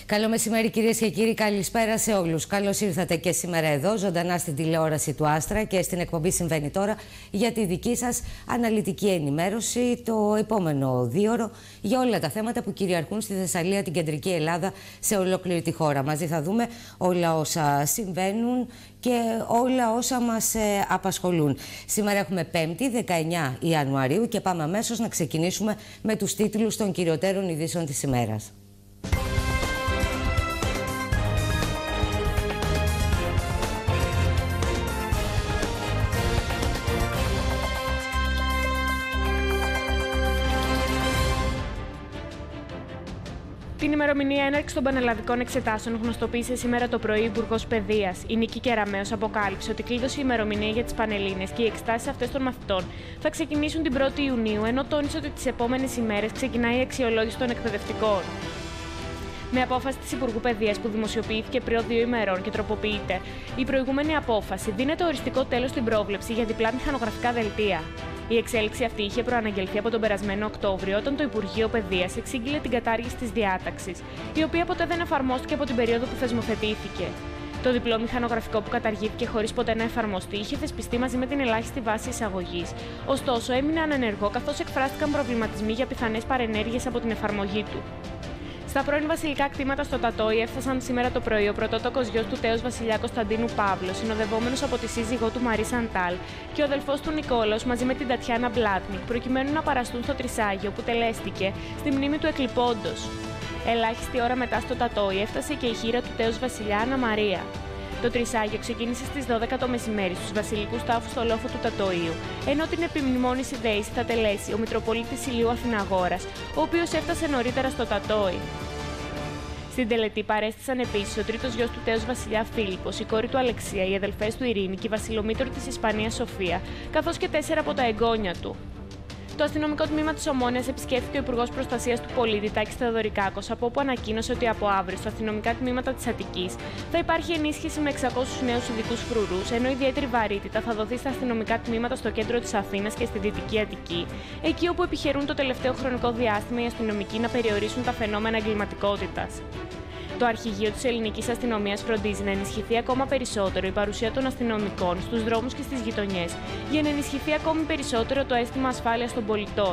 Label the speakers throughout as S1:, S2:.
S1: Καλό μεσημέρι, κυρίες και κύριοι. Καλησπέρα σε όλους. Καλώς ήρθατε και σήμερα εδώ, ζωντανά στην τηλεόραση του Άστρα και στην εκπομπή Συμβαίνει Τώρα, για τη δική σας αναλυτική ενημέρωση το επόμενο δίωρο για όλα τα θέματα που κυριαρχούν στη Θεσσαλία, την κεντρική Ελλάδα, σε ολόκληρη τη χώρα. Μαζί θα δούμε όλα όσα συμβαίνουν και όλα όσα μας απασχολούν. Σήμερα έχουμε 5η, 19 Ιανουαρίου και πάμε αμέσως να ξεκινήσουμε με τους τίτλους των κυριωτέρων ειδήσεων της ημέρας.
S2: Την ημερομηνία έναρξης των πανελλαδικών εξετάσεων γνωστοποίησε σήμερα το πρωί ο Υπουργός Παιδείας. Η Νίκη Κεραμέως αποκάλυψε ότι κλείδωσε η ημερομηνία για τις πανελλήνιες και οι εξετάσεις αυτές των μαθητών θα ξεκινήσουν την 1η Ιουνίου, ενώ τόνισε ότι τις επόμενες ημέρες ξεκινάει η αξιολόγηση των εκπαιδευτικών. Με απόφαση της Υπουργού Παιδείας που δημοσιοποιήθηκε πριν 2 ημερών και τροποποιείται, η προηγούμενη απόφαση δίνεται οριστικό τέλος στην πρόβλεψη για διπλά μηχανογραφικά δελτία. Η εξέλιξη αυτή είχε προαναγγελθεί από τον περασμένο Οκτώβριο, όταν το Υπουργείο Παιδείας εξήγηλε την κατάργηση της διάταξης, η οποία ποτέ δεν εφαρμόστηκε από την περίοδο που θεσμοθετήθηκε. Το διπλό μηχανογραφικό που καταργήθηκε χωρίς ποτέ να εφαρμοστεί είχε θεσπιστεί μαζί με την ελάχιστη βάση εισαγωγής. Ωστόσο, έμεινε ανενεργό καθώς εκφράστηκαν προβληματισμοί για πιθανές παρενέργειες από την εφαρμογή του. Στα πρώην βασιλικά κτήματα στο Τατόι έφτασαν σήμερα το πρωί ο πρωτότοκος γιος του τέος βασιλιά Κωνσταντίνου Παύλου, συνοδευόμενος από τη σύζυγό του Μαρή Σαντάλ και ο αδελφός του Νικόλαος μαζί με την Τατιάνα Μπλάτνικ, προκειμένου να παραστούν στο Τρισάγιο που τελέστηκε στη μνήμη του εκλειπώντος. Ελάχιστη ώρα μετά στο Τατόι έφτασε και η χήρα του τέος βασιλιά Άννα Μαρία. Το Τρισάγιο ξεκίνησε στις 12 το μεσημέρι στους βασιλικούς τάφους στο λόφο του Τατοΐου, ενώ την επιμνημόνηση δέηση θα τελέσει ο Μητροπολίτης Ηλίου Αθηναγόρας, ο οποίος έφτασε νωρίτερα στο Τατόι. Στην τελετή παρέστησαν επίσης ο τρίτος γιος του τέος βασιλιά Φίλιππος, η κόρη του Αλεξία, οι αδελφές του Ειρήνη και η βασιλομήτωρη της Ισπανίας Σοφία, καθώς και 4 από τα εγγόνια του. Το αστυνομικό τμήμα της Ομόνοιας επισκέφθηκε ο Υπουργός Προστασίας του Πολίτη Τάκης Θεοδωρικάκος, από όπου ανακοίνωσε ότι από αύριο στα αστυνομικά τμήματα της Αττικής θα υπάρχει ενίσχυση με 600 νέους ειδικούς φρουρούς, ενώ ιδιαίτερη βαρύτητα θα δοθεί στα αστυνομικά τμήματα στο κέντρο της Αθήνας και στη Δυτική Αττική, εκεί όπου επιχειρούν το τελευταίο χρονικό διάστημα οι αστυνομικοί να περιορίσουν τα φαινόμενα εγκληματικότητας. Το Αρχηγείο της Ελληνικής Αστυνομίας φροντίζει να ενισχυθεί ακόμα περισσότερο η παρουσία των αστυνομικών στους δρόμους και στις γειτονιές, για να ενισχυθεί ακόμη περισσότερο το αίσθημα ασφάλειας των πολιτών.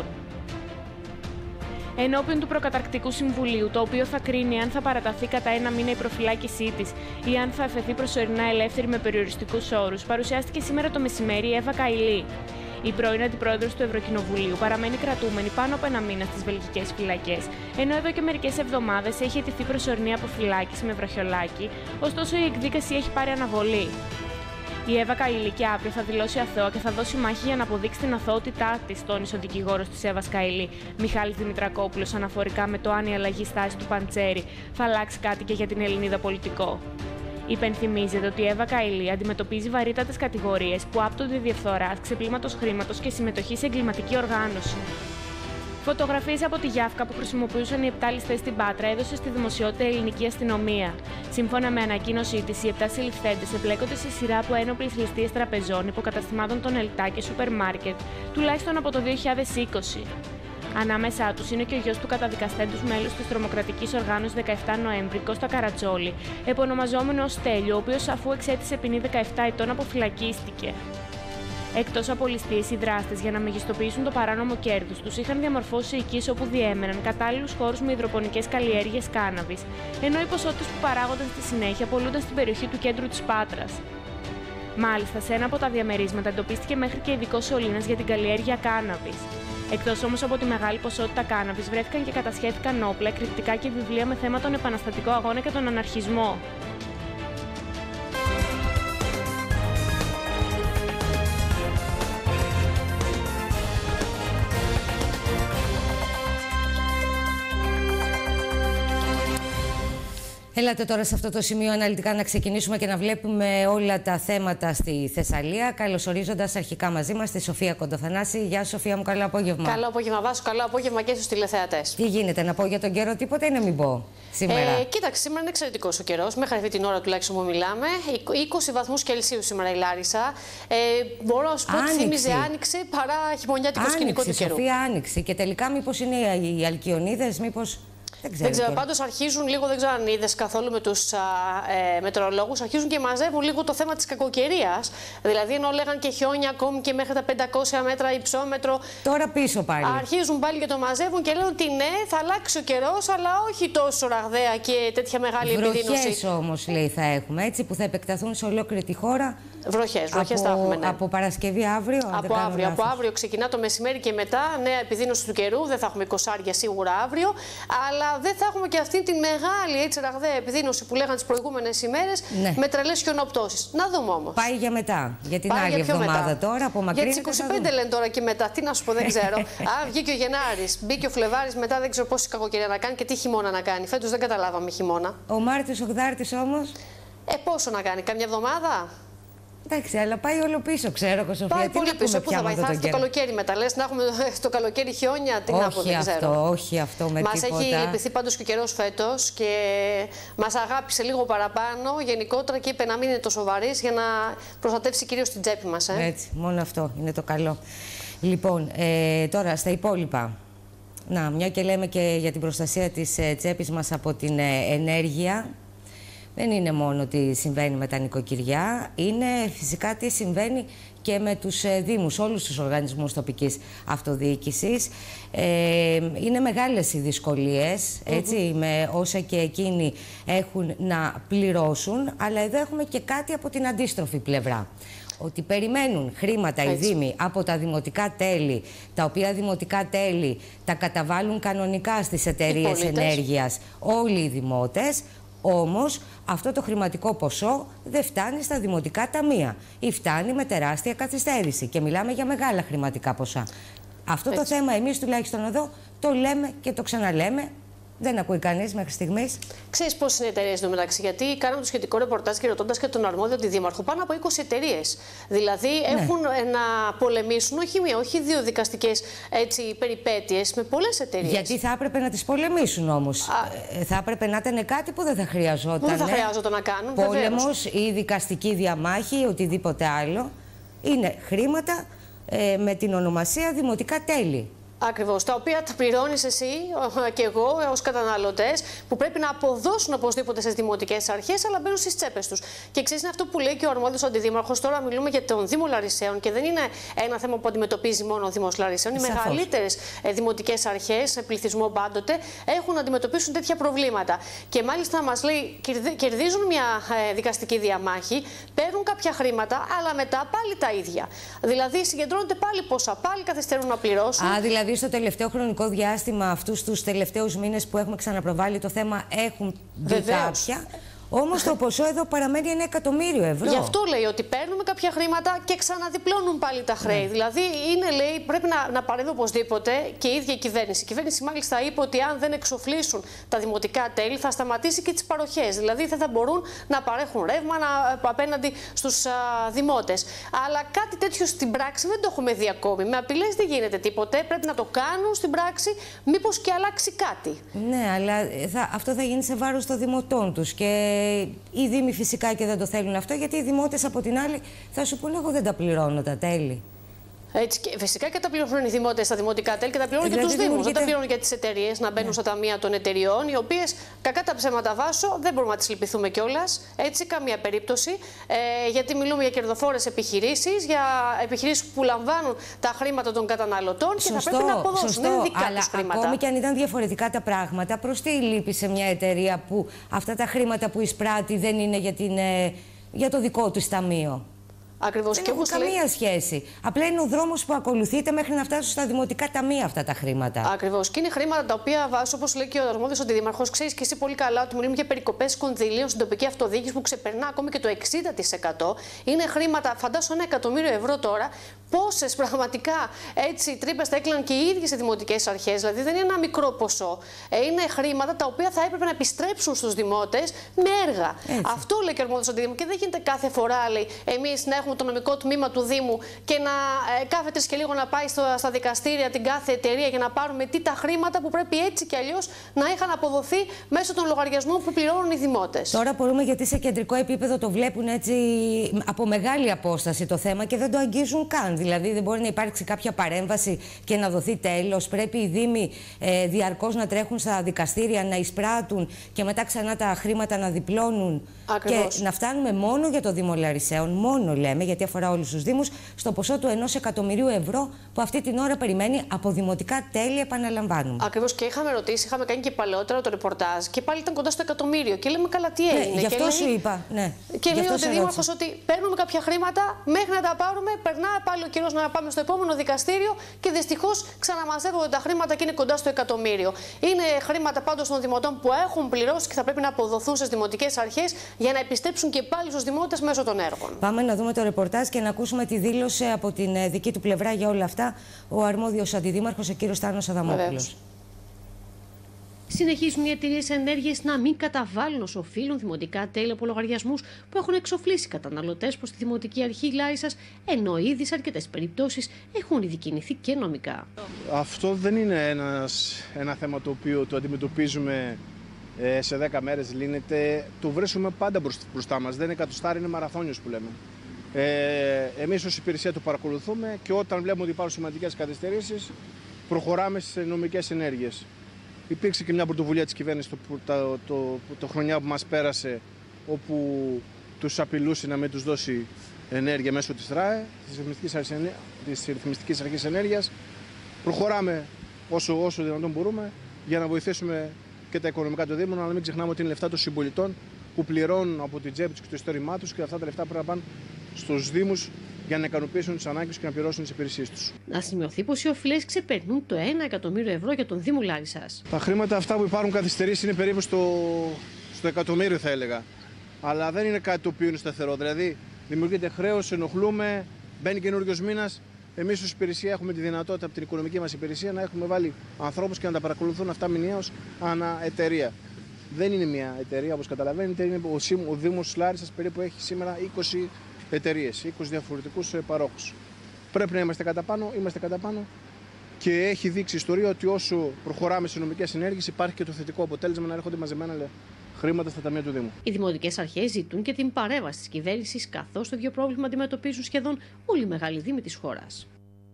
S2: Ενώπιον του Προκαταρκτικού Συμβουλίου, το οποίο θα κρίνει αν θα παραταθεί κατά 1 μήνα η προφυλάκησή της ή αν θα αφαιθεί προσωρινά ελεύθερη με περιοριστικούς όρους, παρουσιάστηκε σήμερα το μεσημέρι η Εύα Καηλή. Η πρώην αντιπρόεδρος του Ευρωκοινοβουλίου παραμένει κρατούμενη πάνω από 1 μήνα στις βελγικές φυλακές, ενώ εδώ και μερικές εβδομάδες έχει αιτηθεί προσωρινή αποφυλάκηση με βραχιολάκι, ωστόσο η εκδίκαση έχει πάρει αναβολή. Η Εύα Καηλή και αύριο θα δηλώσει αθώα και θα δώσει μάχη για να αποδείξει την αθωότητά της, τόνισε ο δικηγόρος της Εύας Καηλή, Μιχάλης Δημητρακόπουλος, αναφορικά με το αν η αλλαγή στάση του Παντσέρη θα αλλάξει κάτι και για την Ελληνίδα πολιτικό. Υπενθυμίζεται ότι η Εύα Καηλή αντιμετωπίζει βαρύτατες κατηγορίες που άπτονται διαφθοράς, ξεπλήματος χρήματος και συμμετοχή σε εγκληματική οργάνωση. Φωτογραφίες από τη Γιάφκα που χρησιμοποιούσαν οι 7 ληστές στην Πάτρα έδωσε στη δημοσιότητα η ελληνική αστυνομία. Σύμφωνα με ανακοίνωσή της, οι 7 συλληφθέντες εμπλέκονται σε σειρά από ένοπλες ληστείες τραπεζών, υποκαταστημάτων των ΕΛΤΑ και σούπερ μάρκετ, τουλάχιστον από το 2020. Ανάμεσά τους είναι και ο γιος του καταδικαστέντος μέλους της τρομοκρατικής οργάνωσης 17 Νοέμβρη, Κώστα Καρατζόλη, επωνομαζόμενο ως Στέλιο, ο οποίος αφού εξέτησε ποινή 17 ετών αποφυλακίστηκε. Εκτός από ληστείες, οι δράστες για να μεγιστοποιήσουν το παράνομο κέρδος τους είχαν διαμορφώσει οικίες όπου διέμεναν κατάλληλους χώρους με υδροπονικές καλλιέργειες κάναβης, ενώ οι ποσότητες που παράγονταν στη συνέχεια πωλούνταν στην περιοχή του κέντρου της Πάτρας. Μάλιστα, σε ένα από τα διαμερίσματα εντοπίστηκε μέχρι και ειδικός σωλήνας για την καλλιέργεια κάναβης. Εκτός όμως από τη μεγάλη ποσότητα κάναβης, βρέθηκαν και κατασχέθηκαν όπλα, εκρηκτικά και βιβλία με θέμα τον επαναστατικό αγώνα και τον αναρχισμό.
S1: Έλατε τώρα σε αυτό το σημείο αναλυτικά να ξεκινήσουμε και να βλέπουμε όλα τα θέματα στη Θεσσαλία. Καλωσορίζοντας αρχικά μαζί μας τη Σοφία Κοντοθανάση. Γεια Σοφία μου, καλό απόγευμα.
S3: Καλό απόγευμα Βάσου, καλό απόγευμα και στους τηλεθεατές.
S1: Τι γίνεται, να πω για τον καιρό τίποτα ή να μην πω σήμερα?
S3: Κοίταξε, σήμερα είναι εξαιρετικός ο καιρός, μέχρι αυτή την ώρα τουλάχιστον που μιλάμε. 20 βαθμούς Κελσίου σήμερα η Λάρισα. Μπορώ να σου πω ότι θύμιζε άνοιξη παρά χειμωνιάτικο σκηνικό του καιρού.
S1: Σοφία, άνοιξη. Και τελικά μήπως είναι οι Αλκιονίδες, μήπως
S3: Δεν ξέρω. Πάντως αρχίζουν λίγο, δεν ξέρω αν είδες καθόλου με τους μετεωρολόγους, αρχίζουν και μαζεύουν λίγο το θέμα της κακοκαιρίας. Δηλαδή, ενώ λέγαν και χιόνια ακόμη και μέχρι τα 500 μέτρα υψόμετρο.
S1: Τώρα πίσω πάλι.
S3: Αρχίζουν πάλι και το μαζεύουν και λένε ότι ναι, θα αλλάξει ο καιρός, αλλά όχι τόσο ραγδαία και τέτοια μεγάλη επιδείνωση.
S1: Βροχές όμως, λέει, θα έχουμε, έτσι, που θα επεκταθούν σε ολόκληρη τη χώρα.
S3: Βροχές θα έχουμε, ναι.
S1: Από Παρασκευή αύριο.
S3: Από αύριο ξεκινά το μεσημέρι και μετά, νέα επιδείνωση του καιρού. Δεν θα έχουμε 20 σίγουρα αύριο, αλλά δεν θα έχουμε και αυτή τη μεγάλη, έτσι, ραγδαία επιδείνωση που λέγαν τις προηγούμενες ημέρες, ναι, με τρελές χιονοπτώσεις. Να δούμε όμως.
S1: Πάει για μετά, για την άλλη εβδομάδα τώρα, απομακρύνεται.
S3: Για τις 25 λένε τώρα και μετά. Τι να σου πω, δεν ξέρω. Βγήκε ο Γενάρης, μπήκε ο Φλεβάρης, μετά δεν ξέρω πόση κακοκαιρία να κάνει και τι χειμώνα να κάνει. Φέτος δεν καταλάβαμε χειμώνα.
S1: Ο Μάρτιος, ο Γδάρτης όμως.
S3: Πόσο να κάνει, καμιά εβδομάδα.
S1: Εντάξει, αλλά πάει όλο πίσω, ξέρω, Κοσοφία.
S3: Πάει πολύ πίσω. Πού θα πάει, θα έρθει το καλοκαίρι μετά. Λες να έχουμε το καλοκαίρι χιόνια, τι να πω, δεν ξέρω.
S1: Όχι αυτό με
S3: μας
S1: τίποτα.
S3: Έχει λυπηθεί πάντως και ο καιρός φέτος και μας αγάπησε λίγο παραπάνω γενικότερα και είπε να μην είναι τόσο βαρύς για να προστατεύσει κυρίως την τσέπη μας.
S1: Έτσι, μόνο αυτό είναι το καλό. Λοιπόν, τώρα στα υπόλοιπα. Να, μια και λέμε και για την προστασία της τσέπης μας από την ενέργεια. Δεν είναι μόνο τι συμβαίνει με τα νοικοκυριά, είναι φυσικά τι συμβαίνει και με τους δήμους, όλους τους οργανισμούς τοπικής αυτοδιοίκησης. Είναι μεγάλες οι δυσκολίες, έτσι, με όσα και εκείνοι έχουν να πληρώσουν, αλλά εδώ έχουμε και κάτι από την αντίστροφη πλευρά. Ότι περιμένουν χρήματα οι δήμοι από τα δημοτικά τέλη, τα οποία δημοτικά τέλη τα καταβάλουν κανονικά στις εταιρείες ενέργειας όλοι οι δημότες. Όμως αυτό το χρηματικό ποσό δεν φτάνει στα δημοτικά ταμεία ή φτάνει με τεράστια καθυστέρηση και μιλάμε για μεγάλα χρηματικά ποσά. Αυτό το θέμα εμείς τουλάχιστον εδώ το λέμε και το ξαναλέμε. Δεν ακούει κανείς μέχρι στιγμής. Ξέρεις πόσες είναι εταιρείες εντωμεταξύ? Γιατί κάναμε το σχετικό ρεπορτάζ και ρωτώντας και τον αρμόδιο αντιδήμαρχο, πάνω από 20 εταιρείες. Δηλαδή έχουν να πολεμήσουν όχι μία, όχι δύο δικαστικές περιπέτειες με πολλές εταιρείες. Γιατί θα έπρεπε να τις πολεμήσουν όμως. Θα έπρεπε να ήταν κάτι που δεν θα χρειαζόταν. Που δεν θα χρειάζονταν να κάνουν. Πόλεμος ή δικαστική διαμάχη ή οτιδήποτε άλλο. Είναι χρήματα με την ονομασία δημοτικά τέλη. Ακριβώς, τα οποία τα πληρώνεις εσύ και εγώ ως καταναλωτές, που πρέπει να αποδώσουν οπωσδήποτε στις δημοτικές αρχές, αλλά μπαίνουν στις τσέπες τους. Και ξέρεις, είναι αυτό που λέει και ο αρμόδιος αντιδήμαρχος. Τώρα μιλούμε για τον Δήμο Λαρισαίων και δεν είναι ένα θέμα που αντιμετωπίζει μόνο ο Δήμος Λαρισαίων. Οι μεγαλύτερες δημοτικές αρχές, σε πληθυσμό πάντοτε, έχουν να αντιμετωπίσουν τέτοια προβλήματα. Και μάλιστα μας λέει, κερδίζουν μια δικαστική διαμάχη, παίρνουν κάποια χρήματα, αλλά μετά πάλι τα ίδια. Δηλαδή συγκεντρώνονται πάλι πόσα, πάλι καθυστερούν να πληρώσουν. Δηλαδή στο τελευταίο χρονικό διάστημα, αυτούς τους τελευταίους μήνες που έχουμε ξαναπροβάλει το θέμα, έχουν δει κάποια. Όμως το ποσό εδώ παραμένει 1 εκατομμύριο ευρώ. Γι' αυτό λέει ότι παίρνουμε κάποια χρήματα και ξαναδιπλώνουν πάλι τα χρέη. Δηλαδή είναι, λέει, πρέπει να παρέμβει οπωσδήποτε και η ίδια η κυβέρνηση. Η κυβέρνηση μάλιστα είπε ότι αν δεν εξοφλήσουν τα δημοτικά τέλη θα σταματήσει και τις παροχές. Δηλαδή δεν θα μπορούν να παρέχουν ρεύμα απέναντι στους δημότες. Αλλά κάτι τέτοιο στην πράξη δεν το έχουμε δει ακόμη. Με απειλές δεν γίνεται τίποτε. Πρέπει να το κάνουν στην πράξη, μήπως και αλλάξει κάτι. Ναι, αλλά αυτό θα γίνει σε βάρος των δημοτών τους. Και οι δήμοι φυσικά και δεν το θέλουν αυτό, γιατί οι δημότες από την άλλη θα σου πούνε: εγώ δεν τα πληρώνω τα τέλη. Έτσι, και φυσικά και τα πληρώνουν οι δημότες στα δημοτικά τέλη και τα πληρώνουν και τους δήμους. Δεν τα πληρώνουν για τις εταιρείες να μπαίνουν στα ταμεία των εταιριών, οι οποίες, κακά τα ψέματα Βάσο, δεν μπορούμε να τις λυπηθούμε κιόλας. Έτσι, καμία περίπτωση. Γιατί μιλούμε για κερδοφόρες επιχειρήσεις, για επιχειρήσεις που λαμβάνουν τα χρήματα των καταναλωτών και θα πρέπει να αποδώσουν. Δεν είναι δικά τους χρήματα. Ακόμη και αν ήταν διαφορετικά τα πράγματα, προς τι λείπει σε μια εταιρεία που αυτά τα χρήματα που εισπράττει δεν είναι για το δικό του ταμείο? Ακριβώς. Δεν έχουν καμία σχέση. Απλά είναι ο δρόμος που ακολουθείται μέχρι να φτάσουν στα δημοτικά ταμεία αυτά τα χρήματα. Ακριβώς. Και είναι χρήματα τα οποία, όπως λέει και ο αρμόδιος αντιδήμαρχος, ξέρεις και εσύ πολύ καλά ότι μιλούμε για περικοπές κονδυλίων στην τοπική αυτοδιοίκηση που ξεπερνά ακόμη και το 60%. Είναι χρήματα, φαντάσου 1 εκατομμύριο ευρώ τώρα. Πόσες πραγματικά τρύπες θα έκλαιναν και οι ίδιες οι δημοτικές αρχές. Δηλαδή δεν είναι ένα μικρό ποσό. Είναι χρήματα τα οποία θα έπρεπε να επιστρέψουν στους δημότες με έργα. Αυτό λέει και ο αρμόδιος αντιδήμαρχος. Και δεν γίνεται κάθε φορά, λέει, εμείς να έχουμε το νομικό τμήμα του Δήμου και να κάθε 3 και λίγο να πάει στα δικαστήρια την κάθε εταιρεία για να πάρουμε τα χρήματα που πρέπει έτσι κι αλλιώς να είχαν αποδοθεί μέσω των λογαριασμών που πληρώνουν οι δημότες. Τώρα μπορούμε, γιατί σε κεντρικό επίπεδο το βλέπουν έτσι από μεγάλη απόσταση το θέμα και δεν το αγγίζουν καν. Δηλαδή δεν μπορεί να υπάρξει κάποια παρέμβαση και να δοθεί τέλος. Πρέπει οι Δήμοι διαρκώς να τρέχουν στα δικαστήρια, να εισπράττουν και μετά ξανά τα χρήματα να διπλώνουν. Ακριβώς. Και να φτάνουμε μόνο για το Δήμο Λαρισαίων, μόνο λέμε, γιατί αφορά όλους τους Δήμους, στο ποσό του 1 εκατομμυρίου ευρώ που αυτή την ώρα περιμένει από δημοτικά τέλη, επαναλαμβάνουμε.
S3: Ακριβώς, και είχαμε ρωτήσει, είχαμε κάνει και παλαιότερα το ρεπορτάζ και πάλι ήταν κοντά στο εκατομμύριο. Και λέμε, καλά, τι έγινε.
S1: Ναι, γι' αυτό σου είπα. Ναι.
S3: Και λέει ο Δήμαρχος ότι παίρνουμε κάποια χρήματα, μέχρι να τα πάρουμε, περνάει πάλι ο καιρός να πάμε στο επόμενο δικαστήριο και δυστυχώς ξαναμαζεύονται τα χρήματα και είναι κοντά στο εκατομμύριο. Είναι χρήματα πάντως των δημοτών που έχουν πληρώσει και θα πρέπει να αποδοθούν στις δημοτικές αρχές για να επιστρέψουν και πάλι στους δημότες μέσω των έργων.
S1: Πάμε να δούμε το ρεπορτάζ και να ακούσουμε τη δήλωση από την δική του πλευρά για όλα αυτά ο αρμόδιος αντιδήμαρχος, ο κύριος Στάνος Αδαμόπουλος.
S4: Συνεχίζουν οι εταιρείες ενέργειας να μην καταβάλουν όσο οφείλουν δημοτικά τέλη από λογαριασμούς που έχουν εξοφλήσει καταναλωτές προς τη Δημοτική Αρχή Λάρισας, ενώ ήδη σε αρκετές περιπτώσεις έχουν ήδη κινηθεί και νομικά.
S5: Αυτό δεν είναι ένα θέμα το οποίο το αντιμετωπίζουμε σε 10 μέρες, λύνεται. Το βρίσκουμε πάντα μπροστά μας. Δεν είναι κατοστάρι, είναι μαραθώνιος που λέμε. Εμείς ως υπηρεσία το παρακολουθούμε και όταν βλέπουμε ότι υπάρχουν σημαντικές καθυστερήσεις, προχωράμε σε νομικές ενέργειες. Υπήρξε και μια πρωτοβουλία της κυβέρνησης το χρονιά που μας πέρασε, όπου τους απειλούσε να μην τους δώσει ενέργεια μέσω της ΡΑΕ, της Ρυθμιστικής Αρχής Ενέργειας. Προχωράμε όσο δυνατόν μπορούμε για να βοηθήσουμε και τα οικονομικά του Δήμου, αλλά μην ξεχνάμε ότι είναι λεφτά των συμπολιτών που πληρώνουν από την τσέπη τους και το ειστέρημά τους και αυτά τα λεφτά πρέπει να πάνε στους Δήμους για να ικανοποιήσουν τις ανάγκες και να πληρώσουν τις υπηρεσίες τους.
S4: Να σημειωθεί πως οι οφειλές ξεπερνούν το 1 εκατομμύριο ευρώ για τον Δήμο Λάρισας.
S5: Τα χρήματα αυτά που υπάρχουν καθυστερήσεις είναι περίπου στο εκατομμύριο, θα έλεγα. Αλλά δεν είναι κάτι το οποίο είναι σταθερό. Δηλαδή, δημιουργείται χρέος, ενοχλούμε, μπαίνει καινούριος μήνας. Εμείς ως υπηρεσία έχουμε τη δυνατότητα από την οικονομική μας υπηρεσία να έχουμε βάλει ανθρώπους και να τα παρακολουθούν αυτά μηνιαίως ανά εταιρεία. Δεν είναι μια εταιρεία, όπως καταλαβαίνετε, ο Δήμος Λάρισας περίπου έχει σήμερα 20 εταιρείες, 20 διαφορετικούς παρόχους. Πρέπει να είμαστε κατά πάνω, και έχει δείξει η ιστορία ότι όσο προχωράμε σε νομικές ενέργειες υπάρχει και το θετικό αποτέλεσμα να έρχονται μαζεμένα χρήματα στα ταμεία του Δήμου.
S4: Οι δημοτικές αρχές ζητούν και την παρέμβαση της κυβέρνησης, καθώς το ίδιο πρόβλημα αντιμετωπίζουν σχεδόν όλοι οι μεγάλοι δήμοι της χώρας.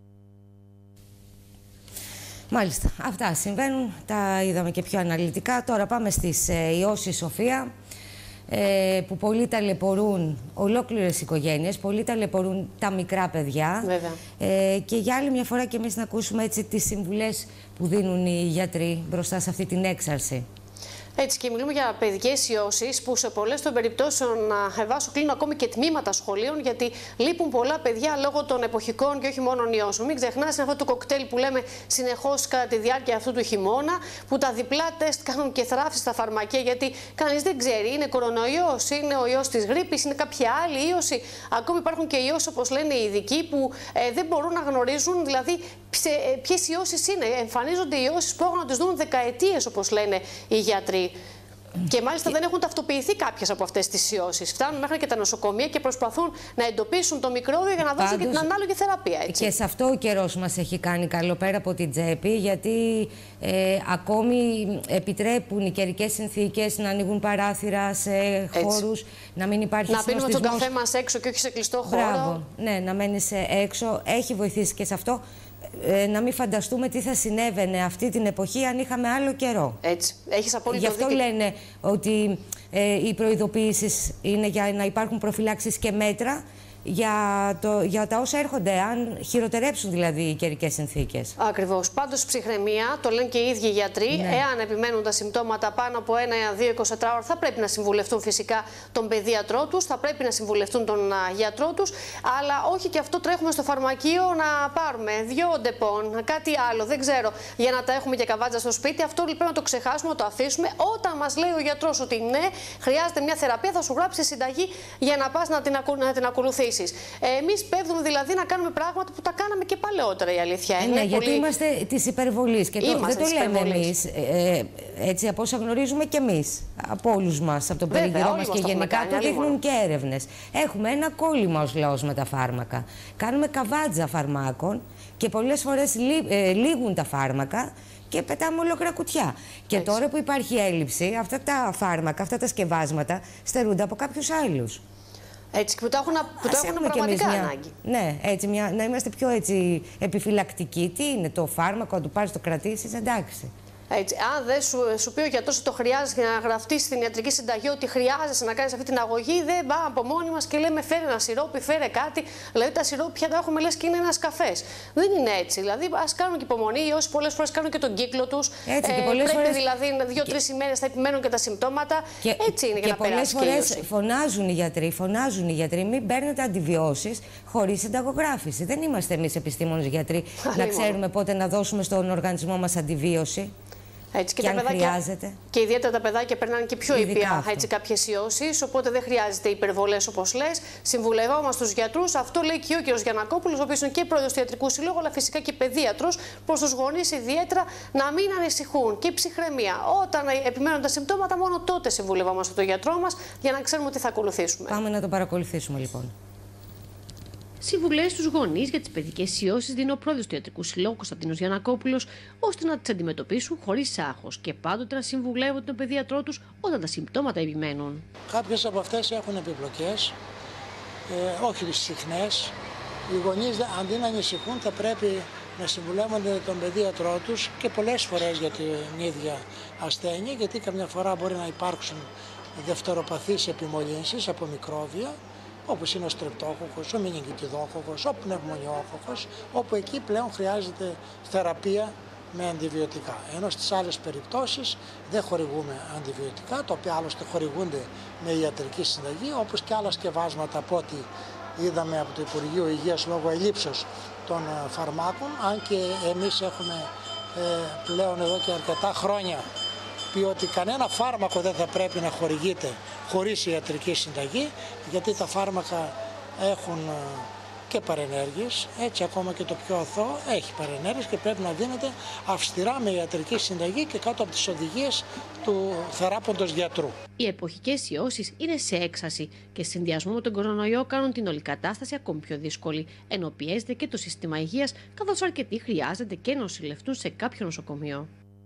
S1: Μάλιστα, αυτά συμβαίνουν, τα είδαμε και πιο αναλυτικά. Τώρα πάμε στις Ιώση Σοφία, που πολλοί ταλαιπωρούν ολόκληρες οικογένειες, πολλοί ταλαιπωρούν τα μικρά παιδιά. Και για άλλη μια φορά και εμείς να ακούσουμε έτσι τις συμβουλές που δίνουν οι γιατροί μπροστά σε αυτή την έξαρση.
S3: Έτσι, και μιλούμε για παιδικές ιώσεις που σε πολλές των περιπτώσεων κλείνουν ακόμη και τμήματα σχολείων, γιατί λείπουν πολλά παιδιά λόγω των εποχικών και όχι μόνο ιώσεων. Μην ξεχνάς, είναι αυτό το κοκτέιλ που λέμε συνεχώς κατά τη διάρκεια αυτού του χειμώνα, που τα διπλά τεστ κάνουν και θράψεις στα φαρμακεία, γιατί κανείς δεν ξέρει, είναι κορονοϊός, είναι ο ιός της γρίπης, είναι κάποια άλλη ίωση. Ακόμη υπάρχουν και ιώσεις, όπως λένε οι ειδικοί, που δεν μπορούν να γνωρίζουν δηλαδή ποιες ιώσεις είναι. Εμφανίζονται ιώσεις που έχουν να τις δουν δεκαετίες, όπως λένε οι γιατροί. Και μάλιστα δεν έχουν ταυτοποιηθεί κάποιες από αυτές τις ιώσεις. Φτάνουν μέχρι και τα νοσοκομεία και προσπαθούν να εντοπίσουν το μικρόβιο για να δώσουν και την ανάλογη θεραπεία. Έτσι.
S1: Και σε αυτό ο καιρός μας έχει κάνει καλό πέρα από την τσέπη, γιατί ακόμη επιτρέπουν οι καιρικές συνθήκες να ανοίγουν παράθυρα σε χώρους, να μην υπάρχει
S3: συνοστισμός. Να πίνουμε τον καφέ μας έξω και όχι σε κλειστό χώρο.
S1: Μπράβο, ναι, να μένεις έξω. Έχει βοηθήσει και σε αυτό. Να μην φανταστούμε τι θα συνέβαινε αυτή την εποχή αν είχαμε άλλο καιρό.
S3: Έτσι. Έχεις απόλυτο δίκιο.
S1: Γι' αυτό λένε ότι οι προειδοποιήσεις είναι για να υπάρχουν προφυλάξεις και μέτρα για τα όσα έρχονται, αν χειροτερέψουν δηλαδή οι καιρικές συνθήκες.
S3: Ακριβώς. Πάντως ψυχραιμία, το λένε και οι ίδιοι γιατροί. Ναι. Εάν επιμένουν τα συμπτώματα πάνω από 1-2-24 ώρες, θα πρέπει να συμβουλευτούν φυσικά τον παιδίατρό τους, θα πρέπει να συμβουλευτούν τον γιατρό τους, αλλά όχι και αυτό τρέχουμε στο φαρμακείο να πάρουμε 2 ντεπών, κάτι άλλο, δεν ξέρω, για να τα έχουμε και καβάτζα στο σπίτι. Αυτό λοιπόν να το ξεχάσουμε, να το αφήσουμε. Όταν μας λέει ο γιατρός ότι ναι, χρειάζεται μια θεραπεία, θα σου γράψει συνταγή για να πας να την ακολουθήσεις. Εμείς πέφτουμε δηλαδή να κάνουμε πράγματα που τα κάναμε και παλαιότερα, η αλήθεια είναι.
S1: Ναι, γιατί είμαστε της υπερβολής και δεν το λέμε εμείς. Έτσι, από όσα γνωρίζουμε και εμείς, από όλους μας, από τον περίγυρό μας και γενικά, το δείχνουν και έρευνες. Έχουμε ένα κόλλημα ως λαός με τα φάρμακα. Κάνουμε καβάτζα φαρμάκων και πολλές φορές λήγουν τα φάρμακα και πετάμε ολόκληρα κουτιά. Και τώρα που υπάρχει έλλειψη, αυτά τα φάρμακα, αυτά τα σκευάσματα στερούνται από κάποιους άλλους.
S3: Έτσι, που το έχουν πραγματικά ανάγκη.
S1: Ναι, έτσι, να είμαστε πιο έτσι επιφυλακτικοί. Τι είναι το φάρμακο, να το πάρεις, το κρατήσεις, εντάξει.
S3: Έτσι, αν δεν σου πει ο γιατρός ότι το χρειάζεται να γραφτεί στην ιατρική συνταγή ότι χρειάζεσαι να κάνεις αυτή την αγωγή, δεν πάμε από μόνοι μας και λέμε φέρε ένα σιρόπι, φέρε κάτι. Δηλαδή τα σιρόπια τα έχουμε λες και είναι ένας καφές. Δεν είναι έτσι. Δηλαδή ας κάνουν και υπομονή, οι όσοι πολλές φορές κάνουν και τον κύκλο τους. Πρέπει φορές... δηλαδή 2-3 ημέρες θα επιμένουν και τα συμπτώματα. Έτσι είναι για να περάσει.
S1: Και πολλές φορές φωνάζουν οι γιατροί, μην παίρνετε αντιβιώσεις χωρίς συνταγογράφηση. Δεν είμαστε εμείς επιστήμονες γιατροί να ξέρουμε πότε να δώσουμε στον οργανισμό μας αντιβίωση.
S3: Έτσι, και τα παιδάκια, και ιδιαίτερα τα παιδάκια περνάνε και πιο ήπια κάποιες ιώσεις, οπότε δεν χρειάζεται υπερβολές όπως λες. Συμβουλευόμαστε τους γιατρούς, αυτό λέει και ο κ. Γιαννακόπουλος, ο οποίος είναι και πρόεδρος του Ιατρικού Συλλόγου, αλλά φυσικά και παιδίατρος, προς τους γονείς ιδιαίτερα να μην ανησυχούν. Και ψυχραιμία. Όταν επιμένουν τα συμπτώματα, μόνο τότε συμβουλευόμαστε τον γιατρό μας για να ξέρουμε τι θα ακολουθήσουμε.
S1: Πάμε να το παρακολουθήσουμε λοιπόν.
S4: Συμβουλές στους γονείς για τις παιδικές ιώσεις δίνει ο πρόεδρος του Ιατρικού Συλλόγου Κωνσταντίνος Γιαννακόπουλος, ώστε να τις αντιμετωπίσουν χωρίς άγχος και πάντοτε να συμβουλεύουν τον παιδιατρό τους όταν τα συμπτώματα επιμένουν.
S6: Κάποιες από αυτές έχουν επιπλοκές, όχι συχνές. Οι γονείς αντί να ανησυχούν θα πρέπει να συμβουλεύονται τον παιδίατρό τους και πολλές φορές για την ίδια ασθένεια, γιατί καμιά φορά μπορεί να υπάρξουν δευτεροπαθείς επιμολύνσεις από μικρόβια, όπως είναι ο στρεπτόκοκος, ο μηνυγκιτιδόκοκος, ο πνευμονιόκοκος, όπου εκεί πλέον χρειάζεται θεραπεία με αντιβιωτικά. Ενώ στις άλλες περιπτώσεις δεν χορηγούμε αντιβιωτικά, τα οποία άλλωστε χορηγούνται με ιατρική συνταγή, όπως και άλλα σκευάσματα από ό,τι είδαμε από το Υπουργείο Υγείας λόγω ελλείψεως των φαρμάκων, αν και εμείς έχουμε πλέον εδώ και αρκετά χρόνια πει ότι κανένα φάρμακο δεν θα πρέπει να χορηγείται χωρίς ιατρική συνταγή, γιατί τα φάρμακα έχουν και παρενέργειες, έτσι ακόμα και το πιο αθώο έχει παρενέργειες και πρέπει να δίνεται αυστηρά με ιατρική συνταγή και κάτω από τις οδηγίες του θεράποντος γιατρού.
S4: Οι εποχικές ιώσεις είναι σε έξαση και σε συνδυασμό με τον κορονοϊό κάνουν την όλη κατάσταση ακόμη πιο δύσκολη, ενώ πιέζεται και το σύστημα υγείας, καθώς αρκετοί χρειάζεται και νοσηλευτούν σε κάποιο νοσοκομείο.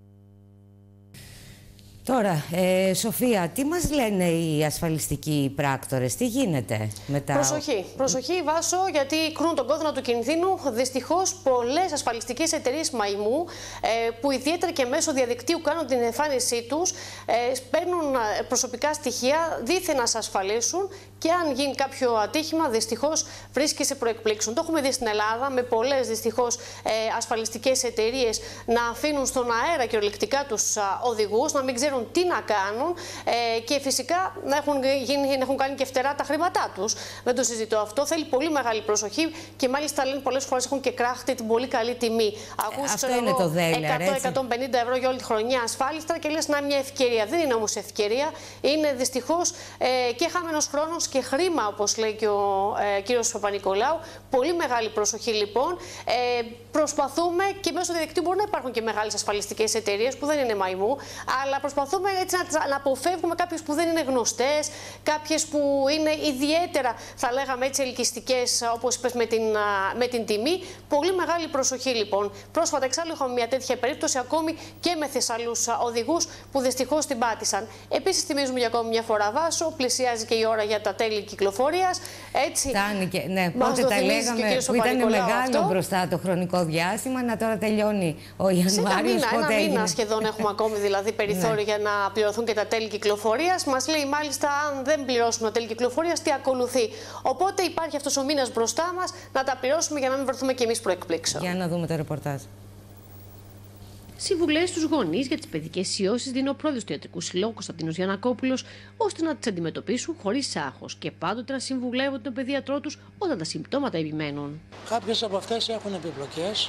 S1: Τώρα, Σοφία, τι μας λένε οι ασφαλιστικοί πράκτορες, τι γίνεται μετά?
S3: Προσοχή Βάσο, γιατί κρούν τον κόδωνα του κινδύνου. Δυστυχώς πολλές ασφαλιστικές εταιρείες μαϊμού, που ιδιαίτερα και μέσω διαδικτύου κάνουν την εμφάνισή τους, παίρνουν προσωπικά στοιχεία δήθεν να σε ασφαλίσουν και αν γίνει κάποιο ατύχημα, δυστυχώς βρίσκεσαι προεκπλήξεων. Το έχουμε δει στην Ελλάδα με πολλές δυστυχώς ασφαλιστικές εταιρείες να αφήνουν στον αέρα κυριολεκτικά τους οδηγούς, να μην ξέρουν τι να κάνουν και φυσικά να έχουν κάνει και φτερά τα χρήματά τους. Δεν το συζητώ αυτό. Θέλει πολύ μεγάλη προσοχή και μάλιστα λένε πολλές φορές έχουν και κράχτη την πολύ καλή τιμή.
S1: Αυτό είναι το δέλεαρ,
S3: 100-150 ευρώ για όλη τη χρονιά ασφάλιστρα και λες να είναι μια ευκαιρία. Δεν είναι όμως ευκαιρία. Είναι δυστυχώς και χαμένος χρόνος και χρήμα, όπως λέει και ο κύριος Παπα-Νικολάου. Πολύ μεγάλη προσοχή λοιπόν. Προσπαθούμε και μέσω διαδικτύου μπορεί να υπάρχουν και μεγάλες ασφαλιστικές εταιρείες που δεν είναι μαϊμού, αλλά προσπαθούμε έτσι να αποφεύγουμε κάποιες που δεν είναι γνωστές, κάποιες που είναι ιδιαίτερα, θα λέγαμε έτσι, ελκυστικές, όπως είπες, με την τιμή. Πολύ μεγάλη προσοχή λοιπόν. Πρόσφατα εξάλλου είχαμε μια τέτοια περίπτωση ακόμη και με Θεσσαλούς οδηγούς που δυστυχώς την πάτησαν. Επίσης, θυμίζουμε για ακόμη μια φορά, Βάσο, πλησιάζει και η ώρα για τα τέλη κυκλοφορίας. Έτσι,
S1: φτάνει και, ναι, πότε τα λέγαμε που ήταν μεγάλο αυτό μπροστά το χρονικό διάστημα, να τώρα τελειώνει ο Ιανουάριος.
S3: Ένα μήνα σχεδόν έχουμε ακόμη δηλαδή περιθώριο για να πληρωθούν και τα τέλη κυκλοφορίας. Μας λέει μάλιστα αν δεν πληρώσουμε τα τέλη κυκλοφορίας τι ακολουθεί. Οπότε υπάρχει αυτός ο μήνας μπροστά μας να τα πληρώσουμε για να μην βρεθούμε κι εμείς προεκπλήξεων.
S1: Για να δούμε το ρεπορτάζ.
S4: Συμβουλές στους γονείς για τις παιδικές ιώσεις δίνει ο πρόεδρος του Ιατρικού Συλλόγου Κωνσταντίνος Γιαννακόπουλος, ώστε να τις αντιμετωπίσουν χωρίς άγχος και πάντοτε να συμβουλεύουν τον παιδιατρό τους όταν τα συμπτώματα επιμένουν.
S6: Κάποιες από αυτές έχουν επιπλοκές,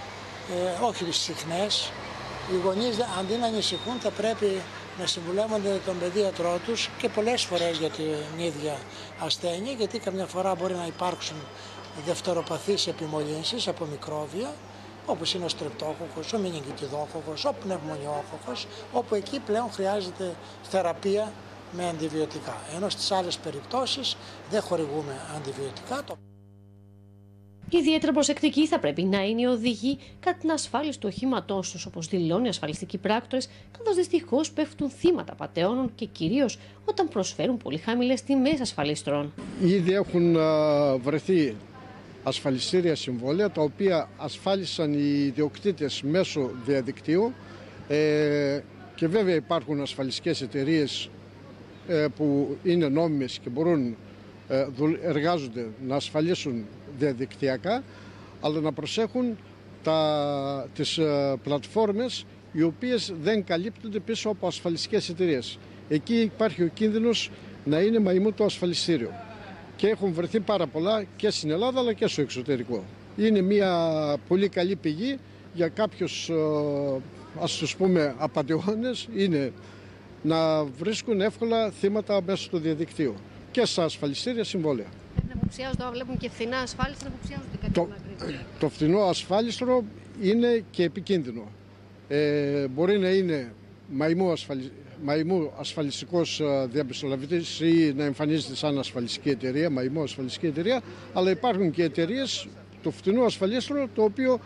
S6: όχι συχνές. Οι γονείς αντί να ανησυχούν θα πρέπει να συμβουλεύονται τον παιδίατρό τους και πολλές φορές για την ίδια ασθένεια, γιατί καμιά φορά μπορεί να υπάρξουν δευτεροπαθείς επιμολύνσεις από μικρόβια, όπως είναι ο στρεπτόκοκος, ο μηνυγκιτιδόκοκος, ο πνευμονιόκοκος, όπου εκεί πλέον χρειάζεται θεραπεία με αντιβιωτικά. Ενώ στις άλλες περιπτώσεις δεν χορηγούμε αντιβιωτικά.
S4: Ιδιαίτερα προσεκτικοί θα πρέπει να είναι οι οδηγοί κατά την ασφάλιση του οχήματός τους, όπως δηλώνουν οι ασφαλιστικοί πράκτορες, καθώς δυστυχώς πέφτουν θύματα πατεώνων και κυρίως όταν προσφέρουν πολύ χαμηλές τιμές ασφαλίστρων.
S7: Ήδη έχουν βρεθεί ασφαλιστήρια συμβόλαια, τα οποία ασφάλισαν οι ιδιοκτήτες μέσω διαδικτύου, και βέβαια υπάρχουν ασφαλιστικές εταιρείες που είναι νόμιμες και μπορούν, εργάζονται να ασφαλίσουν διαδικτυακά, αλλά να προσέχουν τις πλατφόρμες οι οποίες δεν καλύπτονται πίσω από ασφαλιστικές εταιρείες. Εκεί υπάρχει ο κίνδυνος να είναι μαϊμού το ασφαλιστήριο. Και έχουν βρεθεί πάρα πολλά και στην Ελλάδα αλλά και στο εξωτερικό. Είναι μια πολύ καλή πηγή για κάποιους, ας τους πούμε, απατεώνες, είναι να βρίσκουν εύκολα θύματα μέσω του διαδικτύου και στα ασφαλιστήρια συμβόλαια.
S4: Να αποψιάζονται, όταν βλέπουν και φθηνά ασφάλιστρα, να αποψιάζονται κάτι.
S7: Το φθηνό ασφάλιστρο είναι και επικίνδυνο. Μπορεί να είναι μαϊμού ασφαλιστικός διαμεσολαβητής ή να εμφανίζεται σαν ασφαλιστική εταιρεία, μαϊμού ασφαλιστική εταιρεία, αλλά υπάρχουν και εταιρείες του φθηνού ασφαλίστρου, το οποίο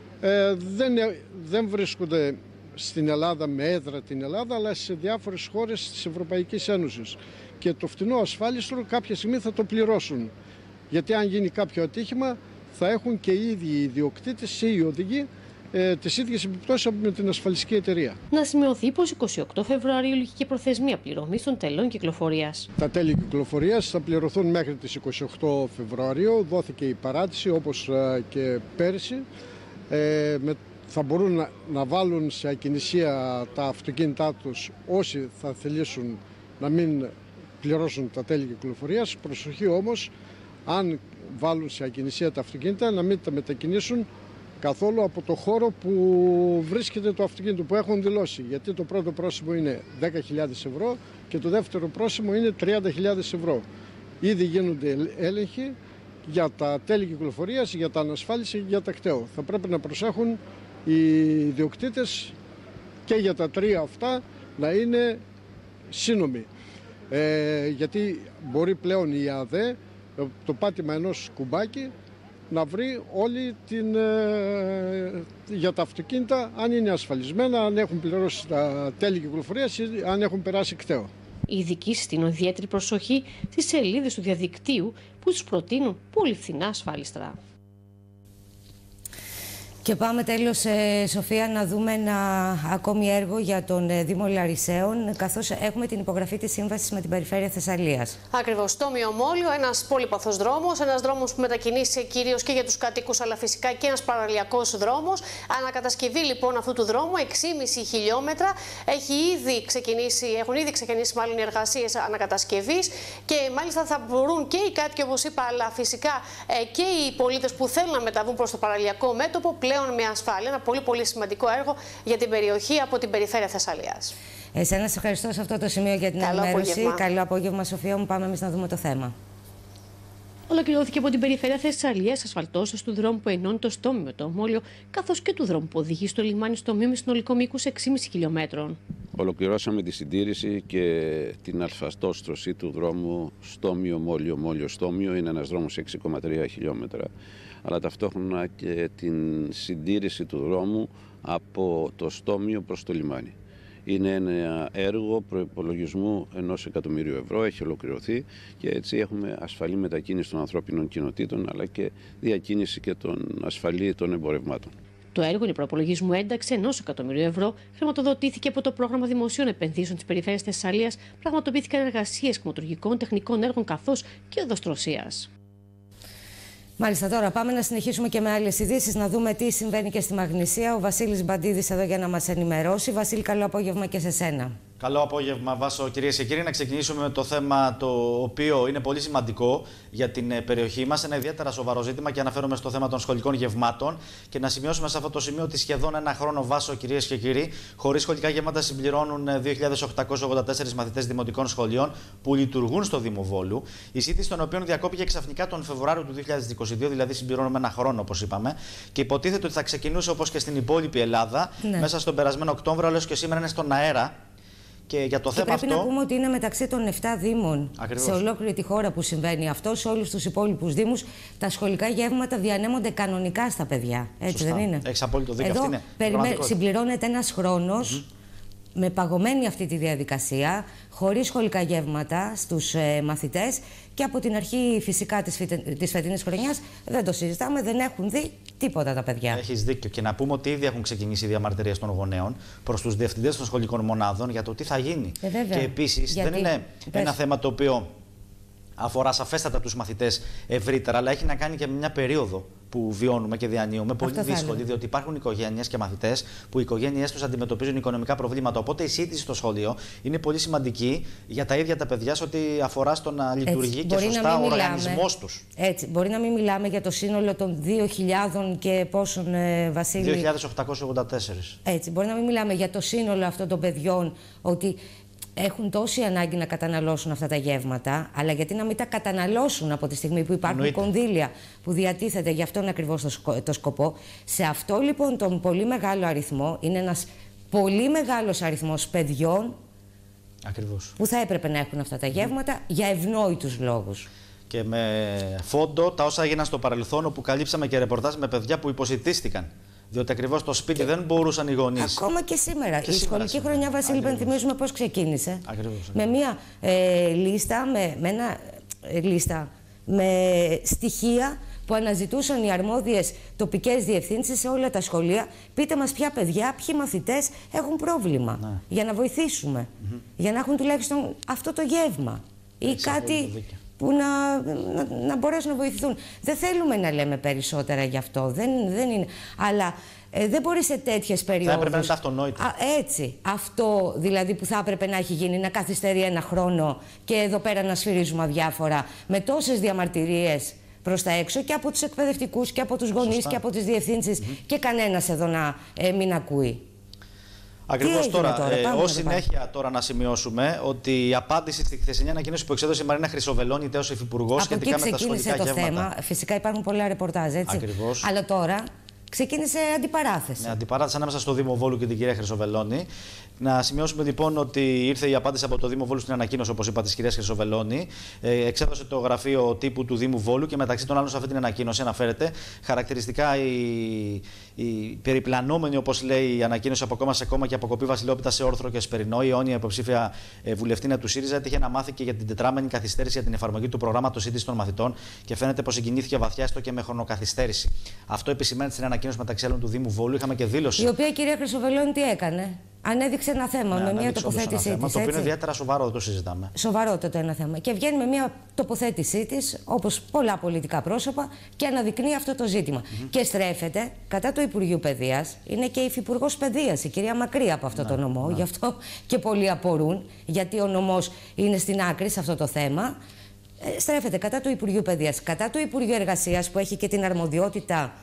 S7: δεν βρίσκονται στην Ελλάδα με έδρα την Ελλάδα, αλλά σε διάφορες χώρες της Ευρωπαϊκής Ένωσης. Και το φθηνό ασφάλιστρο κάποια στιγμή θα το πληρώσουν. Γιατί αν γίνει κάποιο ατύχημα θα έχουν και οι ίδιοι οι ιδιοκτήτες ή οι οδηγοί τις ίδιες επιπτώσεις με την ασφαλιστική εταιρεία.
S4: Να σημειωθεί πως 28 Φεβρουαρίου λήγει και προθεσμία πληρωμής των τελών κυκλοφορίας.
S7: Τα τέλη κυκλοφορίας θα πληρωθούν μέχρι τις 28 Φεβρουαρίου. Δόθηκε η παράτηση όπως και πέρσι. Θα μπορούν να βάλουν σε ακινησία τα αυτοκίνητά τους όσοι θα θελήσουν να μην πληρώσουν τα τέλη κυκλοφορίας. Προσοχή όμως, αν βάλουν σε ακινησία τα αυτοκίνητα, να μην τα μετακινήσουν καθόλου από το χώρο που βρίσκεται το αυτοκίνητο, που έχουν δηλώσει. Γιατί το πρώτο πρόσημο είναι 10.000 ευρώ και το δεύτερο πρόσημο είναι 30.000 ευρώ. Ήδη γίνονται έλεγχοι για τα τέλη κυκλοφορίας, για τα ανασφάλιση, για τα κταίο. Θα πρέπει να προσέχουν οι ιδιοκτήτες και για τα τρία αυτά να είναι σύνομοι. Γιατί μπορεί πλέον η ΑΔΕ, το πάτημα ενός κουμπάκι, να βρει όλη για τα αυτοκίνητα, αν είναι ασφαλισμένα, αν έχουν πληρώσει τα τέλη κυκλοφορίας ή αν έχουν περάσει κταίο.
S4: Οι ειδικοί συστήνουν ιδιαίτερη προσοχή στις σελίδες του διαδικτύου που τους προτείνουν πολύ φθηνά ασφάλιστρα.
S1: Και πάμε τέλος, Σοφία, να δούμε ένα ακόμη έργο για τον Δήμο Λαρισαίων, καθώς έχουμε την υπογραφή της σύμβασης με την Περιφέρεια Θεσσαλίας.
S3: Ακριβώς, το Μειομόλιο, ένας πολύπαθος δρόμος, ένας δρόμος που μετακινήσει κυρίως και για τους κατοίκους, αλλά φυσικά και ένας παραλιακός δρόμος. Ανακατασκευή λοιπόν αυτού του δρόμου, 6,5 χιλιόμετρα, έχουν ήδη ξεκινήσει μάλλον οι εργασίες ανακατασκευής και μάλιστα θα μπορούν και οι κάτοικοι, όπως είπα, αλλά φυσικά και οι πολίτες που θέλουν να μεταβούν προς το παραλιακό μέτωπο, πλέον με ασφάλεια. Ένα πολύ πολύ σημαντικό έργο για την περιοχή από την Περιφέρεια Θεσσαλίας.
S1: Εσένα σε ευχαριστώ σε αυτό το σημείο για την ενημέρωση. Καλό απόγευμα, Σοφία μου. Πάμε εμείς να δούμε το θέμα.
S4: Ολοκληρώθηκε από την Περιφέρεια Θεσσαλίας ασφαλτώσεως του δρόμου που ενώνει το Στόμιο με το Ομόλιο, καθώς και του δρόμου που οδηγεί στο λιμάνι Στομίου με συνολικό μήκος 6,5 χιλιόμετρων.
S8: Ολοκληρώσαμε τη συντήρηση και την ασφαλτόστρωση του δρόμου Στόμιο-Ομόλιο. Ομόλιο-Στόμιο είναι ένας δρόμος 6,3 χιλιόμετρα. Αλλά ταυτόχρονα και την συντήρηση του δρόμου από το Στόμιο προς το λιμάνι. Είναι ένα έργο προϋπολογισμού 1 εκατομμυρίου ευρώ, έχει ολοκληρωθεί και έτσι έχουμε ασφαλή μετακίνηση των ανθρώπινων κοινοτήτων αλλά και διακίνηση και ασφαλή των εμπορευμάτων.
S4: Το έργο είναι προϋπολογισμού ένταξη 1 εκατομμυρίου ευρώ, χρηματοδοτήθηκε από το Πρόγραμμα Δημοσίων Επενδύσεων της Περιφέρειας Θεσσαλίας, πραγματοποιήθηκαν εργασίες κτηματουργικών τεχνικών έργων καθώς και οδοστρωσίας.
S1: Μάλιστα, τώρα πάμε να συνεχίσουμε και με άλλες ειδήσεις, να δούμε τι συμβαίνει και στη Μαγνησία. Ο Βασίλης Μπαντίδης εδώ για να μας ενημερώσει. Βασίλη, καλό απόγευμα και σε σένα.
S9: Καλό απόγευμα, Βάσο, κυρίες και κύριοι. Να ξεκινήσουμε με το θέμα το οποίο είναι πολύ σημαντικό για την περιοχή μας. Ένα ιδιαίτερα σοβαρό ζήτημα και αναφέρομαι στο θέμα των σχολικών γευμάτων. Και να σημειώσουμε σε αυτό το σημείο ότι σχεδόν ένα χρόνο, Βάσο, κυρίες και κύριοι, χωρίς σχολικά γεύματα συμπληρώνουν 2.884 μαθητές δημοτικών σχολείων που λειτουργούν στο Δήμο Βόλου. Η σύντηση των οποίων διακόπηκε ξαφνικά τον Φεβρουάριο του 2022, δηλαδή συμπληρώνουμε ένα χρόνο, όπως είπαμε. Και υποτίθεται ότι θα ξεκινούσε όπως και στην υπόλοιπη Ελλάδα μέσα στον περασμένο Οκτώβριο, αλλά και σήμερα είναι στον αέρα. Και για το θέμα
S1: πρέπει
S9: αυτό.
S1: Να πούμε ότι είναι μεταξύ των 7 Δήμων σε ολόκληρη τη χώρα που συμβαίνει αυτό. Σε όλους τους υπόλοιπους Δήμους τα σχολικά γεύματα διανέμονται κανονικά στα παιδιά. Έτσι
S9: Σωστά.
S1: δεν είναι?
S9: Έχεις απόλυτο δίκιο.
S1: Εδώ συμπληρώνεται ένας χρόνος με παγωμένη αυτή τη διαδικασία, χωρίς σχολικά γεύματα στους μαθητές και από την αρχή φυσικά της φετινής χρονιάς δεν το συζητάμε, δεν έχουν δει τίποτα τα παιδιά.
S9: Έχεις δίκιο. Και να πούμε ότι ήδη έχουν ξεκινήσει οι διαμαρτυρίες των γονέων προς τους διευθυντές των σχολικών μονάδων για το τι θα γίνει. Και επίσης δεν είναι ένα θέμα το οποίο αφορά σαφέστατα τους μαθητές ευρύτερα, αλλά έχει να κάνει και με μια περίοδο που βιώνουμε και διανύουμε πολύ δύσκολη, διότι υπάρχουν οικογένειες και μαθητές που οι οικογένειές τους αντιμετωπίζουν οικονομικά προβλήματα. Οπότε η σύντηση στο σχολείο είναι πολύ σημαντική για τα ίδια τα παιδιά, σε ό,τι αφορά στο να λειτουργεί και σωστά ο οργανισμός τους.
S1: Έτσι. Μπορεί να μην μιλάμε για το σύνολο των 2.000 και πόσων, Βασίλη.
S9: 2.884.
S1: Έτσι. Μπορεί να μην μιλάμε για το σύνολο αυτών των παιδιών, ότι έχουν τόση ανάγκη να καταναλώσουν αυτά τα γεύματα, αλλά γιατί να μην τα καταναλώσουν από τη στιγμή που υπάρχουν κονδύλια που διατίθεται για αυτόν ακριβώς το σκοπό. Σε αυτό λοιπόν τον πολύ μεγάλο αριθμό, είναι ένας πολύ μεγάλος αριθμός παιδιών που θα έπρεπε να έχουν αυτά τα γεύματα για ευνόητους λόγους.
S9: Και με φόντο τα όσα έγιναν στο παρελθόν, όπου καλύψαμε και ρεπορτάζ με παιδιά που υποσιτίστηκαν. Διότι ακριβώς στο σπίτι δεν μπορούσαν οι γονείς.
S1: Ακόμα και σήμερα. Η σχολική χρονιά, Βασίλη, υπενθυμίζουμε πώς ξεκίνησε. Με μια λίστα με στοιχεία που αναζητούσαν οι αρμόδιες τοπικές διευθύνσεις σε όλα τα σχολεία. Πείτε μας ποια παιδιά, ποιοι μαθητές έχουν πρόβλημα. Για να βοηθήσουμε. Για να έχουν τουλάχιστον αυτό το γεύμα. Ή κάτι που να μπορέσουν να βοηθηθούν. Δεν θέλουμε να λέμε περισσότερα γι' αυτό. Δεν είναι. Αλλά δεν μπορεί σε τέτοιες περιόδους.
S9: Θα έπρεπε να είναι αυτονόητο.
S1: Έτσι. Αυτό δηλαδή που θα έπρεπε να έχει γίνει, να καθυστερεί ένα χρόνο και εδώ πέρα να σφυρίζουμε αδιάφορα με τόσες διαμαρτυρίες προς τα έξω και από τους εκπαιδευτικούς και από τους γονείς και από τις διευθύνσεις και κανένας εδώ να μην ακούει.
S9: Ακριβώς τώρα, ως συνέχεια τώρα να σημειώσουμε ότι η απάντηση στη χθεσινή ανακοίνωση που εξέδωσε η Μαρίνα Χρυσοβελώνη, τέος υφυπουργός, σχετικά με τα σχολικά γεύματα.
S1: Θέμα. Φυσικά υπάρχουν πολλά ρεπορτάζ, έτσι.
S9: Ακριβώς.
S1: Αλλά τώρα ξεκίνησε αντιπαράθεση.
S9: Ναι, αντιπαράθεση ανάμεσα στο Δήμο Βόλου και την κυρία Χρυσοβελώνη. Να σημειώσουμε λοιπόν ότι ήρθε η απάντηση από το Δήμο Βόλου στην ανακοίνωση, όπως είπα, της κυρίας Χρυσοβελώνη. Εξέδωσε το γραφείο τύπου του Δήμου Βόλου και μεταξύ των άλλων σε αυτή την ανακοίνωση αναφέρεται χαρακτηριστικά η περιπλανόμενη, όπως λέει η ανακοίνωση, από κόμμα σε κόμμα και από κοπή βασιλόπιτα σε όρθρο και σπερινό. Η αιώνια υποψήφια βουλευτήνα του ΣΥΡΙΖΑ έτυχε να μάθει και για την τετράμενη καθυστέρηση για την εφαρμογή του προγράμματος σύντησης των μαθητών και φαίνεται πως συγκινήθηκε βαθιά, έστω και με χρονοκαθυστέρηση. Αυτό επισημαίνεται στην ανακοίνωση μεταξύ άλλων του Δήμου Βόλου. Είχαμε και δήλωση.
S1: Η οποία η κυρία Χρυσοβελώνη τι έκανε? Ανέδειξε ένα θέμα με μια τοποθέτησή της.
S9: Το οποίο είναι ιδιαίτερα σοβαρό, δεν το συζητάμε.
S1: Σοβαρότατο ένα θέμα. Και βγαίνει με μια τοποθέτησή της, όπως πολλά πολιτικά πρόσωπα, και αναδεικνύει αυτό το ζήτημα. Και στρέφεται κατά του Υπουργείου Παιδείας. Είναι και η Υφυπουργός Παιδείας, η κυρία Μακρύ, από αυτό το νομό. Γι' αυτό και πολλοί απορούν, γιατί ο νομός είναι στην άκρη σε αυτό το θέμα. Στρέφεται κατά του Υπουργείου Παιδείας, κατά του Υπουργείου Εργασίας, που έχει και την αρμοδιότητα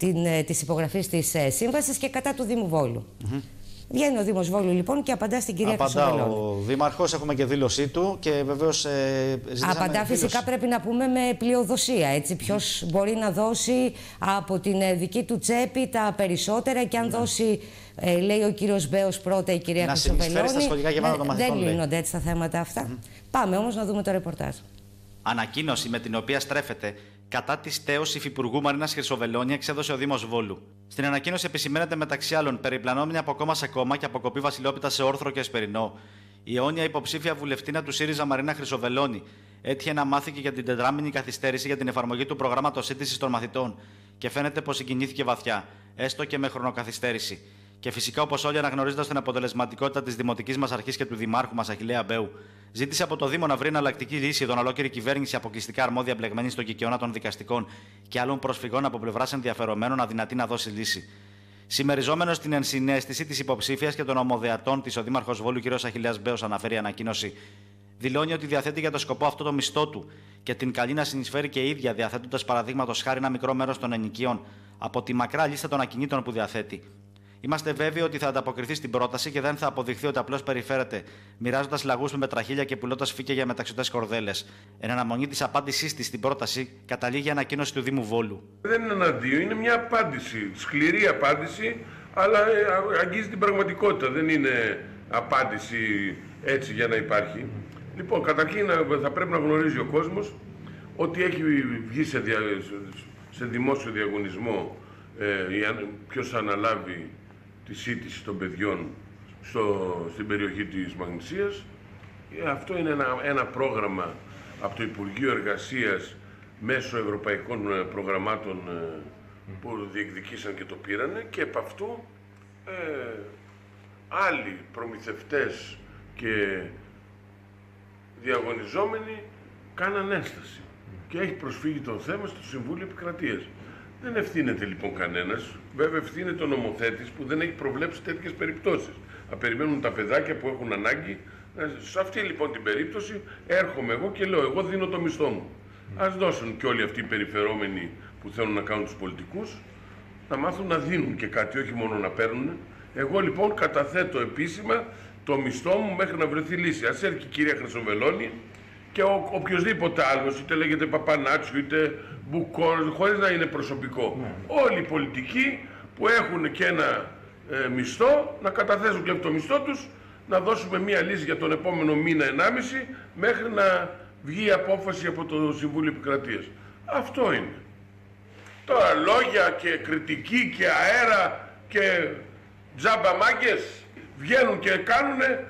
S1: της υπογραφής της σύμβασης, και κατά του Δήμου Βόλου. Βγαίνει ο Δήμος Βόλου λοιπόν και απαντά στην κυρία Χρυσοβελώνη.
S9: Απαντά ο Δήμαρχος, έχουμε και δήλωσή του και βεβαίως
S1: απαντά φυσικά, πρέπει να πούμε, με πλειοδοσία. Έτσι. Ποιος μπορεί να δώσει από την δική του τσέπη τα περισσότερα, και αν δώσει, λέει ο κύριος Μπέος πρώτα, η κυρία Χρυσοβελώνη. Δεν λύνονται έτσι τα θέματα αυτά. Πάμε όμως να δούμε το ρεπορτάζ.
S9: Ανακοίνωση με την οποία στρέφεται κατά της τέως Υφυπουργού Μαρίνας Χρυσοβελώνη εξέδωσε ο Δήμος Βόλου. Στην ανακοίνωση επισημαίνεται μεταξύ άλλων περιπλανόμενη από κόμμα σε κόμμα και από κοπή βασιλόπιτα σε όρθρο και εσπερινό. Η αιώνια υποψήφια βουλευτήνα του ΣΥΡΙΖΑ Μαρίνα Χρυσοβελώνη έτυχε να μάθει και για την τετράμηνη καθυστέρηση για την εφαρμογή του προγράμματος σύντησης των μαθητών και φαίνεται πως συγκινήθηκε βαθιά, έστω και με χρονοκαθυστέρηση. Και φυσικά, όπως όλοι, αναγνωρίζοντας την αποτελεσματικότητα της δημοτικής μας αρχής και του Δημάρχου μας Αχιλλέα Μπέου, ζήτησε από το Δήμο να βρει εναλλακτική λύση για τον ολόκληρη κυβέρνηση αποκλειστικά αρμόδια μπλεγμένη στον κικαιώνα των δικαστικών και άλλων προσφυγών από πλευράς ενδιαφερομένων, αδυνατή να δώσει λύση. Συμμεριζόμενος την ενσυναίσθηση της υποψήφιας και των ομοδιατών της, ο Δήμαρχος Βόλου κ. Αχιλλέας Μπέος, αναφέρει η ανακοίνωση, δηλώνει ότι διαθέτει για το σκοπό αυτό το μισθό του και την καλεί να συνεισφέρει και η ίδια, διαθέτοντας παραδείγματος χάρη ένα μικρό μέρος των ενοικίων από τη μακρά λίστα των ακινήτων που διαθέτει. Είμαστε βέβαιοι ότι θα ανταποκριθεί στην πρόταση και δεν θα αποδειχθεί ότι απλώς περιφέρεται, μοιράζοντας λαγούς με μετραχίλια και πουλώντας φύκια για μεταξωτές κορδέλες. Εν αναμονή της απάντησής της στην πρόταση, καταλήγει η ανακοίνωση του Δήμου Βόλου.
S10: Δεν είναι ένα δύο, είναι μια απάντηση, σκληρή απάντηση, αλλά αγγίζει την πραγματικότητα. Δεν είναι απάντηση έτσι για να υπάρχει. Λοιπόν, καταρχήν θα πρέπει να γνωρίζει ο κόσμος ότι έχει βγει σε δημόσιο διαγωνισμό ποιος αναλάβει τη σύντηση των παιδιών στην περιοχή της Μαγνησίας. Αυτό είναι ένα πρόγραμμα από το Υπουργείο Εργασίας μέσω ευρωπαϊκών προγραμμάτων που διεκδικήσαν και το πήρανε, και επ' αυτού άλλοι προμηθευτές και διαγωνιζόμενοι κάναν ένσταση και έχει προσφύγει το θέμα στο Συμβούλιο Επικρατείας. Δεν ευθύνεται λοιπόν κανένας, βέβαια ευθύνεται ο νομοθέτης που δεν έχει προβλέψει τέτοιες περιπτώσεις. Να περιμένουν τα παιδάκια που έχουν ανάγκη. Σε αυτή λοιπόν την περίπτωση έρχομαι εγώ και λέω: εγώ δίνω το μισθό μου. Ας δώσουν και όλοι αυτοί οι περιφερόμενοι που θέλουν να κάνουν τους πολιτικούς, να μάθουν να δίνουν και κάτι, όχι μόνο να παίρνουν. Εγώ λοιπόν καταθέτω επίσημα το μισθό μου μέχρι να βρεθεί λύση. Ας έρθει η κυρία Χρυσοβελώνη και οποιοδήποτε άλλος, είτε λέγεται Παπανάτσιο, είτε Μπουκόρ, χωρίς να είναι προσωπικό. Όλοι οι πολιτικοί που έχουν και ένα μισθό, να καταθέσουν και το μισθό τους, να δώσουμε μία λύση για τον επόμενο μήνα, 1,5, μέχρι να βγει η απόφαση από το Συμβούλιο Επικρατείας. Αυτό είναι. Τώρα λόγια και κριτική και αέρα και τζαμπαμάγκες βγαίνουν και κάνουνε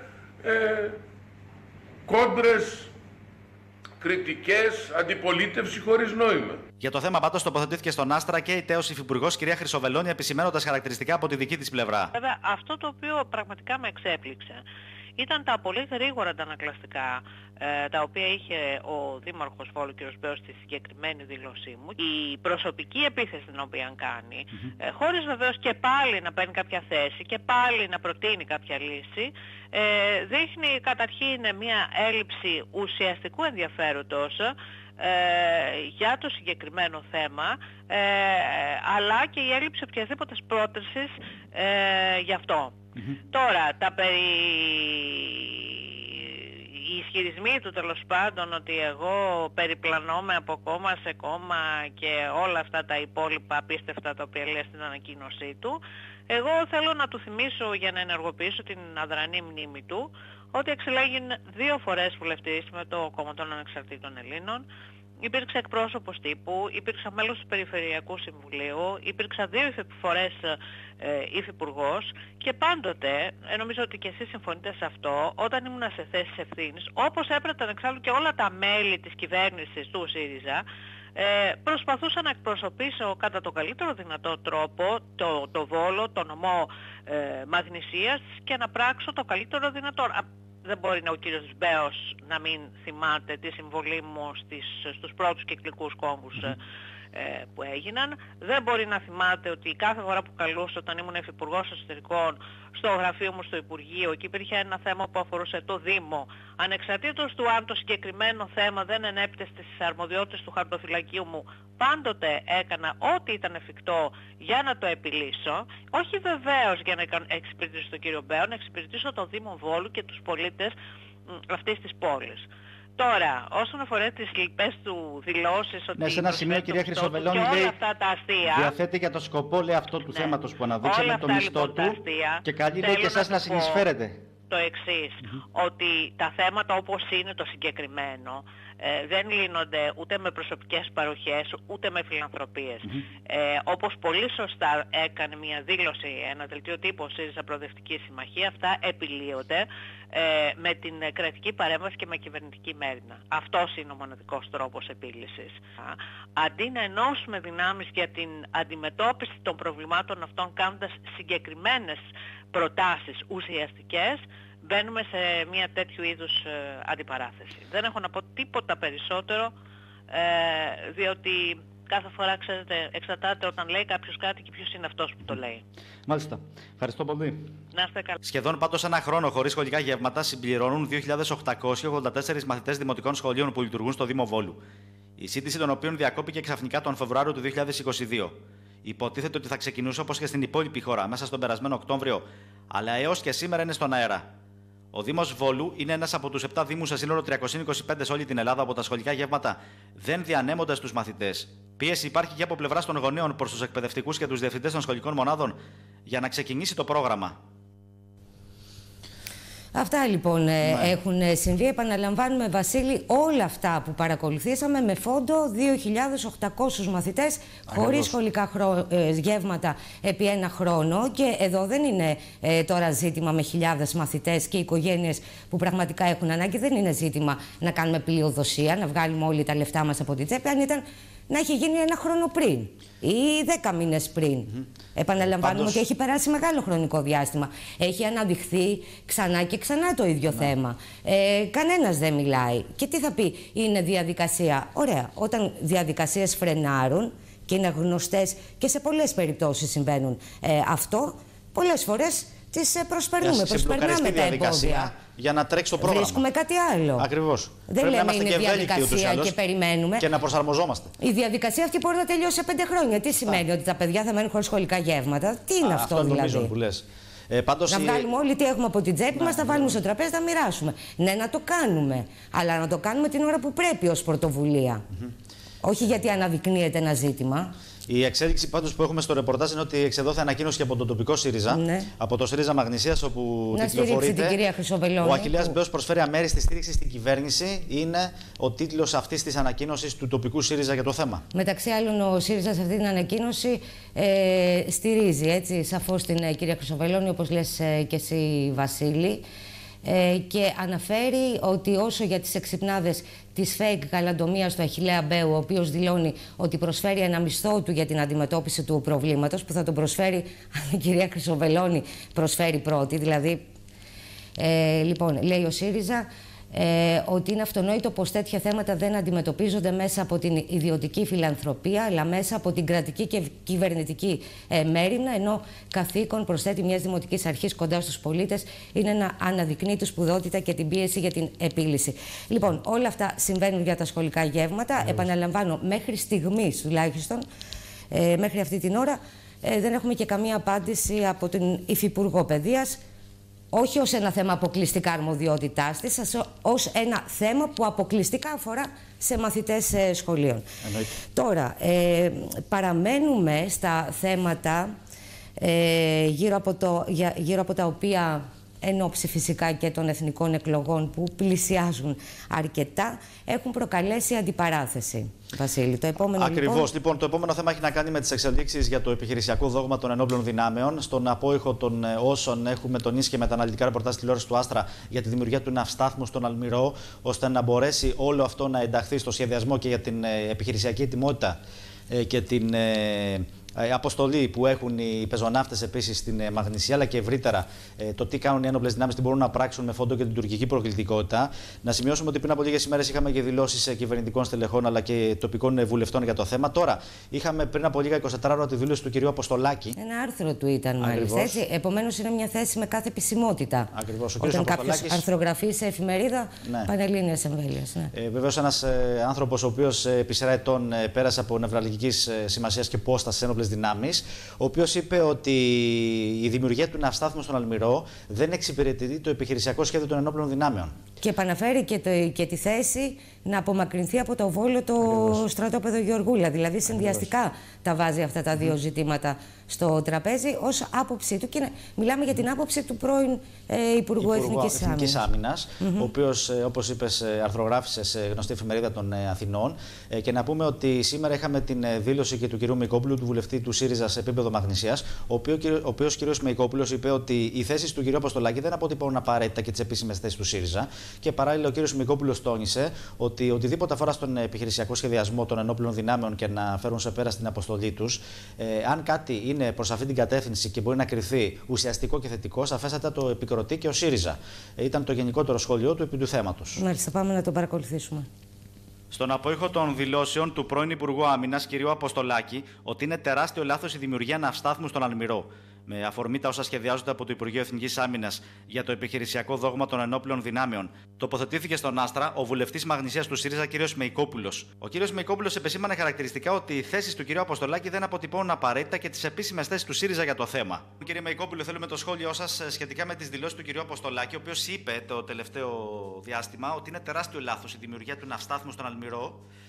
S10: κόντρες, κριτικές, αντιπολίτευση χωρίς νόημα.
S9: Για το θέμα πάντως τοποθετήθηκε στον Άστρα και η τέος υφυπουργός κυρία Χρυσοβελώνη, επισημαίνοντας χαρακτηριστικά από τη δική της πλευρά.
S11: Βέβαια, αυτό το οποίο πραγματικά με εξέπληξε ήταν τα πολύ γρήγορα αντανακλαστικά τα οποία είχε ο Δήμαρχος Βόλου κ. Μπέος στη συγκεκριμένη δήλωσή μου. Η προσωπική επίθεση την οποία κάνει, χωρίς βεβαίως και πάλι να παίρνει κάποια θέση και πάλι να προτείνει κάποια λύση, δείχνει καταρχήν μια έλλειψη ουσιαστικού ενδιαφέροντος για το συγκεκριμένο θέμα, αλλά και η έλλειψη οποιασδήποτε πρότασης γι' αυτό. Τώρα, οι ισχυρισμοί του τέλος πάντων ότι εγώ περιπλανόμαι από κόμμα σε κόμμα και όλα αυτά τα υπόλοιπα απίστευτα τα οποία λέει στην ανακοίνωσή του, εγώ θέλω να του θυμίσω, για να ενεργοποιήσω την αδρανή μνήμη του, ότι εξελέγει 2 φορές βουλευτής με το Κόμμα των Ανεξαρτήτων Ελλήνων, υπήρξε εκπρόσωπος τύπου, υπήρξα μέλος του Περιφερειακού Συμβουλίου, υπήρξα 2 φορές υφυπουργός και πάντοτε, νομίζω ότι και εσείς συμφωνείτε σε αυτό, όταν ήμουν σε θέσεις ευθύνης, όπως έπρεπε εξάλλου και όλα τα μέλη της κυβέρνησης του ΣΥΡΙΖΑ, προσπαθούσα να εκπροσωπήσω κατά τον καλύτερο δυνατό τρόπο το Βόλο, το νομό Μαγνησίας και να πράξω το καλύτερο δυνατό. Δεν μπορεί ο κύριος Μπέος να μην θυμάται τη συμβολή μου στους πρώτους κυκλικούς κόμβους που έγιναν. Δεν μπορεί να θυμάται ότι κάθε φορά που καλούσα όταν ήμουν υφυπουργός εσωτερικών στο γραφείο μου στο Υπουργείο και υπήρχε ένα θέμα που αφορούσε το Δήμο, ανεξαρτήτως του αν το συγκεκριμένο θέμα δεν ενέπτε στις αρμοδιότητες του χαρτοφυλακίου μου, πάντοτε έκανα ό,τι ήταν εφικτό για να το επιλύσω, όχι βεβαίως για να εξυπηρετήσω τον κύριο Μπέο, να εξυπηρετήσω το Δήμο Βόλου και τους πολίτες αυτής της πόλης. Τώρα, όσον αφορά τις λοιπές του δηλώσεις ότι...
S9: Ναι, σε ένα σημείο, κυρία Χρυσοβελώνη, λέει,
S11: αυτά τα αστεία,
S9: διαθέτει για το σκοπό, λέει, αυτό του θέματος που αναδείξαμε, το μισθό
S11: λοιπόν,
S9: του και καλεί, λέει, και εσάς να συνεισφέρετε.
S11: Το εξής, ότι τα θέματα όπως είναι το συγκεκριμένο δεν λύνονται ούτε με προσωπικές παροχές ούτε με φιλανθρωπίες. Όπως πολύ σωστά έκανε μια δήλωση, ένα δελτίο τύπου ΣΥΡΙΖΑ Προοδευτική Συμμαχία, αυτά επιλύονται με την κρατική παρέμβαση και με κυβερνητική μέρημνα. Αυτός είναι ο μοναδικός τρόπος επίλυσης. Αντί να ενώσουμε δυνάμεις για την αντιμετώπιση των προβλημάτων αυτών κάνοντας συγκεκριμένες προτάσεις ουσιαστικές, μπαίνουμε σε μια τέτοιου είδους αντιπαράθεση. Δεν έχω να πω τίποτα περισσότερο, διότι κάθε φορά, ξέρετε, εξαρτάται όταν λέει κάποιος κάτι και ποιος είναι αυτός που το λέει.
S9: Μάλιστα. Ευχαριστώ πολύ.
S11: Να είστε καλά.
S9: Σχεδόν πάντως ένα χρόνο χωρίς σχολικά γεύματα συμπληρώνουν 2.884 μαθητές δημοτικών σχολείων που λειτουργούν στο Δήμο Βόλου. Η σύντηση των οποίων διακόπηκε ξαφνικά τον Φεβρουάριο του 2022. Υποτίθεται ότι θα ξεκινούσε όπως και στην υπόλοιπη χώρα μέσα στον περασμένο Οκτώβριο, αλλά έως και σήμερα είναι στον αέρα. Ο Δήμος Βόλου είναι ένας από τους 7 δήμους σε σύνολο 325 σε όλη την Ελλάδα όπου τα σχολικά γεύματα δεν διανέμονται στους μαθητές. Πίεση υπάρχει και από πλευράς των γονέων προς τους εκπαιδευτικούς και τους διευθυντές των σχολικών μονάδων για να ξεκινήσει το πρόγραμμα.
S1: Αυτά λοιπόν έχουν συμβεί. Επαναλαμβάνουμε, Βασίλη, όλα αυτά που παρακολουθήσαμε με φόντο 2.800 μαθητές χωρίς σχολικά γεύματα επί ένα χρόνο. Και εδώ δεν είναι τώρα ζήτημα με χιλιάδες μαθητές και οικογένειες που πραγματικά έχουν ανάγκη. Δεν είναι ζήτημα να κάνουμε πλειοδοσία, να βγάλουμε όλοι τα λεφτά μας από την τσέπη. Αν ήταν να έχει γίνει ένα χρόνο πριν ή 10 μήνες πριν. Επαναλαμβάνουμε ότι έχει περάσει μεγάλο χρονικό διάστημα. Έχει αναδειχθεί ξανά και ξανά το ίδιο θέμα. Κανένας δεν μιλάει. Και τι θα πει, είναι διαδικασία. Ωραία, όταν διαδικασίες φρενάρουν και είναι γνωστές και σε πολλές περιπτώσεις συμβαίνουν αυτό, πολλές φορές τις προσπερνούμε. Προσπερνάμε τα εμπόδια.
S9: Για να τρέξει το πρόγραμμα.
S1: Βρίσκουμε κάτι άλλο.
S9: Ακριβώς.
S1: Δεν λέμε είναι διαδικασία και περιμένουμε.
S9: Και να προσαρμοζόμαστε.
S1: Η διαδικασία αυτή μπορεί να τελειώσει σε 5 χρόνια. Τι σημαίνει, ότι τα παιδιά θα μένουν χωρίς σχολικά γεύματα? Τι είναι αυτό δηλαδή?
S9: Που λες. Πάντως
S1: να βγάλουμε όλοι τι έχουμε από την τσέπη μας, θα βάλουμε στο τραπέζι, θα μοιράσουμε. Ναι, να το κάνουμε. Αλλά να το κάνουμε την ώρα που πρέπει ως πρωτοβουλία. Όχι γιατί αναδεικνύεται ένα ζήτημα.
S9: Η εξέλιξη πάντως που έχουμε στο ρεπορτάζ είναι ότι εξεδόθη ανακοίνωση και από τον τοπικό ΣΥΡΙΖΑ, από το ΣΥΡΙΖΑ Μαγνησίας, όπου
S1: κυκλοφορείται. Την κυρία Χρυσοβελώνη.
S9: Ο Αχιλλέας Μπέος προσφέρει αμέριστη στήριξη στην κυβέρνηση. Είναι ο τίτλος αυτής της ανακοίνωσης του τοπικού ΣΥΡΙΖΑ για το θέμα.
S1: Μεταξύ άλλων, ο ΣΥΡΙΖΑ σε αυτή την ανακοίνωση στηρίζει σαφώς την κυρία Χρυσοβελώνη, όπως λες και εσύ, Βασίλη. Και αναφέρει ότι όσο για τις εξυπνάδες της fake καλαντομίας του Αχιλλέα Μπέου, ο οποίος δηλώνει ότι προσφέρει ένα μισθό του για την αντιμετώπιση του προβλήματος, που θα τον προσφέρει αν η κυρία Χρυσοβελώνη προσφέρει πρώτη, δηλαδή λοιπόν, λέει ο ΣΥΡΙΖΑ ότι είναι αυτονόητο πως τέτοια θέματα δεν αντιμετωπίζονται μέσα από την ιδιωτική φιλανθρωπία, αλλά μέσα από την κρατική και κυβερνητική μέριμνα, ενώ καθήκον, προσθέτει, μιας δημοτικής αρχής κοντά στους πολίτες είναι να αναδεικνύει τη σπουδότητα και την πίεση για την επίλυση. Λοιπόν, όλα αυτά συμβαίνουν για τα σχολικά γεύματα. Επαναλαμβάνω, μέχρι στιγμής τουλάχιστον, μέχρι αυτή την ώρα, δεν έχουμε και καμία απάντηση από την Υφυπουργό Παιδείας. Όχι ως ένα θέμα αποκλειστικά αρμοδιότητάς της, ως ένα θέμα που αποκλειστικά αφορά σε μαθητές σχολείων. Τώρα, παραμένουμε στα θέματα γύρω από τα οποία, εν ώψη φυσικά και των εθνικών εκλογών που πλησιάζουν αρκετά, έχουν προκαλέσει αντιπαράθεση. Βασίλη, το επόμενο
S9: Ακριβώς. Λοιπόν, το επόμενο θέμα έχει να κάνει με τις εξελίξεις για το επιχειρησιακό δόγμα των ενόπλων δυνάμεων. Στον απόϊχο των όσων έχουμε τονίσει και με τα αναλυτικά ρεπορτάζ τηλεόραση του Άστρα για τη δημιουργία του ναυστάθμου στον Αλμυρό, ώστε να μπορέσει όλο αυτό να ενταχθεί στο σχεδιασμό και για την επιχειρησιακή ετοιμότητα και την αποστολή που έχουν οι πεζοναύτες επίσης στην Μαγνησία, αλλά και ευρύτερα το τι κάνουν οι ένοπλες δυνάμεις, τι μπορούν να πράξουν με φόντο και την τουρκική προκλητικότητα. Να σημειώσουμε ότι πριν από λίγες ημέρες είχαμε και δηλώσεις κυβερνητικών στελεχών αλλά και τοπικών βουλευτών για το θέμα. Τώρα, είχαμε πριν από λίγα 24 ώρα τη δήλωση του κυρίου Αποστολάκη.
S1: Ένα άρθρο του ήταν μάλιστα. Επομένως, είναι μια θέση με κάθε επισημότητα.
S9: Ακριβώς.
S1: Όταν κάποιος αρθρογραφεί σε εφημερίδα πανελλήνιας εμβέλειας.
S9: Βεβαίως, ένας άνθρωπος ο οποίος επί σειρά ετών πέρασε από νευραλγικής σημασίας και πόστα στις ένοπλες δυνάμεις, ο οποίος είπε ότι η δημιουργία του ναυστάθμου στον Αλμυρό δεν εξυπηρετεί το επιχειρησιακό σχέδιο των ενόπλων δυνάμεων.
S1: Και επαναφέρει και τη θέση να απομακρυνθεί από το Βόλο το στρατόπεδο Γεωργούλα. Δηλαδή, συνδυαστικά τα βάζει αυτά τα δύο ζητήματα στο τραπέζι ως άποψή του. Και μιλάμε για την άποψη του πρώην Υπουργού Εθνικής Άμυνας,
S9: ο οποίος, όπως είπες, αρθρογράφησε σε γνωστή εφημερίδα των Αθηνών. Και να πούμε ότι σήμερα είχαμε την δήλωση και του κ. Μεϊκόπουλου, του βουλευτή του ΣΥΡΙΖΑ σε επίπεδο Μαγνησίας, ο οποίος κ. Μεϊκόπουλος είπε ότι οι θέσεις του κ. Αποστολάκη δεν αποτυπώνουν απαραίτητα και τις επίσημες θέσεις του ΣΥΡΙΖΑ. Και παράλληλα, ο κ. Μεϊκόπουλος τόνισε ότι οτιδήποτε αφορά στον επιχειρησιακό σχεδιασμό των ενόπλων δυνάμεων και να φέρουν σε πέρα στην αποστολή τους, αν κάτι είναι προς αυτή την κατεύθυνση και μπορεί να κριθεί ουσιαστικό και θετικό, σαφέστατα το επικροτεί και ο ΣΥΡΙΖΑ. Ήταν το γενικότερο σχόλιο του επί του θέματος.
S1: Μάλιστα, πάμε να το παρακολουθήσουμε.
S9: Στον απόϊχο των δηλώσεων του πρώην Υπουργού Άμυνας, κ. Αποστολάκη, ότι είναι τεράστιο λάθος η δημιουργία ναυστάθμου στον Αλμυρό. Με αφορμή τα όσα σχεδιάζονται από το Υπουργείο Εθνικής Άμυνας για το επιχειρησιακό δόγμα των ενόπλων δυνάμεων, τοποθετήθηκε στον Άστρα ο βουλευτής Μαγνησίας του ΣΥΡΙΖΑ, κ. Μεϊκόπουλος. Ο κ. Μεϊκόπουλος επεσήμανε χαρακτηριστικά ότι οι θέσεις του κ. Αποστολάκη δεν αποτυπώνουν απαραίτητα και τις επίσημες θέσεις του ΣΥΡΙΖΑ για το θέμα. Κ. Μεϊκόπουλο, θέλουμε το σχόλιο σας σχετικά με τις δηλώσεις του κ. Αποστολάκη, ο οποίος είπε το τελευταίο διάστημα ότι είναι τεράστιο λάθος η δημιουργία του ναυστάθμου στον Αλμυρό,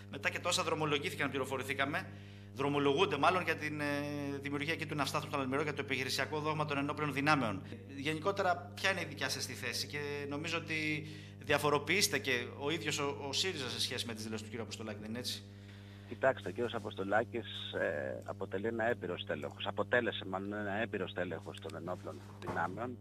S9: μετά και τόσα δρομολογήθηκαν, πληροφορηθήκαμε, δρομολογούνται μάλλον για την δημιουργία εκεί του ναυστάθμου στον Αλμυρό για το επιχειρησιακό δόγμα των ενόπλων δυνάμεων. Γενικότερα, ποια είναι η δικιά σας τη θέση? Και νομίζω ότι διαφοροποιείστε και ο ίδιος ο ΣΥΡΙΖΑ σε σχέση με τις δηλώσεις του κ. Αποστολάκη, δεν είναι έτσι?
S12: Κοιτάξτε, ο κ. Αποστολάκης αποτελεί ένα έμπειρος τέλεχος. Αποτέλεσε μάλλον ένα έμπειρος τέλεχος των ενόπλων δυνάμεων.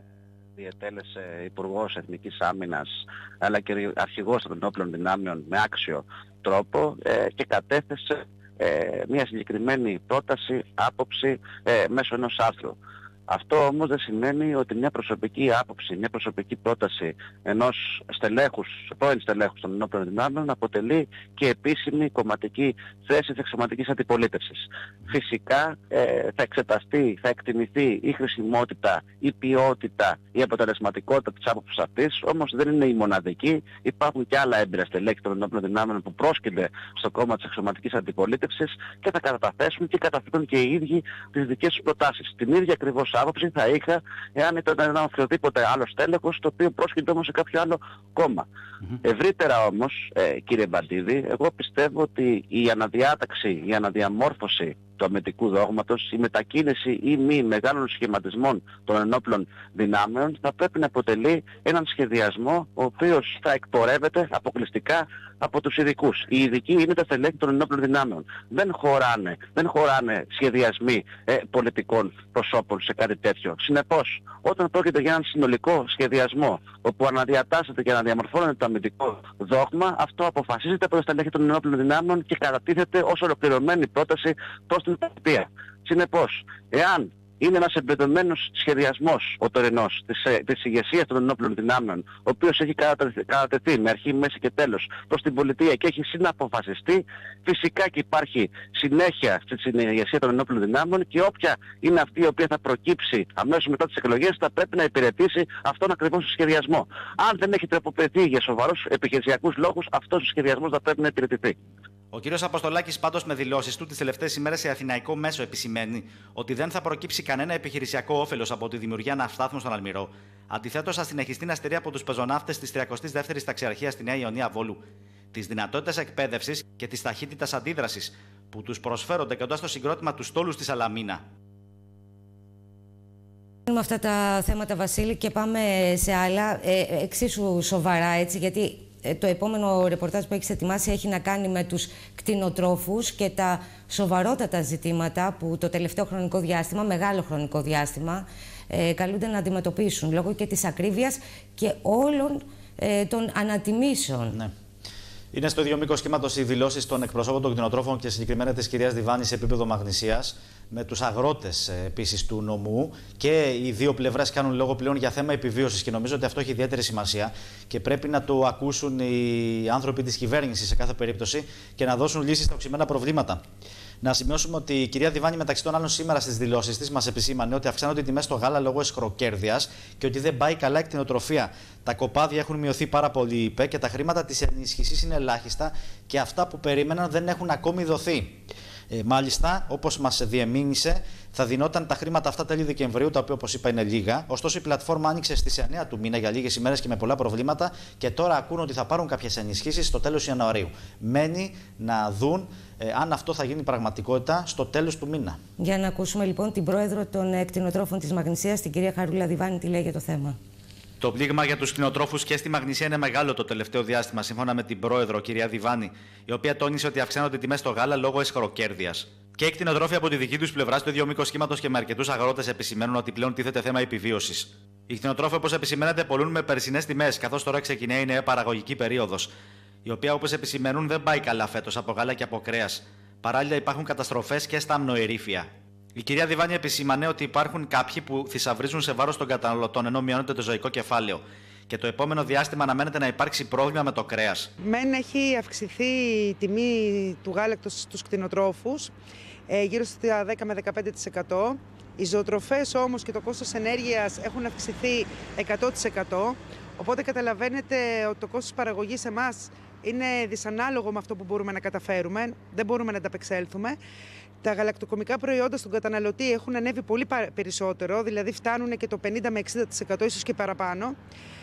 S12: Διετέλεσε Υπουργός Εθνικής Άμυνας, αλλά και Αρχηγός των ενόπλων δυνάμεων με άξιο τρόπο και κατέθεσε μια συγκεκριμένη πρόταση, άποψη μέσω ενός άρθρου. Αυτό όμως δεν σημαίνει ότι μια προσωπική άποψη, μια προσωπική πρόταση ενός πρώην στελέχους των ενόπλων δυνάμεων αποτελεί και επίσημη κομματική θέση της εξωματικής αντιπολίτευσης. Φυσικά θα εξεταστεί, θα εκτιμηθεί η χρησιμότητα, η ποιότητα, η αποτελεσματικότητα της άποψης αυτής, όμως δεν είναι η μοναδική. Υπάρχουν και άλλα έμπειρα στελέχη των ενόπλων δυνάμεων που πρόσκυνται στο κόμμα της εξωματικής αντιπολίτευσης και θα καταθέσουν και καταθέτουν και οι ίδιοι τις δικές τους προτάσεις. Την ίδια ακριβώς άποψη θα είχα εάν ήταν ένα οποιοδήποτε άλλο στέλεχος το οποίο πρόσκειται όμως σε κάποιο άλλο κόμμα. Ευρύτερα όμως, κύριε Μπαντίδη, εγώ πιστεύω ότι η αναδιάταξη, η αναδιαμόρφωση του αμυντικού δόγματος, η μετακίνηση ή μη μεγάλων σχηματισμών των ενόπλων δυνάμεων θα πρέπει να αποτελεί έναν σχεδιασμό ο οποίος θα εκπορεύεται αποκλειστικά από τους ειδικούς. Οι ειδικοί είναι τα στελέχη των ενόπλων δυνάμεων. Δεν χωράνε σχεδιασμοί πολιτικών προσώπων σε κάτι τέτοιο. Συνεπώς, όταν πρόκειται για έναν συνολικό σχεδιασμό όπου αναδιατάσσεται και αναδιαμορφώνεται το αμυντικό δόγμα, αυτό αποφασίζεται από τα στελέχη των ενόπλων δυνάμεων και κατατίθεται ως ολοκληρωμένη πρόταση προς την πολιτεία. Συνεπώς, εάν είναι ένας εμπεδομένος σχεδιασμός ο τωρινός της ηγεσίας των ενόπλων δυνάμεων, ο οποίος έχει κατατεθεί με αρχή, μέση και τέλος προς την πολιτεία και έχει συναποφασιστεί, φυσικά και υπάρχει συνέχεια στην ηγεσία των ενόπλων δυνάμεων και όποια είναι αυτή η οποία θα προκύψει αμέσως μετά τις εκλογές θα πρέπει να υπηρετήσει αυτόν ακριβώς τον σχεδιασμό. Αν δεν έχει τροποποιηθεί για σοβαρούς επιχειρησιακούς λόγους, αυτός ο σχεδιασμός θα πρέπει να υπηρετηθεί.
S9: Ο κ. Αποστολάκης πάντως με δηλώσεις του τις τελευταίες ημέρες σε αθηναϊκό μέσο επισημαίνει ότι δεν θα προκύψει κανένα επιχειρησιακό όφελος από τη δημιουργία ναυστάθμου στον Αλμυρό. Αντιθέτως, θα συνεχιστεί να στερεί από τους πεζοναύτες της 32ης Ταξιαρχίας στη Νέα Ιωνία Βόλου τις δυνατότητες εκπαίδευσης και της ταχύτητας αντίδρασης που τους προσφέρονται κοντά στο συγκρότημα του στόλου στη Σαλαμίνα.
S1: Με αυτά τα θέματα, Βασίλη, και πάμε σε άλλα εξίσου σοβαρά, έτσι, γιατί το επόμενο ρεπορτάζ που έχεις ετοιμάσει έχει να κάνει με τους κτηνοτρόφους και τα σοβαρότατα ζητήματα που το τελευταίο χρονικό διάστημα, μεγάλο χρονικό διάστημα, καλούνται να αντιμετωπίσουν λόγω και της ακρίβειας και όλων των ανατιμήσεων. Ναι.
S9: Είναι στο ίδιο μήκος κύματος οι δηλώσεις των εκπροσώπων των κτηνοτρόφων και συγκεκριμένα της κυρίας Διβάνη σε επίπεδο Μαγνησίας, με τους αγρότες επίσης του νομού, και οι δύο πλευρές κάνουν λόγο πλέον για θέμα επιβίωσης και νομίζω ότι αυτό έχει ιδιαίτερη σημασία και πρέπει να το ακούσουν οι άνθρωποι της κυβέρνησης σε κάθε περίπτωση και να δώσουν λύσεις στα οξυμένα προβλήματα. Να σημειώσουμε ότι η κυρία Διβάνη, μεταξύ των άλλων, σήμερα στις δηλώσεις της μας επισήμανε ότι αυξάνονται οι τιμές στο γάλα λόγω εσχροκέρδειας και ότι δεν πάει καλά η κτηνοτροφία. Τα κοπάδια έχουν μειωθεί πάρα πολύ, είπε, και τα χρήματα της ενίσχυσης είναι ελάχιστα και αυτά που περίμεναν δεν έχουν ακόμη δοθεί. Μάλιστα, όπως μας διεμήνυσε, θα δινόταν τα χρήματα αυτά τέλη Δεκεμβρίου, τα οποία, όπως είπα, είναι λίγα. Ωστόσο, η πλατφόρμα άνοιξε στις 9 του μήνα για λίγες ημέρες και με πολλά προβλήματα και τώρα ακούν ότι θα πάρουν κάποιες ενισχύσεις στο τέλος Ιανουαρίου. Μένει να δουν αν αυτό θα γίνει πραγματικότητα στο τέλος του μήνα. Για να ακούσουμε λοιπόν την πρόεδρο των κτηνοτρόφων της Μαγνησίας, την κυρία Χαρούλα Διβάνη, τι λέει για το θέμα. Το πλήγμα για τους κτηνοτρόφους και στη Μαγνησία είναι μεγάλο το τελευταίο διάστημα, σύμφωνα με την πρόεδρο, κυρία Διβάνη, η οποία τόνισε ότι αυξάνονται τιμές στο γάλα λόγω εσχροκέρδειας. Και οι κτηνοτρόφοι από τη δική τους πλευρά, στο ίδιο μήκος κύματος και με αρκετούς αγρότες, επισημαίνουν ότι πλέον τίθεται θέμα επιβίωσης. Οι κτηνοτρόφοι, όπως επισημαίνεται, πωλούν με περσινές τιμές, καθώς τώρα ξεκινάει η νέα παραγωγική περίοδος, η οποία, όπως επισημαίνουν, δεν πάει καλά φέτος από γάλα και από κρέας. Παράλληλα, υπάρχουν καταστροφές και στα αμνοερήφια. Η κυρία Διβάνη επισήμανε ότι υπάρχουν κάποιοι που θησαυρίζουν σε βάρος των καταναλωτών ενώ μειώνεται το ζωικό κεφάλαιο. Και το επόμενο διάστημα αναμένεται να υπάρξει πρόβλημα με το κρέας.
S13: Μεν έχει αυξηθεί η τιμή του γάλακτος στους κτηνοτρόφους, γύρω στα 10 με 15%. Οι ζωοτροφές όμως και το κόστος ενέργειας έχουν αυξηθεί 100%. Οπότε καταλαβαίνετε ότι το κόστος παραγωγής σε εμάς είναι δυσανάλογο με αυτό που μπορούμε να καταφέρουμε. Δεν μπορούμε να ανταπεξέλθουμε. Τα γαλακτοκομικά προϊόντα στον καταναλωτή έχουν ανέβει πολύ περισσότερο, δηλαδή φτάνουν και το 50 με 60%, ίσως και παραπάνω.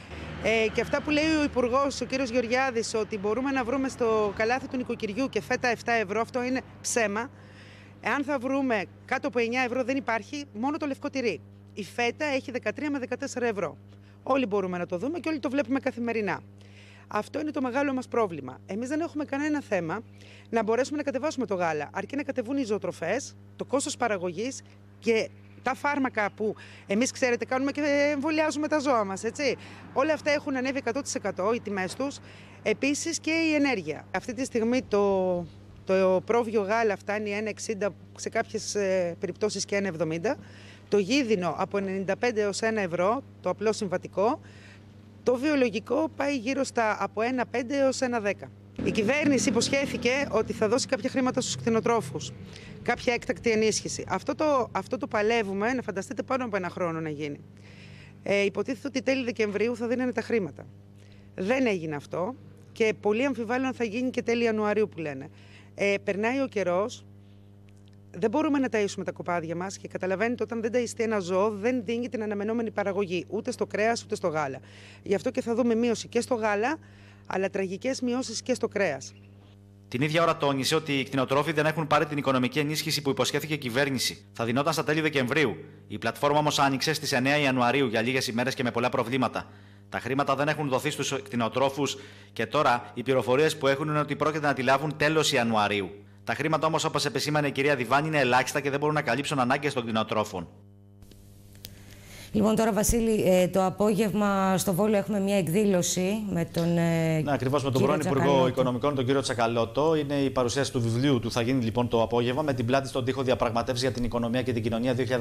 S13: Και αυτά που λέει ο Υπουργός, ο κύριος Γεωργιάδης, ότι μπορούμε να βρούμε στο καλάθι του νοικοκυριού και φέτα 7 ευρώ, αυτό είναι ψέμα. Εάν θα βρούμε κάτω από 9 ευρώ δεν υπάρχει, μόνο το λευκό τυρί. Η φέτα έχει 13 με 14 ευρώ. Όλοι μπορούμε να το δούμε και όλοι το βλέπουμε καθημερινά. Αυτό είναι το μεγάλο μας πρόβλημα. Εμείς δεν έχουμε κανένα θέμα να μπορέσουμε να κατεβάσουμε το γάλα. Αρκεί να κατεβούν οι ζωοτροφές, το κόστος παραγωγής και τα φάρμακα που εμείς, ξέρετε, κάνουμε και εμβολιάζουμε τα ζώα μας, έτσι. Όλα αυτά έχουν ανέβει 100% οι τιμές τους. Επίσης και η ενέργεια. Αυτή τη στιγμή το πρόβιο γάλα φτάνει 1,60, σε κάποιες περιπτώσεις και 1,70. Το γίδινο από 95 έως 1 ευρώ, το απλό συμβατικό. Το βιολογικό πάει γύρω στα από 1,5 έως 1,10. Η κυβέρνηση υποσχέθηκε ότι θα δώσει κάποια χρήματα στους κτηνοτρόφους, κάποια έκτακτη ενίσχυση. Αυτό το παλεύουμε, να φανταστείτε, πάνω από 1 χρόνο να γίνει. Υποτίθεται ότι τέλη Δεκεμβρίου θα δίνανε τα χρήματα. Δεν έγινε αυτό και πολύ αμφιβάλλω αν θα γίνει και τέλη Ιανουαρίου που λένε. Περνάει ο καιρός, δεν μπορούμε να ταΐσουμε τα κοπάδια μας και καταλαβαίνετε, όταν δεν ταΐστηκε ένα ζώο δεν δίνει την αναμενόμενη παραγωγή ούτε στο κρέας ούτε στο γάλα. Γι' αυτό και θα δούμε μείωση και στο γάλα, αλλά τραγικές μειώσεις και στο κρέας.
S9: Την ίδια ώρα τόνισε ότι οι κτηνοτρόφοι δεν έχουν πάρει την οικονομική ενίσχυση που υποσχέθηκε η κυβέρνηση. Θα δινόταν στα τέλη Δεκεμβρίου. Η πλατφόρμα όμως άνοιξε στις 9 Ιανουαρίου για λίγες ημέρες και με πολλά προβλήματα. Τα χρήματα δεν έχουν δοθεί στους κτηνοτρόφους και τώρα οι πληροφορίες που έχουν είναι ότι πρόκειται να τη λάβουν τέλος Ιανουαρίου. Τα χρήματα όμως, όπως επεσήμανε η κυρία Διβάνη, είναι ελάχιστα και δεν μπορούν να καλύψουν ανάγκες των κτηνοτρόφων.
S1: Λοιπόν, τώρα, Βασίλη, το απόγευμα στο Βόλο έχουμε μια εκδήλωση με τον. Ναι,
S9: ακριβώς, με τον πρώην Υπουργό Οικονομικών, τον κύριο Τσακαλώτο. Είναι η παρουσίαση του βιβλίου του. Θα γίνει λοιπόν το απόγευμα με την πλάτη στον τοίχο διαπραγματεύσεις για την οικονομία και την κοινωνία 2015-2019.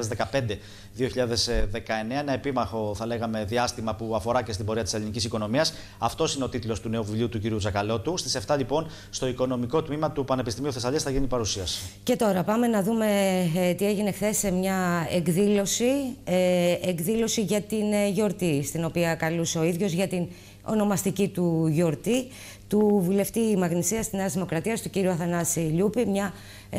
S9: Ένα επίμαχο, θα λέγαμε, διάστημα που αφορά και στην πορεία της ελληνικής οικονομίας. Αυτός είναι ο τίτλος του νέου βιβλίου του κύριου Τσακαλώτου. Στις 7 λοιπόν, στο οικονομικό τμήμα του Πανεπιστημίου Θεσσαλίας θα γίνει η παρουσίαση. Και τώρα πάμε να δούμε τι έγινε χθες σε μια εκδήλωση για την γιορτή, στην οποία καλούσε ο ίδιος για την ονομαστική του γιορτή του βουλευτή Μαγνησίας της Νέας Δημοκρατίας, του κύριου Αθανάση Λιούπη. Μια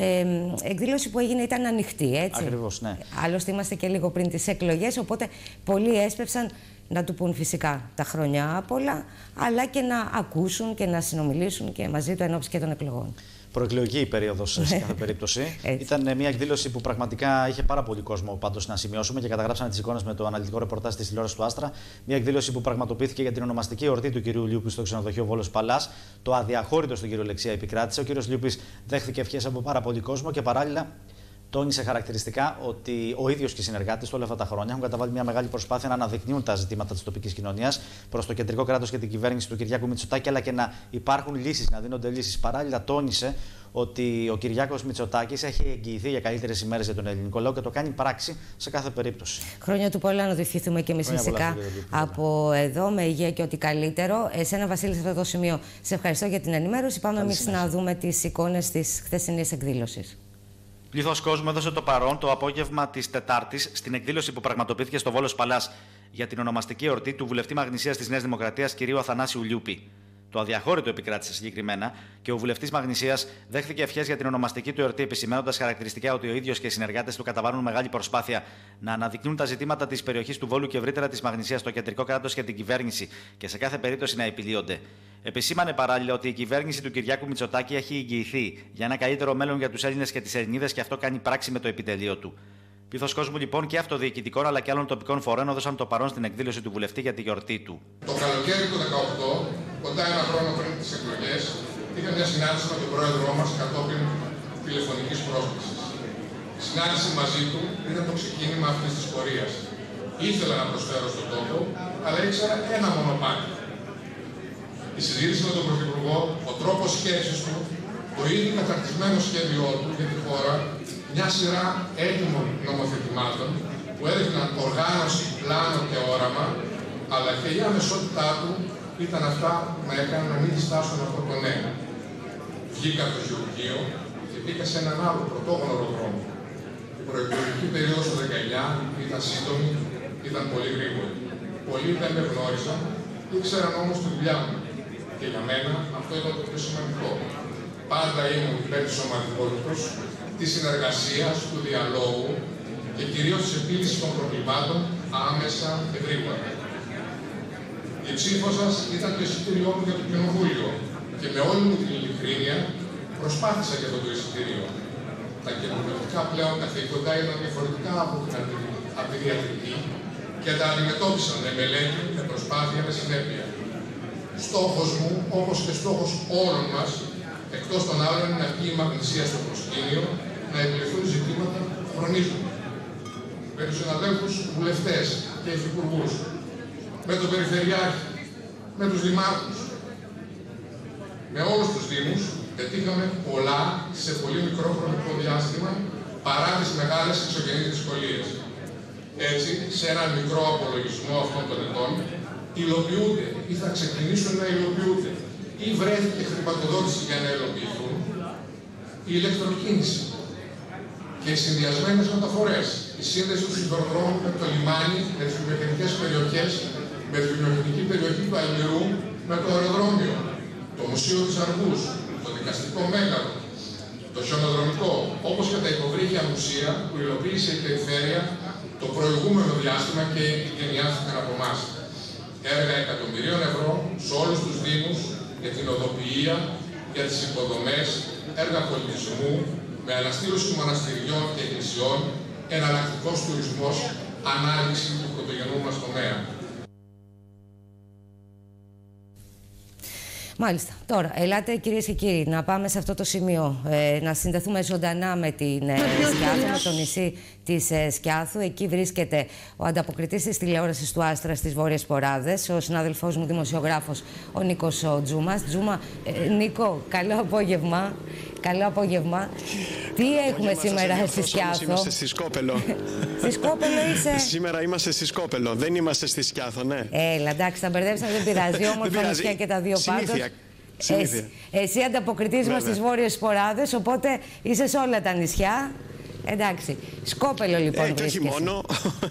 S9: εκδήλωση που ήταν ανοιχτή, έτσι. Ακριβώς, ναι.
S1: Άλλωστε είμαστε και λίγο πριν τις εκλογές, οπότε πολλοί έσπευσαν να του πούν φυσικά τα χρόνια πολλά, αλλά και να ακούσουν και να συνομιλήσουν και μαζί του εν ώψη και των εκλογών.
S9: Προεκλογική περίοδος σε κάθε περίπτωση. Ήταν μια εκδήλωση που πραγματικά είχε πάρα πολύ κόσμο πάντως να σημειώσουμε και καταγράψανε τις εικόνες με το αναλυτικό ρεπορτάζ της τηλεόρασης του Άστρα. Μια εκδήλωση που πραγματοποιήθηκε για την ονομαστική εορτή του κυρίου Λιούπη στο ξενοδοχείο Βόλος Παλάς. Το αδιαχώρητο στον κύριο Λεξία επικράτησε. Ο κύριος Λιούπης δέχθηκε ευχές από πάρα πολύ κόσμο και παράλληλα τόνισε χαρακτηριστικά ότι ο ίδιος και οι συνεργάτες του όλα αυτά τα χρόνια έχουν καταβάλει μια μεγάλη προσπάθεια να αναδεικνύουν τα ζητήματα της τοπικής κοινωνίας προς το κεντρικό κράτος και την κυβέρνηση του Κυριάκου Μητσοτάκη, αλλά και να υπάρχουν λύσεις, να δίνονται λύσεις. Παράλληλα, τόνισε ότι ο Κυριάκος Μητσοτάκης έχει εγγυηθεί για καλύτερες ημέρες για τον ελληνικό λαό και το κάνει πράξη σε κάθε περίπτωση.
S1: Χρόνια του πολλά, να το ευχηθούμε και εμείς φυσικά από εδώ, με υγεία και ό,τι καλύτερο. Εσένα, Βασίλη, σε αυτό το σημείο σε ευχαριστώ για την ενημέρωση. Πάμε εμείς να δούμε τις εικόνες της χθεσινής εκδήλωσης.
S9: Πλήθος κόσμου έδωσε το παρόν το απόγευμα της Τετάρτης στην εκδήλωση που πραγματοποιήθηκε στο Βόλος Παλάς για την ονομαστική εορτή του βουλευτή Μαγνησίας της Νέας Δημοκρατίας κ. Αθανάσιου Λιούπη. Το αδιαχώρητο επικράτησε συγκεκριμένα και ο βουλευτής Μαγνησίας δέχθηκε ευχές για την ονομαστική του εορτή, επισημαίνοντας χαρακτηριστικά ότι ο ίδιος και οι συνεργάτες του καταβάλουν μεγάλη προσπάθεια να αναδεικνύουν τα ζητήματα της περιοχής του Βόλου και ευρύτερα της Μαγνησίας στο κεντρικό κράτος και την κυβέρνηση και σε κάθε περίπτωση να επιλύονται. Επισήμανε παράλληλα ότι η κυβέρνηση του Κυριάκου Μητσοτάκη έχει εγγυηθεί για ένα καλύτερο μέλλον για τους Έλληνες και τις Ελληνίδες και αυτό κάνει πράξη με το επιτελείο του. Πλήθος κόσμου λοιπόν και αυτοδιοικητικών αλλά και άλλων τοπικών φορέων έδωσαν το παρόν στην εκδήλωση του βουλευτή για τη γιορτή του.
S14: Το καλοκαίρι του 2018, κοντά ένα χρόνο πριν τις εκλογές, είχα μια συνάντηση με τον πρόεδρό μας κατόπιν τηλεφωνικής πρόσκλησης. Η συνάντηση μαζί του ήταν το ξεκίνημα αυτής της πορείας. Ήθελα να προσφέρω στον τόπο, αλλά ήξερα ένα μονοπάτι. Η συζήτηση με τον Πρωθυπουργό, ο τρόπος σκέψης του, το ήδη καταρτισμένο σχέδιό του για τη χώρα, μια σειρά έτοιμων νομοθετημάτων που έδειχναν οργάνωση, πλάνο και όραμα, αλλά και η αμεσότητά του ήταν αυτά που με έκαναν να μην διστάσουν αυτό το ναι. Βγήκα από το χειρουργείο και πήγα σε έναν άλλο πρωτόγνωρο δρόμο. Η προεκλογική περίοδος του 19 ήταν σύντομη, ήταν πολύ γρήγορη. Πολλοί δεν με γνώρισαν, ήξεραν όμως τη δουλειά μου. Και για μένα αυτό ήταν το πιο σημαντικό. Πάντα ήμουν υπέρ της ομαδικότητας, της συνεργασίας, του διαλόγου και κυρίως της επίλυσης των προβλημάτων άμεσα και γρήγορα. Η Η ψήφος σας ήταν το εισιτήριό μου για το Κοινοβούλιο και με όλη μου την ειλικρίνεια προσπάθησα για το εισιτήριο. Τα κοινοβουλευτικά πλέον καθήκοντα ήταν διαφορετικά από τη διατρική και τα αντιμετώπισαν με μελέτη, με προσπάθεια, με συνέπεια. Στόχος μου, όπως και στόχος όλων μας, εκτός των άλλων, είναι να βγει η Μαγνησία στο προσκήνιο, να επιληθούν ζητήματα που χρονίζουν. Με τους συναδέλφους βουλευτές και υφυπουργούς, με τον Περιφερειάρχη, με τους δημάρχους, με όλους τους δήμους, πετύχαμε πολλά σε πολύ μικρό χρονικό διάστημα παρά τις μεγάλες εξωγενείς δυσκολίες. Έτσι, σε έναν μικρό απολογισμό αυτών των ετών, υλοποιούνται ή θα ξεκινήσουν να υλοποιούνται ή βρέθηκε χρηματοδότηση για να υλοποιηθούν η ηλεκτροκίνηση και οι συνδυασμένες μεταφορές, η σύνδεση του σιδηροδρόμου με το λιμάνι, με τις βιομηχανικές περιοχές, με τη βιομηχανική περιοχή του Αλμυρού, με το αεροδρόμιο, το Μουσείο της Αργούς, το δικαστικό μέγαρο, το χιονοδρομικό, όπως και τα υποβρύχια μουσεία που υλοποίησε η περιφέρεια το προηγούμενο διάστημα και γενιάστηκαν από εμάς. Έργα εκατομμυρίων ευρώ σε όλους τους δήμους για την οδοποιία, για τις υποδομές, έργα πολιτισμού, με αναστήλωση μοναστηριών και εκκλησιών, εναλλακτικός τουρισμός, ανάλυση του πρωτογενού μας τομέα.
S1: Μάλιστα. Τώρα, ελάτε κυρίες και κύριοι, να πάμε σε αυτό το σημείο, να συνδεθούμε ζωντανά με την Σκιάθο, με το νησί της Σκιάθου. Εκεί βρίσκεται ο ανταποκριτής της τηλεόρασης του Άστρα στις Βόρειες Ποράδες, ο συνάδελφός μου δημοσιογράφος, ο Νίκος Τζούμας. Τζούμα, Νίκο, καλό απόγευμα. Καλό απόγευμα. Τι έχουμε σήμερα στη Σκιάθο?
S15: Είμαστε στη Σκόπελο.
S1: Στη Σκόπελο είσαι?
S15: Σήμερα είμαστε στη Σκόπελο, δεν είμαστε στη Σκιάθο, ναι.
S1: Έλα, εντάξει, τα μπερδέψαμε, δεν πειράζει. Όμορφα νησιά και τα δύο πάντως. Εσύ ανταποκριτής μας στις Βόρειες Ποράδες, οπότε είσαι σε όλα τα νησιά. Εντάξει. Σκόπελο λοιπόν.
S15: Και όχι μόνο.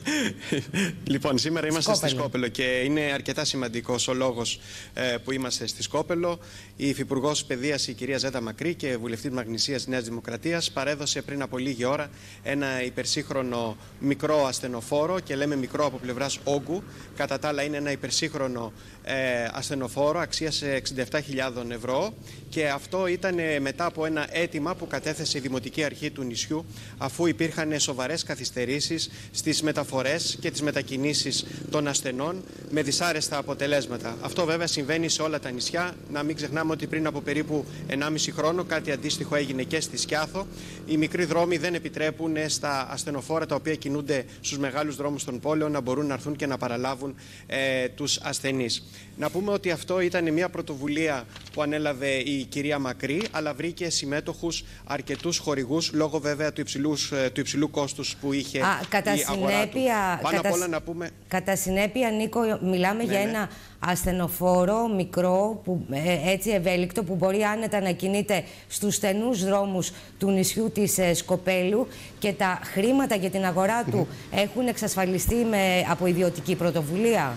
S15: Λοιπόν, σήμερα είμαστε στη Σκόπελο και είναι αρκετά σημαντικός ο λόγος που είμαστε στη Σκόπελο. Η Υφυπουργός Παιδείας, η κυρία Ζέτα Μακρύ, και βουλευτή Μαγνησίας Νέας Δημοκρατίας, παρέδωσε πριν από λίγη ώρα ένα υπερσύγχρονο μικρό ασθενοφόρο, και λέμε μικρό από πλευράς όγκου. Κατά τα άλλα, είναι ένα υπερσύγχρονο ασθενοφόρο αξίας 67.000 ευρώ, και αυτό ήταν μετά από ένα αίτημα που κατέθεσε η Δημοτική Αρχή του νησιού, αφού υπήρχαν σοβαρές καθυστερήσεις στις μεταφορές και τις μετακινήσεις των ασθενών με δυσάρεστα αποτελέσματα. Αυτό βέβαια συμβαίνει σε όλα τα νησιά. Να μην ξεχνάμε ότι πριν από περίπου 1,5 χρόνο κάτι αντίστοιχο έγινε και στη Σκιάθο. Οι μικροί δρόμοι δεν επιτρέπουν στα ασθενοφόρα τα οποία κινούνται στους μεγάλους δρόμους των πόλεων να μπορούν να έρθουν και να παραλάβουν τους ασθενείς. Να πούμε ότι αυτό ήταν μια πρωτοβουλία που ανέλαβε η κυρία Μακρύ, αλλά βρήκε συμμέτοχους αρκετούς χορηγούς, λόγω βέβαια του υψηλού κόστους που είχε η αγορά του. Πάνω απ' όλα να πούμε...
S1: Κατά συνέπεια, Νίκο, μιλάμε για ένα ασθενοφόρο μικρό, έτσι ευέλικτο, που μπορεί άνετα να κινείται στους στενούς δρόμους του νησιού της Σκοπέλου, και τα χρήματα για την αγορά του έχουν εξασφαλιστεί από ιδιωτική πρωτοβουλία.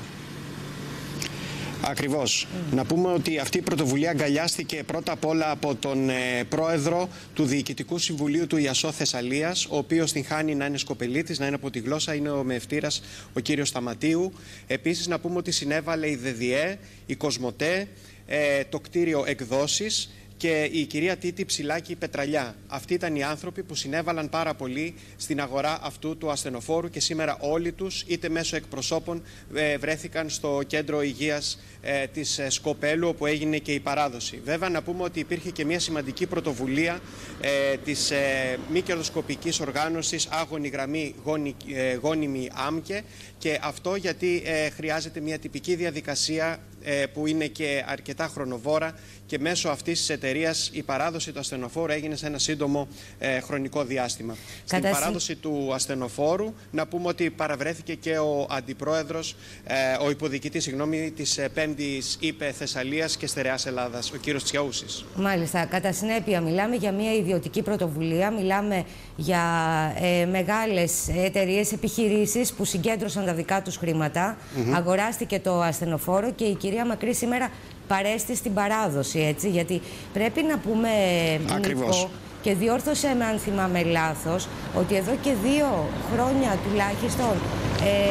S15: Ακριβώς. Να πούμε ότι αυτή η πρωτοβουλία αγκαλιάστηκε πρώτα απ' όλα από τον πρόεδρο του Διοικητικού Συμβουλίου του ΙΑΣΟ Θεσσαλίας, ο οποίος την χάνει να είναι Σκοπελίτης, να είναι από τη γλώσσα, είναι ο μεευτήρας ο κύριος Σταματίου. Επίσης, να πούμε ότι συνέβαλε η ΔΔΕ, η Κοσμοτέ, το κτίριο Εκδόσεις και η κυρία Τίτη Ψηλάκη Πετραλιά. Αυτοί ήταν οι άνθρωποι που συνέβαλαν πάρα πολύ στην αγορά αυτού του ασθενοφόρου, και σήμερα όλοι τους, είτε μέσω εκπροσώπων, βρέθηκαν στο κέντρο υγείας της Σκοπέλου, όπου έγινε και η παράδοση. Βέβαια, να πούμε ότι υπήρχε και μια σημαντική πρωτοβουλία της μη κερδοσκοπικής οργάνωσης Άγωνη Γραμμή Γόνιμη ΆΜΚΕ, και αυτό γιατί χρειάζεται μια τυπική διαδικασία που είναι και αρκετά χρονοβόρα, και μέσω αυτής της εταιρείας η παράδοση του ασθενοφόρου έγινε σε ένα σύντομο χρονικό διάστημα. Στην παράδοση του ασθενοφόρου, να πούμε ότι παραβρέθηκε και ο αντιπρόεδρος, ο υποδιοικητής, της 5ης ΥΠΕ Θεσσαλίας και Στερεάς Ελλάδας, ο κύριος Τσιαούσης.
S1: Μάλιστα. Κατά συνέπεια, μιλάμε για μια ιδιωτική πρωτοβουλία, μιλάμε για μεγάλες εταιρείες, επιχειρήσεις που συγκέντρωσαν τα δικά τους χρήματα. Αγοράστηκε το ασθενοφόρο και η κυρία Μακρύ σήμερα παρέστη στην παράδοση, έτσι, γιατί πρέπει να πούμε, Νίκο, και διόρθωσε με αν θυμάμαι λάθος, ότι εδώ και 2 χρόνια τουλάχιστον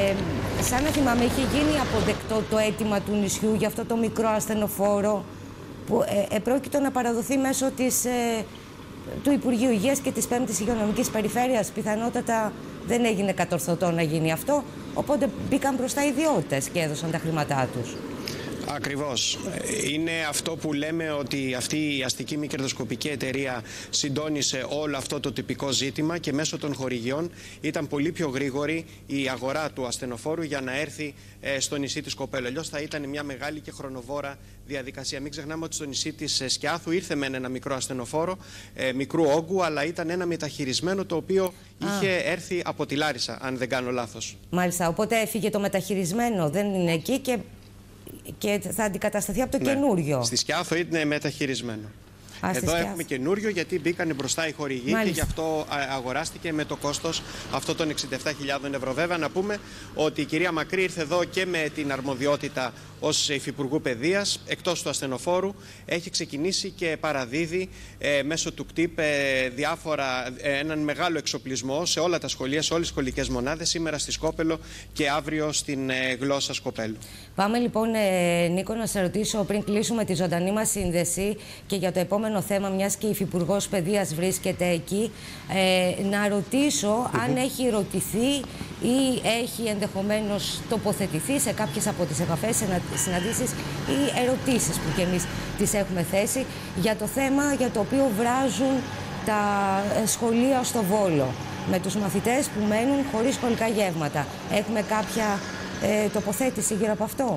S1: σαν να θυμάμαι, είχε γίνει αποδεκτό το αίτημα του νησιού για αυτό το μικρό ασθενοφόρο που επρόκειτο να παραδοθεί μέσω του Υπουργείου Υγείας και της 5ης Υγειονομικής Περιφέρειας. Πιθανότατα δεν έγινε κατορθωτό να γίνει αυτό, οπότε μπήκαν μπροστά οι ιδιώτες και έδωσαν τα χρήματά τους.
S15: Ακριβώς. Είναι αυτό που λέμε, ότι αυτή η αστική μη κερδοσκοπική εταιρεία συντόνισε όλο αυτό το τυπικό ζήτημα και μέσω των χορηγιών ήταν πολύ πιο γρήγορη η αγορά του ασθενοφόρου για να έρθει στο νησί της Σκοπέλου. Αλλιώς θα ήταν μια μεγάλη και χρονοβόρα διαδικασία. Μην ξεχνάμε ότι στο νησί της Σκιάθου ήρθε με ένα μικρό ασθενοφόρο, μικρού όγκου, αλλά ήταν ένα μεταχειρισμένο το οποίο είχε έρθει από τη Λάρισα, αν δεν κάνω λάθος.
S1: Μάλιστα, οπότε έφυγε το μεταχειρισμένο, δεν είναι εκεί και θα αντικατασταθεί από το καινούριο.
S15: Στη Σκιάθο είναι μεταχειρισμένο. Εδώ έχουμε καινούριο, γιατί μπήκαν μπροστά οι χορηγοί και γι' αυτό αγοράστηκε με το κόστος αυτό των 67.000 ευρώ. Βέβαια, να πούμε ότι η κυρία Μακρύ ήρθε εδώ και με την αρμοδιότητα ως Υφυπουργού Παιδείας, εκτός του ασθενοφόρου. Έχει ξεκινήσει και παραδίδει μέσω του ΚΤΙΠ έναν μεγάλο εξοπλισμό σε όλα τα σχολεία, σε όλες τις σχολικές μονάδες, σήμερα στη Σκόπελο και αύριο στην γλώσσα Σκοπέλου.
S1: Πάμε λοιπόν, Νίκο, να σε ρωτήσω πριν κλείσουμε τη ζωντανή μας σύνδεση και για το επόμενο θέμα, μιας και η Υφυπουργός Παιδείας βρίσκεται εκεί, να ρωτήσω αν έχει ρωτηθεί ή έχει ενδεχομένως τοποθετηθεί σε κάποιες από τις επαφές, συναντήσεις ή ερωτήσεις που και εμείς τις έχουμε θέσει για το θέμα για το οποίο βράζουν τα σχολεία στο Βόλο, με τους μαθητές που μένουν χωρίς σχολικά γεύματα. Έχουμε κάποια τοποθέτηση γύρω από αυτό?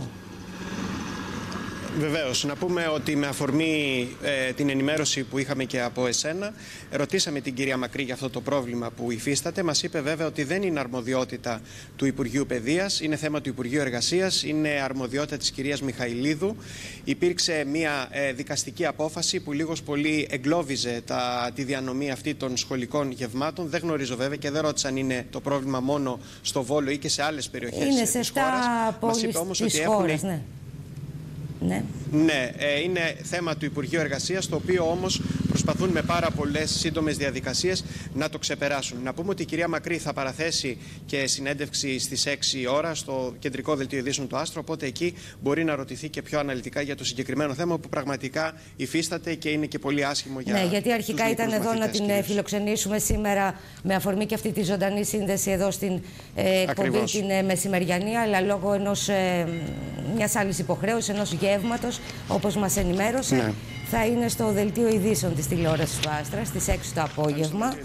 S15: Βεβαίως. Να πούμε ότι με αφορμή την ενημέρωση που είχαμε και από εσένα, ρωτήσαμε την κυρία Μακρύ για αυτό το πρόβλημα που υφίσταται. Μας είπε βέβαια ότι δεν είναι αρμοδιότητα του Υπουργείου Παιδείας, είναι θέμα του Υπουργείου Εργασίας, είναι αρμοδιότητα της κυρίας Μιχαηλίδου. Υπήρξε μια δικαστική απόφαση που λίγος πολύ εγκλώβιζε τη διανομή αυτή των σχολικών γευμάτων. Δεν γνωρίζω βέβαια και δεν ρώτησα αν είναι το πρόβλημα μόνο στο Βόλο ή και σε άλλες περιοχές της χώρας.
S1: Μας είπε όμως ότι έχουν... Ναι.
S15: Ναι, είναι θέμα του Υπουργείου Εργασίας, το οποίο όμως προσπαθούν με πάρα πολλές σύντομες διαδικασίες να το ξεπεράσουν. Να πούμε ότι η κυρία Μακρύ θα παραθέσει και συνέντευξη στις 6 ώρα στο κεντρικό δελτίο ειδήσεων του Άστρο, οπότε εκεί μπορεί να ρωτηθεί και πιο αναλυτικά για το συγκεκριμένο θέμα που πραγματικά υφίσταται και είναι και πολύ άσχημο για
S1: ναι, γιατί αρχικά ήταν εδώ να την φιλοξενήσουμε σήμερα με αφορμή και αυτή τη ζωντανή σύνδεση εδώ στην εκπομπή την μεσημεριανή, αλλά λόγω μιας άλλης υποχρέωσης, ενός γεύματος, όπως μας ενημέρωσε, θα είναι στο δελτίο ειδήσεων της τηλεόρασης του Άστρα στις 6 το απόγευμα.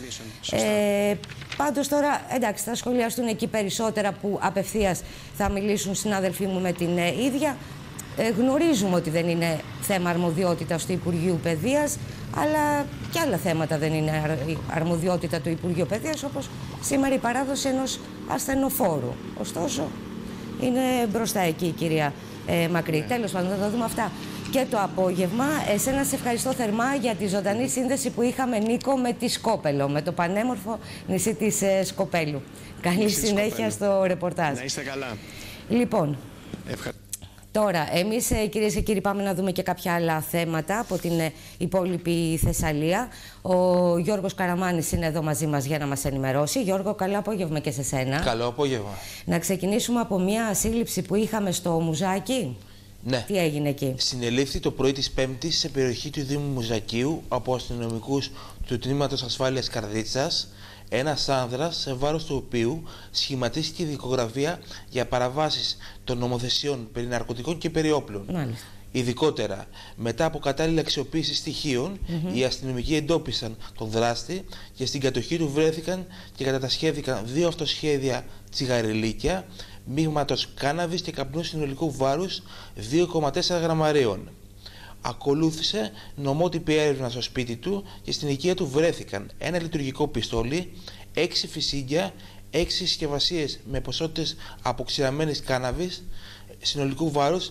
S1: Πάντως τώρα, εντάξει, θα σχολιαστούν εκεί περισσότερα που απευθείας θα μιλήσουν συνάδελφοί μου με την ίδια. Γνωρίζουμε ότι δεν είναι θέμα αρμοδιότητας του Υπουργείου Παιδείας, αλλά και άλλα θέματα δεν είναι αρμοδιότητα του Υπουργείου Παιδείας, όπως σήμερα η παράδοση ενός ασθενοφόρου. Ωστόσο, είναι μπροστά εκεί η κυρία Μακρύ. Τέλος πάντων, θα τα δούμε αυτά και το απόγευμα. Εσένα σε ευχαριστώ θερμά για τη ζωντανή σύνδεση που είχαμε, Νίκο, με τη Σκόπελο, με το πανέμορφο νησί της Σκοπέλου. Καλή συνέχεια στο ρεπορτάζ.
S15: Να είστε καλά.
S1: Λοιπόν, τώρα, εμείς κυρίες και κύριοι πάμε να δούμε και κάποια άλλα θέματα από την υπόλοιπη Θεσσαλία. Ο Γιώργος Καραμάνης είναι εδώ μαζί μας για να μας ενημερώσει. Γιώργο, καλό απόγευμα και σε σένα.
S16: Καλό απόγευμα.
S1: Να ξεκινήσουμε από μια σύλληψη που είχαμε στο Μουζάκι.
S16: Ναι.
S1: Τι έγινε εκεί?
S16: Συνελήφθη το πρωί της Πέμπτης σε περιοχή του Δήμου Μουζακίου από αστυνομικούς του Τμήματος Ασφάλειας Καρδίτσας ένας άνδρας σε βάρος του οποίου σχηματίστηκε δικογραφία για παραβάσεις των νομοθεσιών περί ναρκωτικών και περί όπλων.
S1: Μάλιστα.
S16: Ειδικότερα, μετά από κατάλληλη αξιοποίηση στοιχείων, οι αστυνομικοί εντόπισαν τον δράστη και στην κατοχή του βρέθηκαν και κατατασχέθηκαν 2 αυτοσχέδια τσιγαριλίκια, μείγματος κάναβης και καπνού συνολικού βάρους 2,4 γραμμαρίων. Ακολούθησε νομότυπη έρευνα στο σπίτι του και στην οικία του βρέθηκαν ένα λειτουργικό πιστόλι, 6 φυσίγγια, 6 συσκευασίες με ποσότητες αποξηραμένης κάναβης συνολικού βάρους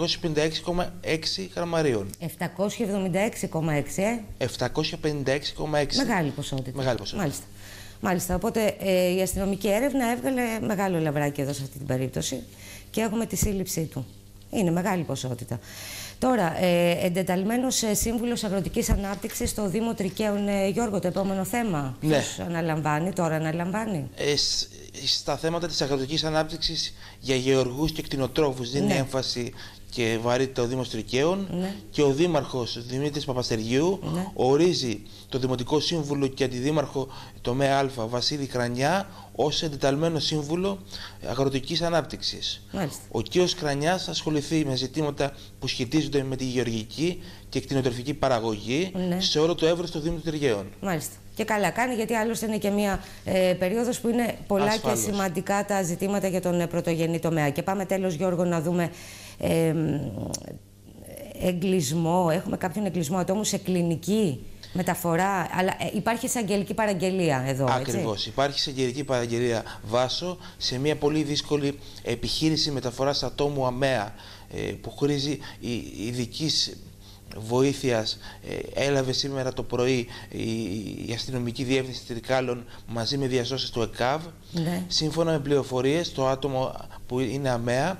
S16: 756,6 γραμμαρίων.
S1: 776,6,
S16: 756,6.
S1: Μεγάλη ποσότητα.
S16: Μεγάλη ποσότητα.
S1: Μάλιστα. Οπότε η αστυνομική έρευνα έβγαλε μεγάλο λαβράκι εδώ σε αυτή την περίπτωση και έχουμε τη σύλληψή του. Είναι μεγάλη ποσότητα. Τώρα, εντεταλμένος σύμβουλος αγροτικής ανάπτυξης στο Δήμο Τρικαίων, Γιώργο, το επόμενο θέμα.
S16: Ναι.
S1: Ποιος αναλαμβάνει, τώρα αναλαμβάνει?
S16: Στα θέματα της αγροτικής ανάπτυξης για γεωργούς και κτηνοτρόφους δίνει έμφαση και βαρύτητα ο Δήμος Τρικαίων, και ο Δήμαρχος Δημήτρης Παπαστεργίου ορίζει το Δημοτικό Σύμβουλο και Αντιδήμαρχο τομέα Α Βασίλη Κρανιά ως εντεταλμένο σύμβουλο αγροτικής ανάπτυξης. Ο κ. Κρανιάς θα ασχοληθεί με ζητήματα που σχετίζονται με τη γεωργική και κτηνοτροφική παραγωγή σε όλο το εύρος του Δήμου των Τρικαίων.
S1: Μάλιστα. Και καλά κάνει, γιατί άλλωστε είναι και μια περίοδος που είναι πολλά
S16: ασφαλώς
S1: και σημαντικά τα ζητήματα για τον πρωτογενή τομέα. Και πάμε τέλος, Γιώργο, να δούμε εγκλισμό. Έχουμε κάποιον εγκλισμό ατόμου σε κλινική μεταφορά, αλλά υπάρχει εισαγγελική παραγγελία εδώ, έτσι?
S16: Ακριβώς. Υπάρχει εισαγγελική παραγγελία Βάσο σε μια πολύ δύσκολη επιχείρηση μεταφοράς ατόμου ΑΜΕΑ που χρήζει ειδικής βοήθειας. Έλαβε σήμερα το πρωί η αστυνομική διεύθυνση Τρικάλων μαζί με διασώσεις του ΕΚΑΒ. Σύμφωνα με πληροφορίες, το άτομο που είναι ΑΜΕΑ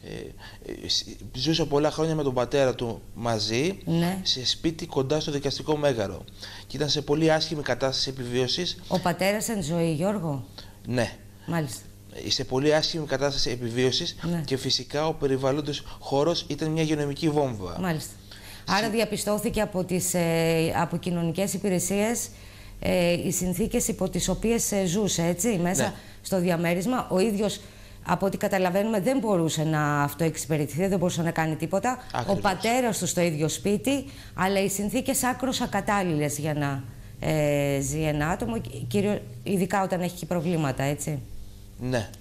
S16: ζούσε πολλά χρόνια με τον πατέρα του μαζί σε σπίτι κοντά στο δικαστικό μέγαρο και ήταν σε πολύ άσχημη κατάσταση επιβίωσης.
S1: Ο πατέρας εν ζωή, Γιώργο?
S16: Ναι.
S1: Μάλιστα.
S16: Σε πολύ άσχημη κατάσταση επιβίωσης και φυσικά ο περιβαλλόντος χώρος ήταν μια υγειονομική βόμβα.
S1: Μάλιστα. Άρα διαπιστώθηκε από κοινωνικές υπηρεσίες οι συνθήκες υπό τις οποίες ζούσε, έτσι, μέσα στο διαμέρισμα. Ο ίδιος, από ό,τι καταλαβαίνουμε, δεν μπορούσε να αυτοεξυπηρετηθεί, δεν μπορούσε να κάνει τίποτα.
S16: Ακριβώς.
S1: Ο πατέρας του στο ίδιο σπίτι, αλλά οι συνθήκες άκρως ακατάλληλες για να ζει ένα άτομο, ειδικά όταν έχει προβλήματα, έτσι.
S16: Ναι.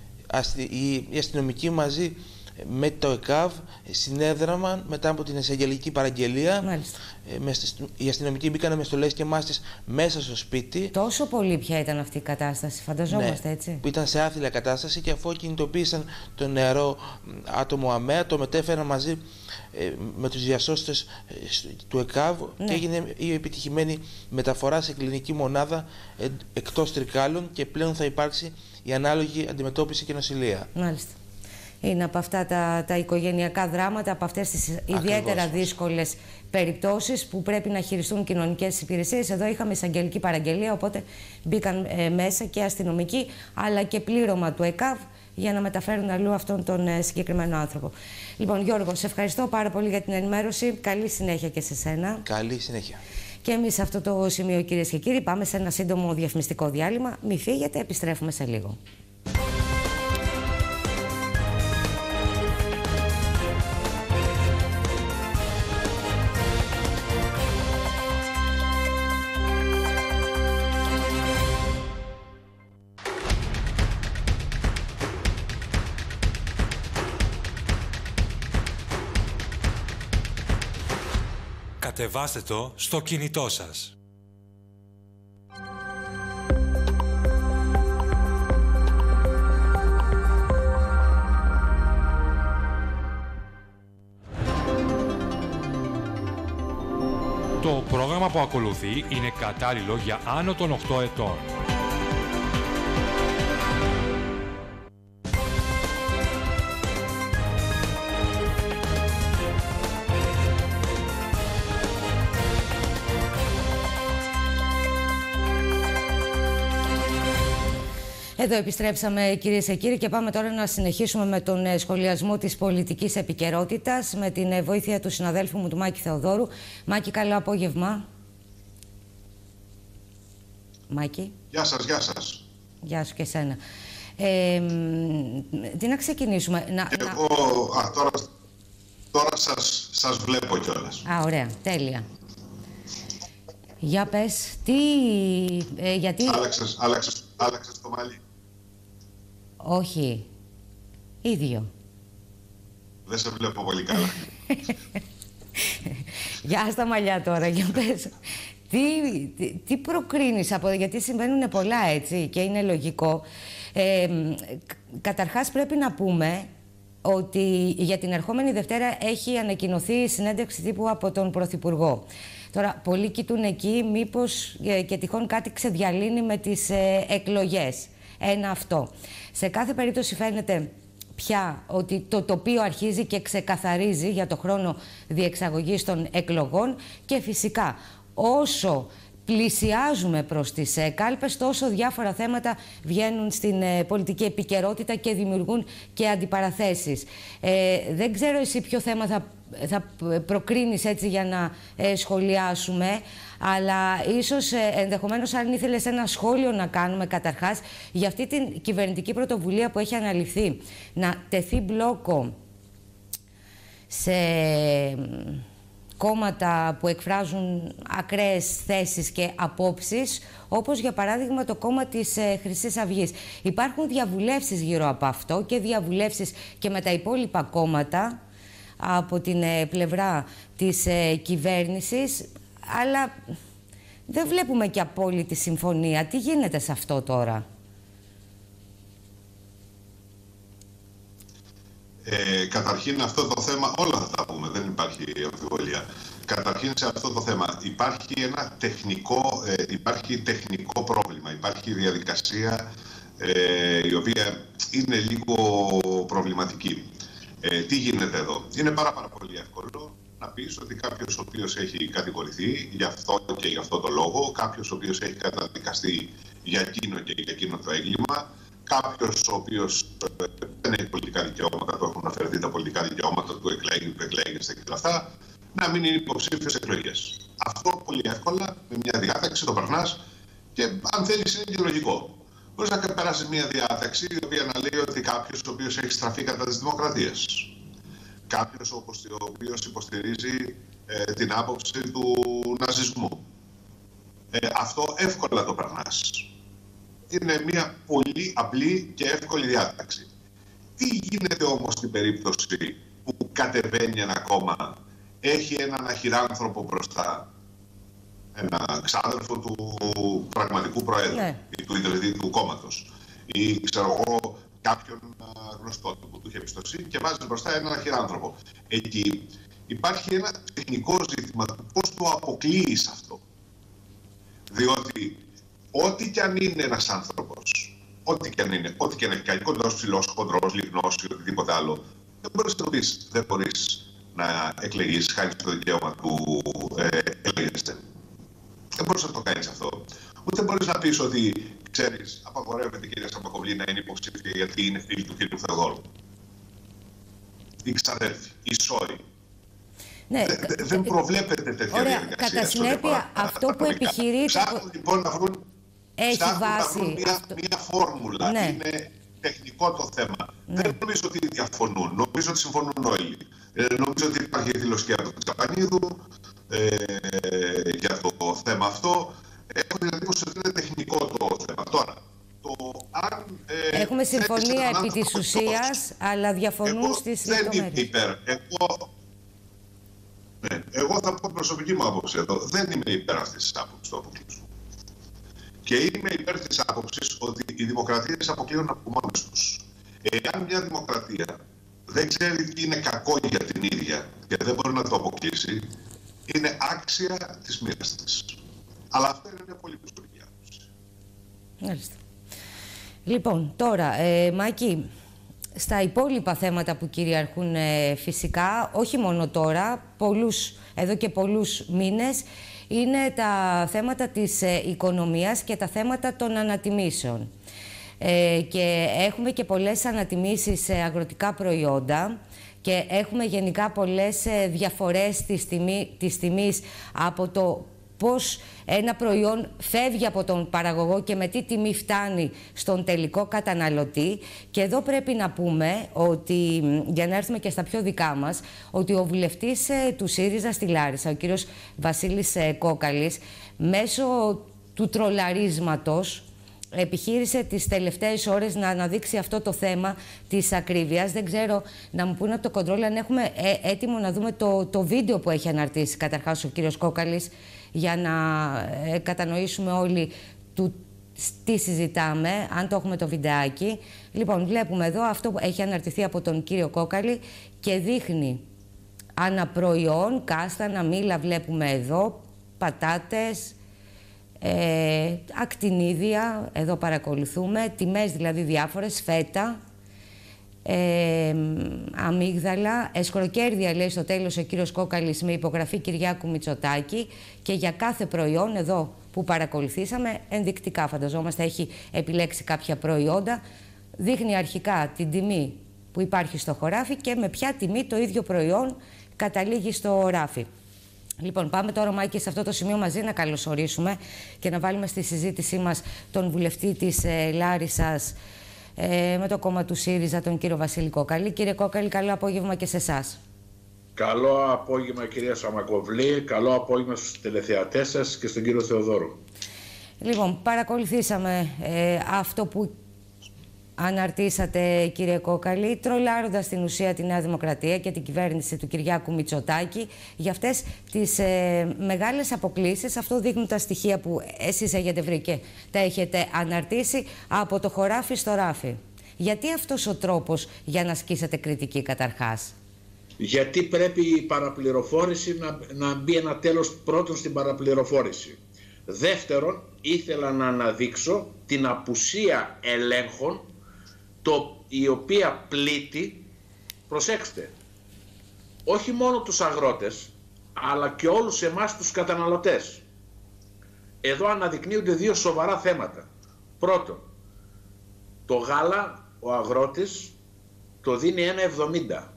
S16: Οι αστυνομικοί μαζί με το ΕΚΑΒ συνέδραμαν μετά από την εισαγγελική παραγγελία. Οι αστυνομικοί μπήκαν με στολές και μάστες μέσα στο σπίτι.
S1: Τόσο πολύ ποια ήταν αυτή η κατάσταση, φανταζόμαστε, έτσι?
S16: Που ήταν σε άθλια κατάσταση, και αφού κινητοποίησαν το νεαρό άτομο ΑΜΕΑ, το μετέφεραν μαζί με τους διασώστες του ΕΚΑΒ και έγινε η επιτυχημένη μεταφορά σε κλινική μονάδα εκτός Τρικάλων, και πλέον θα υπάρξει η ανάλογη αντιμετώπιση και νοσηλεία.
S1: Μάλιστα. Είναι από αυτά τα οικογενειακά δράματα, από αυτές τις ιδιαίτερα δύσκολες περιπτώσεις που πρέπει να χειριστούν κοινωνικές υπηρεσίες. Εδώ είχαμε εισαγγελική παραγγελία, οπότε μπήκαν μέσα και αστυνομικοί, αλλά και πλήρωμα του ΕΚΑΒ για να μεταφέρουν αλλού αυτόν τον συγκεκριμένο άνθρωπο. Λοιπόν, Γιώργο, σε ευχαριστώ πάρα πολύ για την ενημέρωση. Καλή συνέχεια και σε σένα.
S16: Καλή συνέχεια. Και
S1: εμείς σε αυτό το σημείο, κυρίες και κύριοι, πάμε σε ένα σύντομο διαφημιστικό διάλειμμα. Μη φύγετε, επιστρέφουμε σε λίγο.
S17: Κατεβάστε το στο κινητό σας. Το πρόγραμμα που ακολουθεί είναι κατάλληλο για άνω των 8 ετών.
S1: Εδώ επιστρέψαμε, κυρίες και κύριοι, και πάμε τώρα να συνεχίσουμε με τον σχολιασμό της πολιτικής επικαιρότητας με την βοήθεια του συναδέλφου μου, του Μάκη Θεοδόρου. Μάκη, καλό απόγευμα. Μάκη.
S18: Γεια σας, γεια σας.
S1: Γεια σου και εσένα. Τι να ξεκινήσουμε.
S18: Εγώ τώρα σας βλέπω κιόλας.
S1: Α, ωραία, τέλεια. Για πες, γιατί...
S18: Άλλαξες το μαλλί.
S1: Όχι. Ίδιο.
S18: Δεν σε βλέπω πολύ καλά.
S1: Γεια στα μαλλιά τώρα, για πες. Τι προκρίνεις από... Γιατί συμβαίνουν πολλά, έτσι, και είναι λογικό. Καταρχάς πρέπει να πούμε ότι για την ερχόμενη Δευτέρα έχει ανακοινωθεί η συνέντευξη τύπου από τον Πρωθυπουργό. Τώρα, πολλοί κοιτούν εκεί μήπως και τυχόν κάτι ξεδιαλύνει με τις εκλογές. Ένα αυτό. Σε κάθε περίπτωση φαίνεται πια ότι το τοπίο αρχίζει και ξεκαθαρίζει για το χρόνο διεξαγωγής των εκλογών και φυσικά όσο πλησιάζουμε προς τις κάλπες, τόσο διάφορα θέματα βγαίνουν στην πολιτική επικαιρότητα και δημιουργούν και αντιπαραθέσεις. Δεν ξέρω εσύ ποιο θέμα θα προκρίνεις έτσι για να σχολιάσουμε, αλλά ίσως ενδεχομένως αν ήθελες ένα σχόλιο να κάνουμε καταρχάς για αυτή την κυβερνητική πρωτοβουλία που έχει αναλυφθεί να τεθεί μπλόκο σε κόμματα που εκφράζουν ακραίες θέσεις και απόψεις, όπως για παράδειγμα το κόμμα της Χρυσής Αυγής. Υπάρχουν διαβουλεύσεις γύρω από αυτό και διαβουλεύσεις και με τα υπόλοιπα κόμματα από την πλευρά της κυβέρνησης, αλλά δεν βλέπουμε και απόλυτη συμφωνία. Τι γίνεται σε αυτό τώρα?
S18: Καταρχήν αυτό το θέμα, όλα θα τα πούμε, δεν υπάρχει αμφιβολία. Καταρχήν σε αυτό το θέμα υπάρχει ένα τεχνικό πρόβλημα, υπάρχει διαδικασία η οποία είναι λίγο προβληματική. Τι γίνεται εδώ? Είναι πάρα πολύ εύκολο να πεις ότι κάποιος ο οποίος έχει κατηγορηθεί για αυτό και για αυτό το λόγο, κάποιος ο οποίος έχει καταδικαστεί για εκείνο και για εκείνο το έγκλημα, κάποιος ο οποίος δεν έχει πολιτικά δικαιώματα, του έχουν αφαιρεθεί τα πολιτικά δικαιώματα, του εκλέγεστε και όλα αυτά, να μην είναι υποψήφιος εκλογές. Αυτό πολύ εύκολα, με μια διάταξη το περνάς και αν θέλεις είναι και λογικό. Μπορείς να περάσεις μια διάταξη η οποία να λέει ότι κάποιος ο οποίος έχει στραφεί κατά της δημοκρατίας, κάποιος ο οποίος υποστηρίζει την άποψη του ναζισμού, αυτό εύκολα το περνάς. Είναι μια πολύ απλή και εύκολη διάταξη. Τι γίνεται όμως στην περίπτωση που κατεβαίνει ένα κόμμα, έχει έναν αχυράνθρωπο μπροστά, ένα ξάδερφο του πραγματικού προέδρου, ή του ιδρυτή του κόμματος, ή ξέρω εγώ κάποιον γνωστό του που του είχε εμπιστοσύνη και βάζει μπροστά έναν αχυράνθρωπο. Εκεί υπάρχει ένα τεχνικό ζήτημα του πώς το αποκλείεις αυτό. Διότι ό,τι κι αν είναι ένας άνθρωπος, ό,τι κι αν είναι, ό,τι κι αν έχει κάνει, κοντός, ψηλός, χοντρός, λιγνός ή οτιδήποτε άλλο, δεν μπορείς να το πεις, δεν μπορείς να εκλεγείς, χάρη στο δικαίωμα του εκλέγεστε. Δεν μπορείς να το κάνεις αυτό. Ούτε μπορείς να πεις ότι, ξέρεις, απαγορεύεται η κυρία Σαμπακοβλή να είναι υποψήφια γιατί είναι φίλη του κ. Θεοδόρου. Η ξαδέρφη, η σόρη.
S1: Ναι,
S18: δεν προβλέπεται τέτοια διαδικασία.
S1: Κατά συνέπεια, αυτό που επιχειρείται...
S18: Ψάχνουν λοιπόν να βρουν, μια φόρμουλα. Ναι. Είναι τεχνικό το θέμα. Ναι. Δεν νομίζω ότι διαφωνούν. Νομίζω ότι συμφωνούν όλοι. Νομίζω ότι υπάρχει δήλωση και από τον Τσαπανίδου για το θέμα αυτό. Έχω την εντύπωση ότι είναι τεχνικό το θέμα. Τώρα,
S1: έχουμε συμφωνία επί της ουσίας, αλλά διαφωνούν στις λεπτομέρειες.
S18: Εγώ θα πω την προσωπική μου άποψη εδώ. Δεν είμαι υπέρ αυτής της άποψης του αποκλεισμού. Και είμαι υπέρ της άποψης ότι οι δημοκρατίες αποκλείουν από μόνες τους. Εάν μια δημοκρατία δεν ξέρει τι είναι κακό για την ίδια και δεν μπορεί να το αποκλείσει, είναι άξια της μοίρας της. Αλλά αυτό είναι μια πολύ προσωπική άποψη.
S1: Μάλιστα. Λοιπόν, τώρα, Μάκη, στα υπόλοιπα θέματα που κυριαρχούν φυσικά, όχι μόνο τώρα, εδώ και πολλούς μήνες, είναι τα θέματα της οικονομίας και τα θέματα των ανατιμήσεων. Και έχουμε και πολλές ανατιμήσεις σε αγροτικά προϊόντα και έχουμε γενικά πολλές διαφορές της τιμής από το πώς ένα προϊόν φεύγει από τον παραγωγό και με τι τιμή φτάνει στον τελικό καταναλωτή. Και εδώ πρέπει να πούμε ότι, για να έρθουμε και στα πιο δικά μας, ότι ο βουλευτής του ΣΥΡΙΖΑ στη Λάρισα, ο κύριος Βασίλης Κόκαλης, μέσω του τρολαρίσματος επιχείρησε τις τελευταίες ώρες να αναδείξει αυτό το θέμα της ακρίβειας. Δεν ξέρω, να μου πούνε από το κοντρόλ αν έχουμε έτοιμο να δούμε το βίντεο που έχει αναρτήσει καταρχάς ο κύριος Κόκαλης, για να κατανοήσουμε όλοι τι συζητάμε, αν το έχουμε το βιντεάκι. Λοιπόν, βλέπουμε εδώ αυτό που έχει αναρτηθεί από τον κύριο Κόκαλη και δείχνει αναπροϊόν, κάστανα, μήλα βλέπουμε εδώ, πατάτες, ακτινίδια, εδώ παρακολουθούμε, τιμές δηλαδή διάφορες, φέτα αμύγδαλα, εσχροκέρδεια, λέει στο τέλος ο κύριος Κόκαλης, με υπογραφή Κυριάκου Μητσοτάκη, και για κάθε προϊόν εδώ που παρακολουθήσαμε, ενδεικτικά φανταζόμαστε έχει επιλέξει κάποια προϊόντα, δείχνει αρχικά την τιμή που υπάρχει στο χωράφι και με ποια τιμή το ίδιο προϊόν καταλήγει στο ράφι. Λοιπόν, πάμε τώρα, Μάκη, σε αυτό το σημείο μαζί να καλωσορίσουμε και να βάλουμε στη συζήτησή μας τον βουλευτή της Λάρισσας με το κόμμα του ΣΥΡΙΖΑ, τον κύριο Βασίλη Κόκαλη. Κύριε Κόκαλη, καλό απόγευμα και σε εσάς.
S19: Καλό απόγευμα, κυρία Σαμακοβλή. Καλό απόγευμα στους τηλεθεατές σας και στον κύριο Θεοδόρου.
S1: Λοιπόν, παρακολουθήσαμε αυτό που αναρτήσατε, κύριε Κόκαλη, τρολάροντας στην ουσία τη Νέα Δημοκρατία και την κυβέρνηση του Κυριάκου Μητσοτάκη για αυτές τις μεγάλες αποκλίσεις. Αυτό δείχνουν τα στοιχεία που εσείς έχετε βρει και τα έχετε αναρτήσει από το χωράφι στο ράφι. Γιατί αυτός ο τρόπος για να ασκήσετε κριτική καταρχάς?
S19: Γιατί πρέπει η παραπληροφόρηση να μπει ένα τέλος πρώτον στην παραπληροφόρηση. Δεύτερον, ήθελα να αναδείξω την απουσία ελέγχων η οποία πλήττει, προσέξτε, όχι μόνο τους αγρότες, αλλά και όλους εμάς τους καταναλωτές. Εδώ αναδεικνύονται δύο σοβαρά θέματα. Πρώτον, το γάλα ο αγρότης το δίνει 1,70.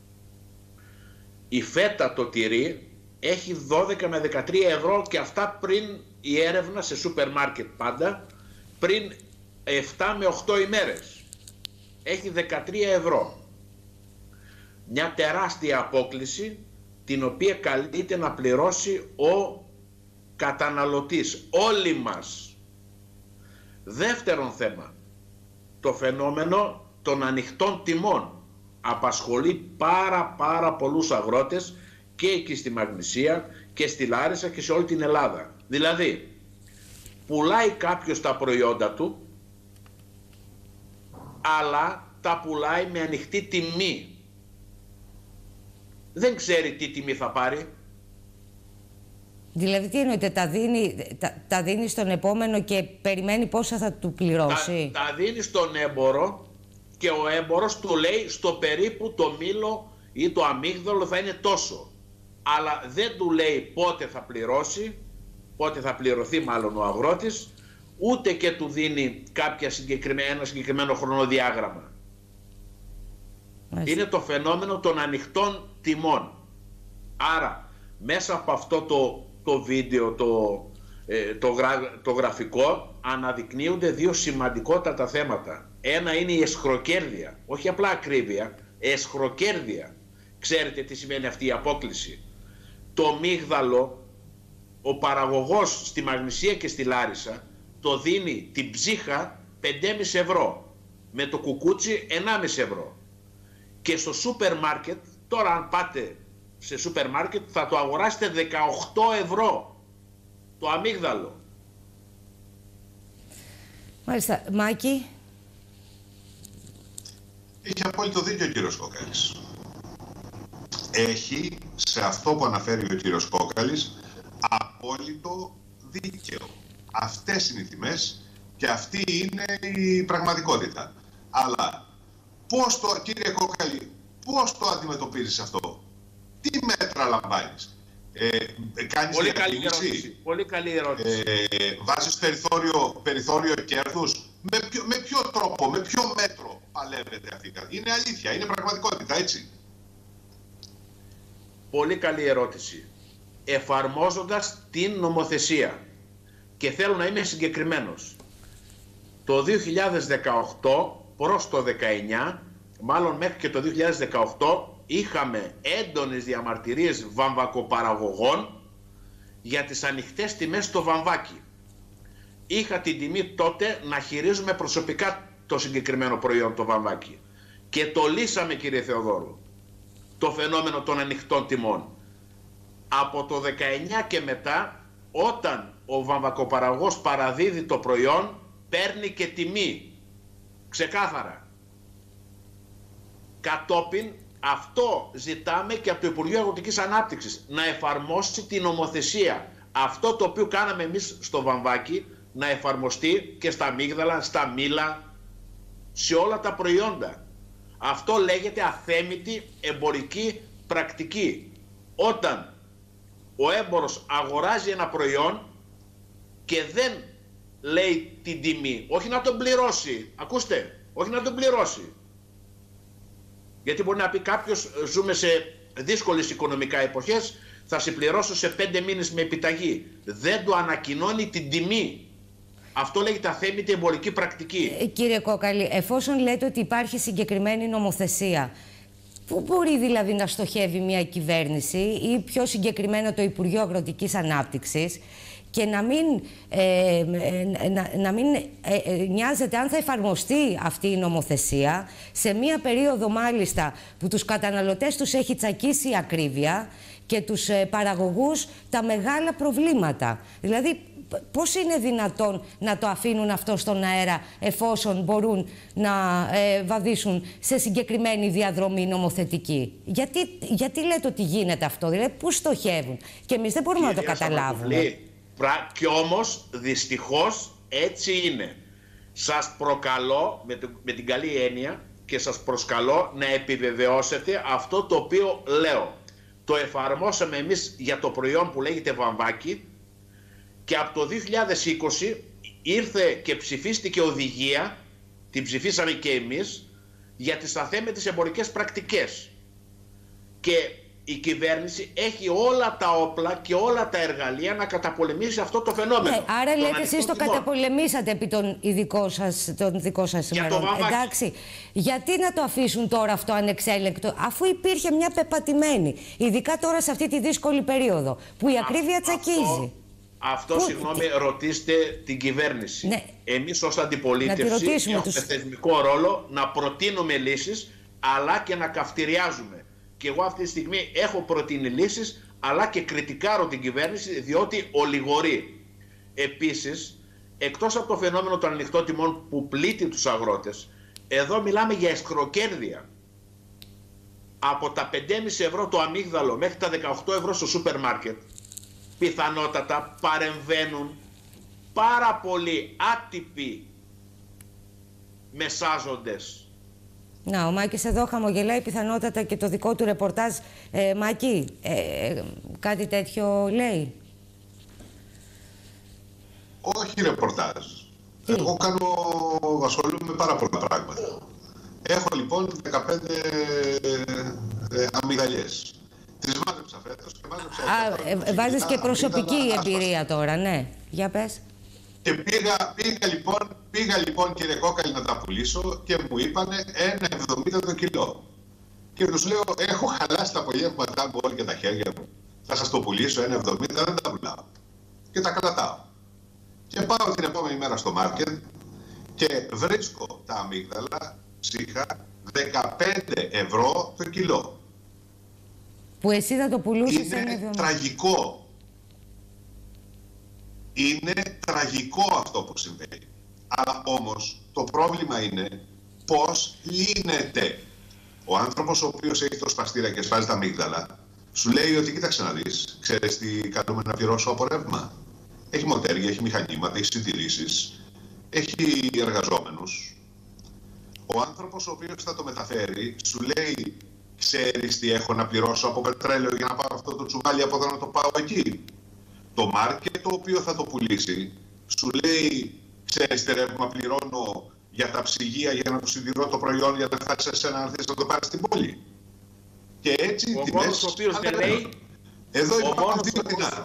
S19: Η φέτα, το τυρί, έχει 12 με 13 ευρώ και αυτά πριν η έρευνα σε σούπερ μάρκετ πάντα, πριν 7 με 8 ημέρες. Έχει 13 ευρώ. Μια τεράστια απόκλιση την οποία καλείται να πληρώσει ο καταναλωτής, όλοι μας. Δεύτερον θέμα, το φαινόμενο των ανοιχτών τιμών απασχολεί πάρα πολλούς αγρότες και εκεί στη Μαγνησία και στη Λάρισα και σε όλη την Ελλάδα. Δηλαδή, πουλάει κάποιος τα προϊόντα του, αλλά τα πουλάει με ανοιχτή τιμή. Δεν ξέρει τι τιμή θα πάρει.
S1: Δηλαδή τι εννοείται, τα δίνει στον επόμενο και περιμένει πόσα θα του πληρώσει?
S19: Τα δίνει στον έμπορο και ο έμπορος του λέει στο περίπου το μήλο ή το αμύγδαλο θα είναι τόσο. Αλλά δεν του λέει πότε θα πληρώσει, πότε θα πληρωθεί μάλλον ο αγρότης, ούτε και του δίνει ένα συγκεκριμένο χρονοδιάγραμμα. Είναι το φαινόμενο των ανοιχτών τιμών. Άρα μέσα από αυτό το βίντεο, το γραφικό, αναδεικνύονται δύο σημαντικότατα θέματα. Ένα είναι η εσχροκέρδεια, όχι απλά ακρίβεια, εσχροκέρδεια. Ξέρετε τι σημαίνει αυτή η απόκλιση? Το μύγδαλο, ο παραγωγός στη Μαγνησία και στη Λάρισα το δίνει την ψύχα 5,5 ευρώ, με το κουκούτσι 1,5 ευρώ. Και στο σούπερ μάρκετ, τώρα αν πάτε σε σούπερ μάρκετ θα το αγοράσετε 18 ευρώ το αμύγδαλο.
S1: Μάλιστα. Μάκη.
S18: Έχει απόλυτο δίκιο ο κύριος Κόκαλης. Έχει, σε αυτό που αναφέρει ο κύριος Κόκαλης, απόλυτο δίκαιο. Αυτές είναι οι τιμές και αυτή είναι η πραγματικότητα. Αλλά πώς το, κύριε Κόκαλη, πώς το αντιμετωπίζεις αυτό? Τι μέτρα λαμβάνεις? Κάνεις
S19: πολύ καλή ερώτηση. Πολύ καλή ερώτηση.
S18: Βάζεις περιθώριο κέρδους? Με ποιο τρόπο, με ποιο μέτρο παλεύετε αυτή? Είναι αλήθεια, είναι πραγματικότητα, έτσι?
S19: Πολύ καλή ερώτηση. Εφαρμόζοντας την νομοθεσία. Και θέλω να είμαι συγκεκριμένος. Το 2018 προς το 19, μάλλον μέχρι και το 2018, είχαμε έντονες διαμαρτυρίες βαμβακοπαραγωγών για τις ανοιχτές τιμές στο βαμβάκι. Είχα την τιμή τότε να χειρίζουμε προσωπικά το συγκεκριμένο προϊόν, το βαμβάκι. Και το λύσαμε, κύριε Θεοδόρου, το φαινόμενο των ανοιχτών τιμών. Από το 19 και μετά, όταν ο βαμβακοπαραγωγός παραδίδει το προϊόν, παίρνει και τιμή. Ξεκάθαρα. Κατόπιν, αυτό ζητάμε και από το Υπουργείο Αγροτικής Ανάπτυξης, να εφαρμόσει την νομοθεσία. Αυτό το οποίο κάναμε εμείς στο βαμβάκι, να εφαρμοστεί και στα αμύγδαλα, στα μήλα, σε όλα τα προϊόντα. Αυτό λέγεται αθέμητη εμπορική πρακτική. Όταν ο έμπορος αγοράζει ένα προϊόν και δεν λέει την τιμή, όχι να τον πληρώσει, ακούστε, όχι να τον πληρώσει. Γιατί μπορεί να πει κάποιος, ζούμε σε δύσκολες οικονομικά εποχές, θα σε πληρώσω σε 5 μήνες με επιταγή. Δεν του ανακοινώνει την τιμή. Αυτό λέγεται αθέμητη εμπορική πρακτική.
S1: Κύριε Κόκαλη, εφόσον λέτε ότι υπάρχει συγκεκριμένη νομοθεσία, πού μπορεί δηλαδή να στοχεύει μια κυβέρνηση ή πιο συγκεκριμένα το Υπουργείο Αγροτικής Ανάπτυξης και να μην νοιάζεται αν θα εφαρμοστεί αυτή η νομοθεσία σε μια περίοδο μάλιστα που τους καταναλωτές τους έχει τσακίσει η ακρίβεια και τους παραγωγούς τα μεγάλα προβλήματα. Δηλαδή, πώς είναι δυνατόν να το αφήνουν αυτό στον αέρα εφόσον μπορούν να βαδίσουν σε συγκεκριμένη διαδρομή νομοθετική? Γιατί λέτε ότι γίνεται αυτό, δηλαδή πού στοχεύουν? Και εμείς δεν μπορούμε να το καταλάβουμε.
S19: Κι όμως δυστυχώς έτσι είναι. Σας προκαλώ με την καλή έννοια και σας προσκαλώ να επιβεβαιώσετε αυτό το οποίο λέω. Το εφαρμόσαμε εμείς για το προϊόν που λέγεται βαμβάκι και από το 2020 ήρθε και ψηφίστηκε οδηγία, την ψηφίσαμε και εμείς, για τις αθέμετες εμπορικές πρακτικές. Και η κυβέρνηση έχει όλα τα όπλα και όλα τα εργαλεία να καταπολεμήσει αυτό το φαινόμενο.
S1: Ναι, άρα λέτε εσείς το καταπολεμήσατε επί των δικών σας ημερών. Εντάξει, γιατί να το αφήσουν τώρα αυτό ανεξέλεγκτο, αφού υπήρχε μια πεπατημένη, ειδικά τώρα σε αυτή τη δύσκολη περίοδο, που η ακρίβεια τσακίζει.
S19: Αυτό, συγγνώμη, ρωτήστε την κυβέρνηση. Ναι. Εμείς ως αντιπολίτευση έχουμε θεσμικό ρόλο να προτείνουμε λύσεις, αλλά και να καυτηριάζουμε. Και εγώ αυτή τη στιγμή έχω προτείνει λύσεις, αλλά και κριτικάρω την κυβέρνηση, διότι ολιγορεί. Επίσης, εκτός από το φαινόμενο των ανοιχτών τιμών που πλήττει τους αγρότες, εδώ μιλάμε για εσχροκέρδεια. Από τα 5,5 ευρώ το αμύγδαλο μέχρι τα 18 ευρώ στο σούπερ μάρκετ, πιθανότατα παρεμβαίνουν πάρα πολλοί άτυποι μεσάζοντες.
S1: Να, ο Μάκης εδώ χαμογελάει, πιθανότατα και το δικό του ρεπορτάζ. Μάκη, κάτι τέτοιο λέει?
S18: Όχι ρεπορτάζ. Εγώ ασχολούμαι με πάρα πολλά πράγματα. Έχω λοιπόν 15 αμυγδαλιές. Τις μάζεψα φέτος και μάζεψα...
S1: Βάζεις και προσωπική εμπειρία τώρα, ναι. Για πες.
S18: Και πήγα λοιπόν κύριε Κόκαλη να τα πουλήσω και μου είπανε 1,70 το κιλό. Και τους λέω, έχω χαλάσει τα απογεύματά μου όλοι και τα χέρια μου. Θα σας το πουλήσω 1,70, δεν τα πουλάω. Και τα κρατάω. Και πάω την επόμενη μέρα στο μάρκετ και βρίσκω τα αμύγδαλα ψύχα 15 ευρώ το κιλό.
S1: Που εσύ θα το πουλούσες?
S18: Είναι τραγικό. Είναι τραγικό αυτό που συμβαίνει. Αλλά όμως το πρόβλημα είναι πώς λύνεται. Ο άνθρωπος ο οποίος έχει το σπαστήρα και σπάζει τα αμύγδαλα σου λέει ότι κοίταξε να δεις, ξέρεις τι καλούμε να πληρώσω από ρεύμα? Έχει μοτέρια, έχει μηχανήματα, έχει συντηρήσεις, έχει εργαζόμενους. Ο άνθρωπος ο οποίος θα το μεταφέρει σου λέει, ξέρεις τι έχω να πληρώσω από πετρέλαιο για να πάρω αυτό το τσουβάλι από εδώ να το πάω εκεί? Το μάρκετ το οποίο θα το πουλήσει σου λέει, ξέρεις τι ρεύμα πληρώνω για τα ψυγεία για να του συντηρώ το προϊόν για να φτάσει σε ένα να το πάρει στην πόλη? Και έτσι
S19: ο μόνος ο οποίος δεν λέει,
S18: εδώ υπάρχουν δύο δεινά.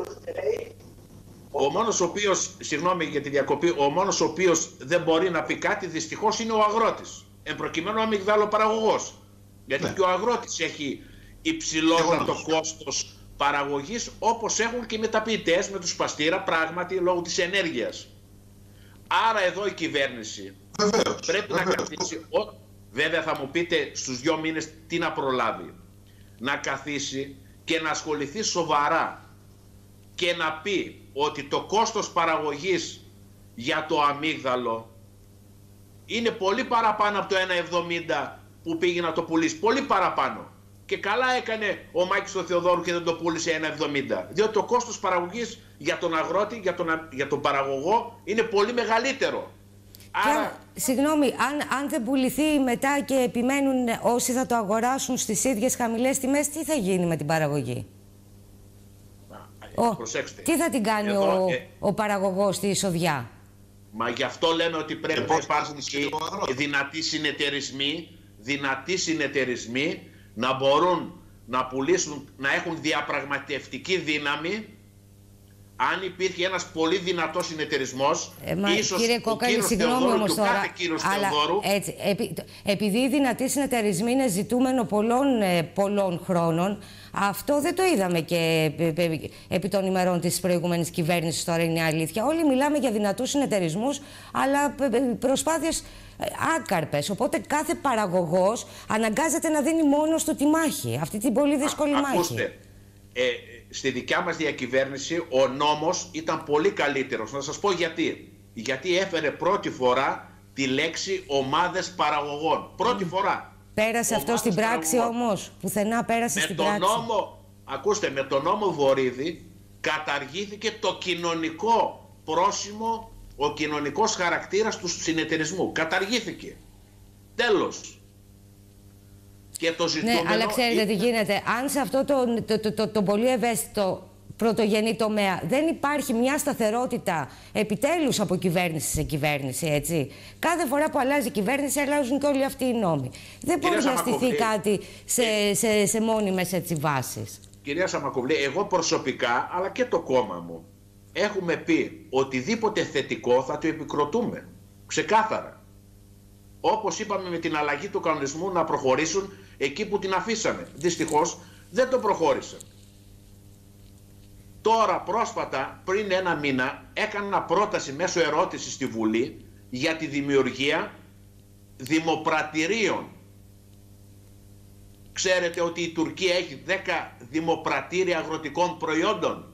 S19: Ο μόνος ο οποίος, συγγνώμη για τη διακοπή, ο μόνος ο οποίος δεν μπορεί να πει κάτι δυστυχώς είναι ο αγρότης. Εν προκειμένου αμυγδαλοπαραγωγός. Γιατί και ο αγρότης έχει υψηλότερο κόστος παραγωγής, όπως έχουν και οι μεταποιητές με τους σπαστήρα, πράγματι λόγω της ενέργειας. Άρα εδώ η κυβέρνηση πρέπει να καθίσει, βέβαια θα μου πείτε στους 2 μήνες τι να προλάβει, να καθίσει και να ασχοληθεί σοβαρά και να πει ότι το κόστος παραγωγής για το αμύγδαλο είναι πολύ παραπάνω από το 1,70 που πήγε να το πουλήσει, πολύ παραπάνω. Και καλά έκανε ο Μάκης του Θεοδόρου και δεν το πούλησε 1,70. Διότι το κόστος παραγωγής για τον αγρότη, για τον παραγωγό είναι πολύ μεγαλύτερο. Άρα...
S1: Συγγνώμη, αν δεν πουληθεί μετά και επιμένουν όσοι θα το αγοράσουν στις ίδιες χαμηλές τιμές, τι θα γίνει με την παραγωγή?
S19: Προσέξτε.
S1: Τι θα την κάνει ο παραγωγός στη εισοδιά?
S19: Μα γι' αυτό λέμε ότι πρέπει να υπάρχουν και δυνατοί συνεταιρισμοί να μπορούν να πουλήσουν, να έχουν διαπραγματευτική δύναμη. Αν υπήρχε ένας πολύ δυνατός συνεταιρισμός, ίσως
S1: κύριε Κόκαλη, συγγνώμη όμως τώρα, αλλά έτσι, επειδή οι δυνατοί συνεταιρισμοί είναι ζητούμενο πολλών χρόνων, αυτό δεν το είδαμε και επί των ημερών της προηγούμενης κυβέρνησης, τώρα είναι η αλήθεια. Όλοι μιλάμε για δυνατούς συνεταιρισμούς, αλλά προσπάθειες άκαρπες. Οπότε κάθε παραγωγός αναγκάζεται να δίνει μόνος του τη μάχη, αυτή την πολύ δύσκολη μάχη.
S19: Ακούστε, στη δικιά μας διακυβέρνηση ο νόμος ήταν πολύ καλύτερος. Να σας πω γιατί. Γιατί έφερε πρώτη φορά τη λέξη ομάδες παραγωγών. Πρώτη φορά.
S1: Πέρασε αυτό στην πράξη όμως? Πουθενά πέρασε στην πράξη?
S19: Ακούστε, με τον νόμο Βορίδη καταργήθηκε το κοινωνικό πρόσημο, ο κοινωνικός χαρακτήρας του συνεταιρισμού. Καταργήθηκε. Τέλος. Και το ζητούμενο...
S1: Ναι, αλλά ξέρετε τι γίνεται. Αν σε αυτό το πολύ ευαίσθητο πρωτογενή τομέα δεν υπάρχει μια σταθερότητα επιτέλους από κυβέρνηση σε κυβέρνηση, έτσι. Κάθε φορά που αλλάζει η κυβέρνηση αλλάζουν και όλοι αυτοί οι νόμοι. Δεν μπορεί να στηθεί κάτι σε μόνιμες έτσι βάσεις.
S19: Κυρία Σαμακοβλή, εγώ προσωπικά, αλλά και το κόμμα μου, έχουμε πει οτιδήποτε θετικό θα το επικροτούμε. Ξεκάθαρα. Όπως είπαμε με την αλλαγή του κανονισμού να προχωρήσουν εκεί που την αφήσαμε. Δυστυχώς δεν το προχώρησαν. Τώρα πρόσφατα, πριν ένα μήνα, έκανα πρόταση μέσω ερώτησης στη Βουλή για τη δημιουργία δημοπρατηρίων. Ξέρετε ότι η Τουρκία έχει 10 δημοπρατήρια αγροτικών προϊόντων?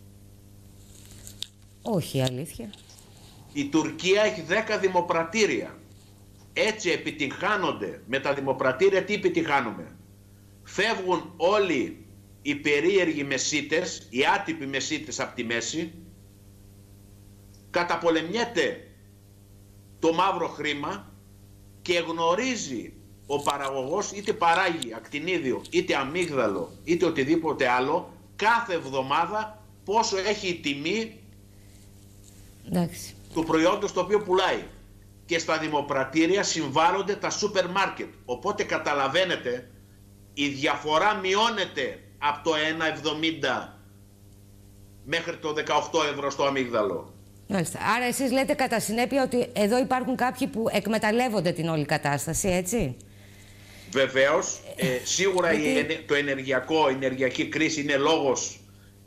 S1: Όχι, αλήθεια.
S19: Η Τουρκία έχει 10 δημοπρατήρια. Έτσι επιτυγχάνονται με τα δημοπρατήρια. Τι επιτυγχάνουμε? Φεύγουν όλοι οι περίεργοι μεσίτες, οι άτυποι μεσίτες από τη μέση, καταπολεμιέται το μαύρο χρήμα και γνωρίζει ο παραγωγός, είτε παράγει ακτινίδιο, είτε αμύγδαλο, είτε οτιδήποτε άλλο, κάθε εβδομάδα πόσο έχει η τιμή του προϊόντος το οποίο πουλάει. Και στα δημοπρατήρια συμβάλλονται τα σούπερ μάρκετ. Οπότε καταλαβαίνετε, η διαφορά μειώνεται από το 1,70 μέχρι το 18 ευρώ στο αμύγδαλο.
S1: Μάλιστα. Άρα εσείς λέτε κατά συνέπεια ότι εδώ υπάρχουν κάποιοι που εκμεταλλεύονται την όλη κατάσταση, έτσι?
S19: Βεβαίως. Σίγουρα η ενεργειακή κρίση είναι λόγος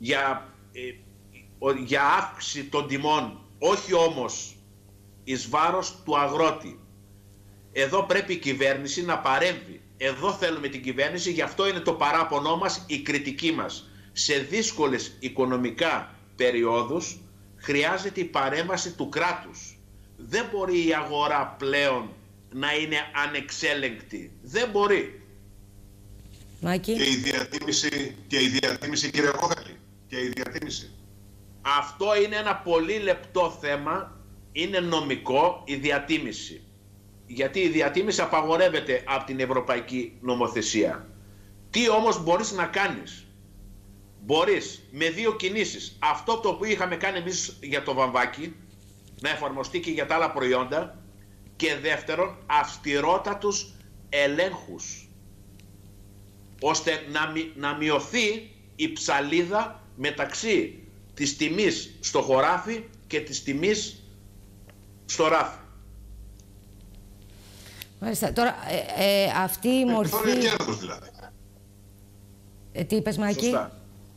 S19: για αύξηση των τιμών, όχι όμως εις βάρος του αγρότη. Εδώ πρέπει η κυβέρνηση να παρέμβει. Εδώ θέλουμε την κυβέρνηση, γι' αυτό είναι το παράπονό μας, η κριτική μας. Σε δύσκολες οικονομικά περιόδους χρειάζεται η παρέμβαση του κράτους. Δεν μπορεί η αγορά πλέον να είναι ανεξέλεγκτη. Δεν μπορεί.
S1: Μάκη.
S18: Και η διατίμηση, κύριε Κόκαλη, και η διατίμηση.
S19: Αυτό είναι ένα πολύ λεπτό θέμα, είναι νομικό η διατίμηση. Γιατί η διατίμηση απαγορεύεται από την Ευρωπαϊκή Νομοθεσία. Τι όμως μπορείς να κάνεις? Μπορείς με δύο κινήσεις, αυτό το οποίο είχαμε κάνει εμείς για το βαμβάκι, να εφαρμοστεί και για τα άλλα προϊόντα, και δεύτερον αυστηρότατους ελέγχους, ώστε να μειωθεί η ψαλίδα μεταξύ της τιμής στο χωράφι και της τιμής στο ράφι.
S1: Μάλιστα. Τώρα, αυτή η μορφή...
S18: Περιθώριο κέρδους δηλαδή.
S1: Τι είπες, Μάκη?
S19: Σωστά.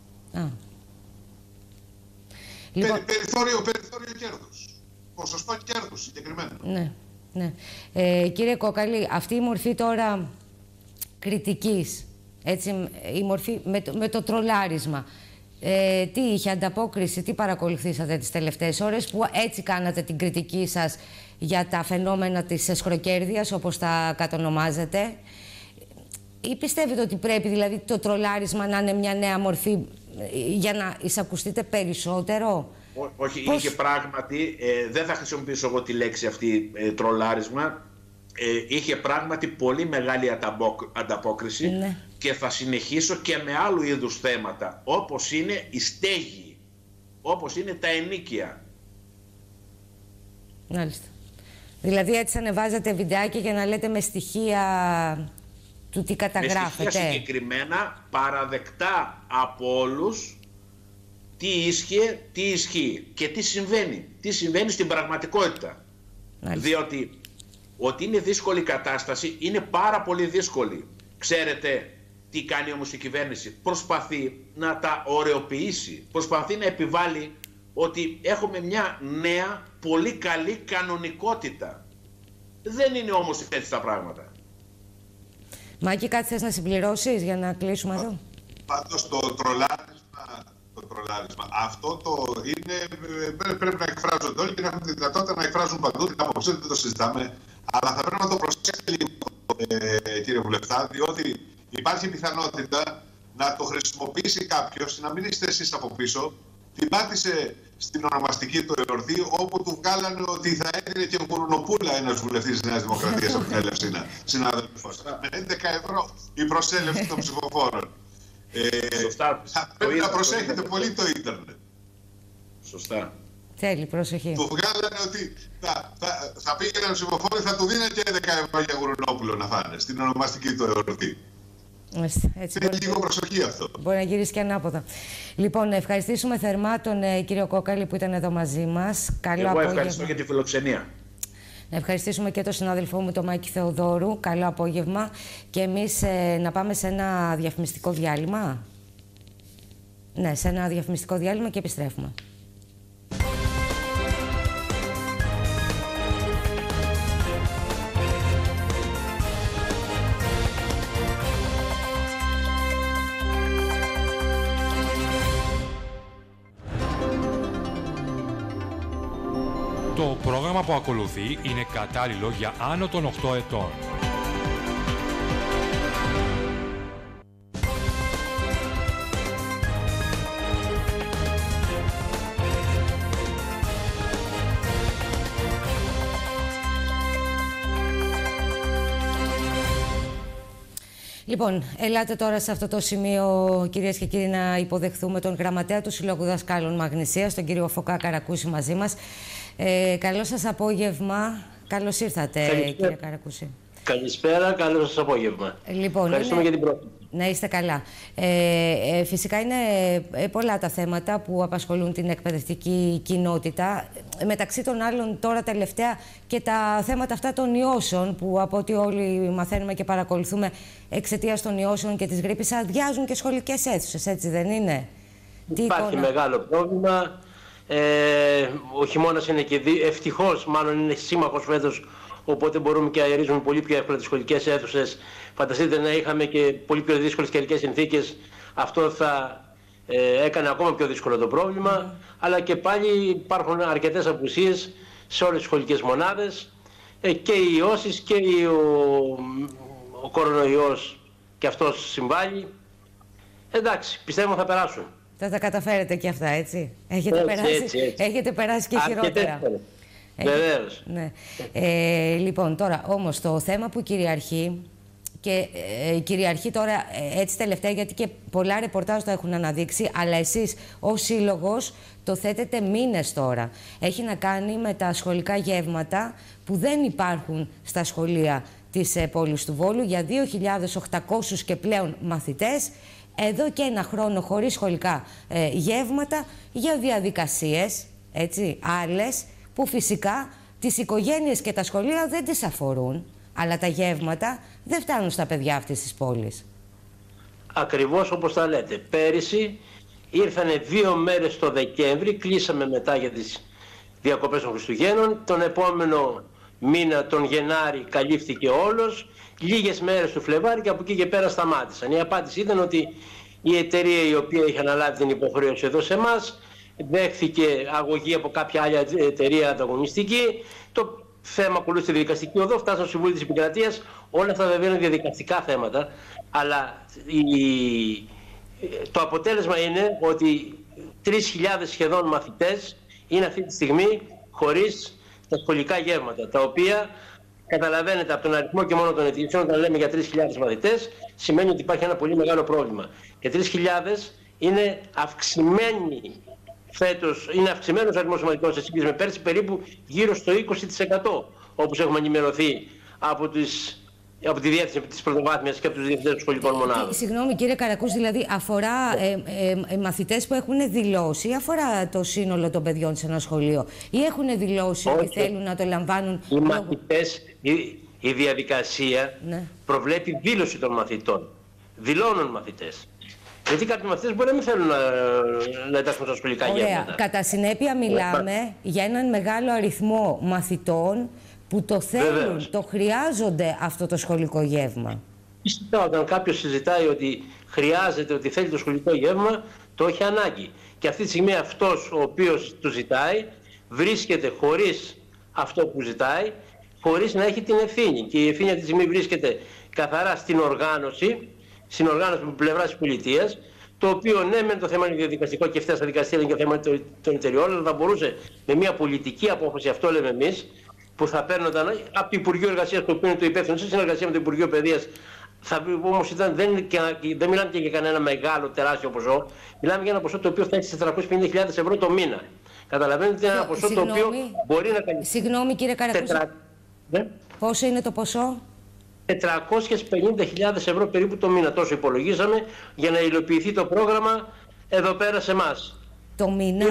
S1: Λοιπόν...
S18: Περιθώριο κέρδους. Ποσοστό κέρδους συγκεκριμένα.
S1: Ναι, ναι. Κύριε Κόκαλη, αυτή η μορφή τώρα κριτικής, έτσι, η μορφή με το τρολάρισμα, τι είχε ανταπόκριση, τι παρακολουθήσατε τις τελευταίες ώρες που έτσι κάνατε την κριτική σας για τα φαινόμενα της εσχροκέρδειας, όπως τα κατονομάζετε, ή πιστεύετε ότι πρέπει δηλαδή το τρολάρισμα να είναι μια νέα μορφή για να εισακουστείτε περισσότερο
S19: Όχι, είχε πράγματι, δεν θα χρησιμοποιήσω εγώ τη λέξη αυτή τρολάρισμα, είχε πράγματι πολύ μεγάλη ανταπόκριση και θα συνεχίσω και με άλλου είδους θέματα, όπως είναι η στέγη, όπως είναι τα ενοίκια.
S1: Μάλιστα. Δηλαδή έτσι ανεβάζετε βιντεάκι για να λέτε με στοιχεία του τι καταγράφετε.
S19: Με στοιχεία συγκεκριμένα, παραδεκτά από όλους, τι ίσχυε, τι ισχύει και τι συμβαίνει στην πραγματικότητα. Μάλιστα. Διότι ότι είναι δύσκολη κατάσταση, είναι πάρα πολύ δύσκολη. Ξέρετε τι κάνει όμως η κυβέρνηση? Προσπαθεί να τα ωρεοποιήσει, προσπαθεί να επιβάλλει ότι έχουμε μια νέα, πολύ καλή κανονικότητα. Δεν είναι όμως έτσι τα πράγματα.
S1: Μάκη, κάτι θες να συμπληρώσεις για να κλείσουμε εδώ?
S18: Πάντως το τρολάρισμα, αυτό το είναι, πρέπει να εκφράζονται όλοι και να έχουν τη δυνατότητα να εκφράζουν παντού την άποψή, δεν το συζητάμε. Αλλά θα πρέπει να το προσέξετε λίγο, κύριε Βουλευτά, διότι υπάρχει πιθανότητα να το χρησιμοποιήσει κάποιος, να μην είστε εσείς από πίσω. Την πάτησε στην ονομαστική του εορτή, όπου του βγάλανε ότι θα έδινε και γουρνοπούλα ένας βουλευτής της Νέας Δημοκρατίας από την Ελευσίνα, συνάδελφος. Με 11 ευρώ η προσέλευση των ψηφοφόρων. Θα πρέπει να προσέχετε πολύ το ίντερνετ.
S19: Σωστά.
S1: Θέλει προσοχή.
S18: Του βγάλανε ότι θα πήγαινε ψηφοφόροι, θα του δίνει και 11 ευρώ για γουρνόπουλο να φάνε στην ονομαστική του εορτή.
S1: Έτσι
S18: είναι λίγο προσοχή αυτό.
S1: Μπορεί να γυρίσει και ανάποδα. Λοιπόν, να ευχαριστήσουμε θερμά τον κύριο Κόκαλη που ήταν εδώ μαζί μας. Καλό απόγευμα.
S19: Ευχαριστώ για τη φιλοξενία.
S1: Να ευχαριστήσουμε και τον συνάδελφό μου, τον Μάκη Θεοδόρου. Καλό απόγευμα. Και εμείς να πάμε σε ένα διαφημιστικό διάλειμμα. Ναι, σε ένα διαφημιστικό διάλειμμα και επιστρέφουμε.
S17: Το πρόγραμμα που ακολουθεί είναι κατάλληλο για άνω των 8 ετών.
S1: Λοιπόν, ελάτε τώρα σε αυτό το σημείο, κυρίες και κύριοι, να υποδεχθούμε τον γραμματέα του Συλλόγου Δασκάλων Μαγνησίας, τον κύριο Φωκά Καρακούση, μαζί μας. Καλό σας απόγευμα. Καλώς ήρθατε, κύριε Καρακούση.
S20: Καλησπέρα, καλό σας απόγευμα.
S1: Λοιπόν,
S20: ευχαριστούμε για την πρόσκληση.
S1: Να είστε καλά. Φυσικά είναι πολλά τα θέματα που απασχολούν την εκπαιδευτική κοινότητα. Μεταξύ των άλλων τώρα τελευταία και τα θέματα αυτά των ιώσεων που από ό,τι όλοι μαθαίνουμε και παρακολουθούμε εξαιτίας των ιώσεων και της γρίπης αδειάζουν και σχολικές αίθουσες, έτσι δεν είναι?
S20: Υπάρχει μεγάλο πρόβλημα. Ο χειμώνας είναι και ευτυχώς μάλλον είναι σύμμαχος φέτος, οπότε μπορούμε και αερίζουμε πολύ πιο εύκολα τις σχολικές αίθουσες. Φανταστείτε να είχαμε και πολύ πιο δύσκολες καιρικές συνθήκες, αυτό θα έκανε ακόμα πιο δύσκολο το πρόβλημα. Αλλά και πάλι υπάρχουν αρκετές απουσίες σε όλες τις σχολικές μονάδες και οι ιώσεις και ο κορονοϊός και αυτός συμβάλλει. Εντάξει, πιστεύω θα περάσουν.
S1: Θα τα καταφέρετε και αυτά, έτσι. Έχετε περάσει και χειρότερα.
S20: Βεβαίως.
S1: Ναι. Λοιπόν, τώρα όμως το θέμα που κυριαρχεί και κυριαρχεί τώρα έτσι τελευταία, γιατί και πολλά ρεπορτάζ το έχουν αναδείξει, αλλά εσείς ως σύλλογος το θέτετε μήνες τώρα. Έχει να κάνει με τα σχολικά γεύματα που δεν υπάρχουν στα σχολεία της πόλης του Βόλου για 2.800 και πλέον μαθητές. Εδώ και ένα χρόνο χωρίς σχολικά γεύματα για διαδικασίες, έτσι, άλλες, που φυσικά τις οικογένειες και τα σχολεία δεν τις αφορούν, αλλά τα γεύματα δεν φτάνουν στα παιδιά αυτής της πόλης.
S20: Ακριβώς όπως τα λέτε. Πέρυσι ήρθανε 2 μέρες το Δεκέμβρη, κλείσαμε μετά για τις διακοπές των Χριστουγέννων. Τον επόμενο μήνα, τον Γενάρη, καλύφθηκε όλος. Λίγες μέρες του Φλεβάρι και από εκεί και πέρα σταμάτησαν. Η απάντηση ήταν ότι η εταιρεία η οποία είχε αναλάβει την υποχρέωση εδώ σε εμάς δέχθηκε αγωγή από κάποια άλλη εταιρεία ανταγωνιστική. Το θέμα ακολούθησε τη δικαστική οδό, φτάσει στο Συμβούλιο της Επικρατείας. Όλα αυτά βέβαια είναι διαδικαστικά θέματα, αλλά το αποτέλεσμα είναι ότι 3.000 σχεδόν μαθητές είναι αυτή τη στιγμή χωρίς τα σχολικά γεύματα, τα οποία καταλαβαίνετε από τον αριθμό και μόνο των αιτήσεων, όταν λέμε για 3.000 μαθητές, σημαίνει ότι υπάρχει ένα πολύ μεγάλο πρόβλημα. Και 3.000 είναι αυξημένος αριθμός μαθητών σε σύγκριση με πέρσι, περίπου γύρω στο 20%, όπως έχουμε ενημερωθεί από τη διεύθυνση της πρωτοβάθμιας και από τους διευθυντές των σχολικών μονάδων.
S1: Συγγνώμη κύριε Καρακούς, δηλαδή αφορά μαθητές που έχουν δηλώσει ή αφορά το σύνολο των παιδιών σε ένα σχολείο, ή έχουν δηλώσει ότι θέλουν να το λαμβάνουν?
S20: Οι μαθητές, η διαδικασία προβλέπει δήλωση των μαθητών. Δηλώνουν μαθητές. Γιατί κάποιοι μαθητές μπορεί να μην θέλουν να εντάσσουν στα σχολικά γεύματα.
S1: Κατά συνέπεια μιλάμε για έναν μεγάλο αριθμό μαθητών που το θέλουν, το χρειάζονται αυτό το σχολικό γεύμα.
S20: Φυσικά, όταν κάποιος συζητάει ότι χρειάζεται, ότι θέλει το σχολικό γεύμα, το έχει ανάγκη. Και αυτή τη στιγμή αυτός ο οποίος το ζητάει βρίσκεται χωρίς αυτό που ζητάει, χωρίς να έχει την ευθύνη. Και η ευθύνη αυτή τη στιγμή βρίσκεται καθαρά στην οργάνωση από πλευρά της πολιτείας, το οποίο ναι, μεν το θέμα είναι διαδικαστικό και φτάσει στα δικαστήρια, είναι και θέμα των εταιριών, αλλά θα μπορούσε με μια πολιτική απόφαση, αυτό λέμε εμείς, που θα παίρνονταν από το Υπουργείο Εργασίας, το οποίο είναι το υπεύθυνο, σε συνεργασία με το Υπουργείο Παιδείας. Όμως δεν μιλάμε και για κανένα μεγάλο, τεράστιο ποσό. Μιλάμε για ένα ποσό το οποίο φτάνει στις 450.000 ευρώ το μήνα. Καταλαβαίνετε, είναι ένα ποσό το οποίο μπορεί να κάνει.
S1: Συγγνώμη κύριε Καρακούς. Πόσο είναι το ποσό?
S20: 450.000 ευρώ περίπου το μήνα. Τόσο υπολογίζαμε για να υλοποιηθεί το πρόγραμμα εδώ πέρα σε εμάς.
S1: Το μήνα?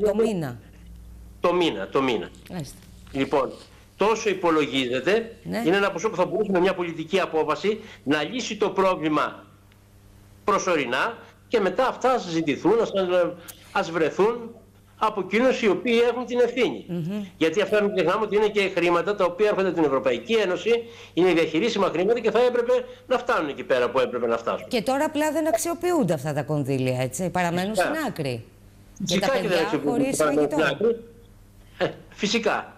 S20: Το μήνα. Λοιπόν, τόσο υπολογίζεται, είναι ένα ποσό που θα μπορούσε με μια πολιτική απόφαση να λύσει το πρόβλημα προσωρινά και μετά αυτά ας συζητηθούν, ας βρεθούν από εκείνους οι οποίοι έχουν την ευθύνη. Γιατί αυτά μην ξεχνάμε ότι είναι και χρήματα τα οποία έρχονται από την Ευρωπαϊκή Ένωση, είναι διαχειρίσιμα χρήματα και θα έπρεπε να φτάνουν εκεί πέρα που έπρεπε να φτάσουν.
S1: Και τώρα απλά δεν αξιοποιούνται αυτά τα κονδύλια, έτσι, παραμένουν στην άκρη. Και τα παιδιά χωρίς φαγητό.
S20: Φυσικά.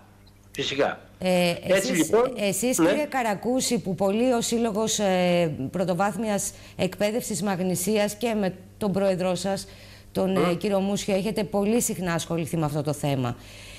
S1: Εσείς κύριε Καρακούση, που πολύ ο Σύλλογος Πρωτοβάθμιας Εκπαίδευσης Μαγνησίας και με τον πρόεδρό σας, τον κύριο Μούσιο, έχετε πολύ συχνά ασχοληθεί με αυτό το θέμα.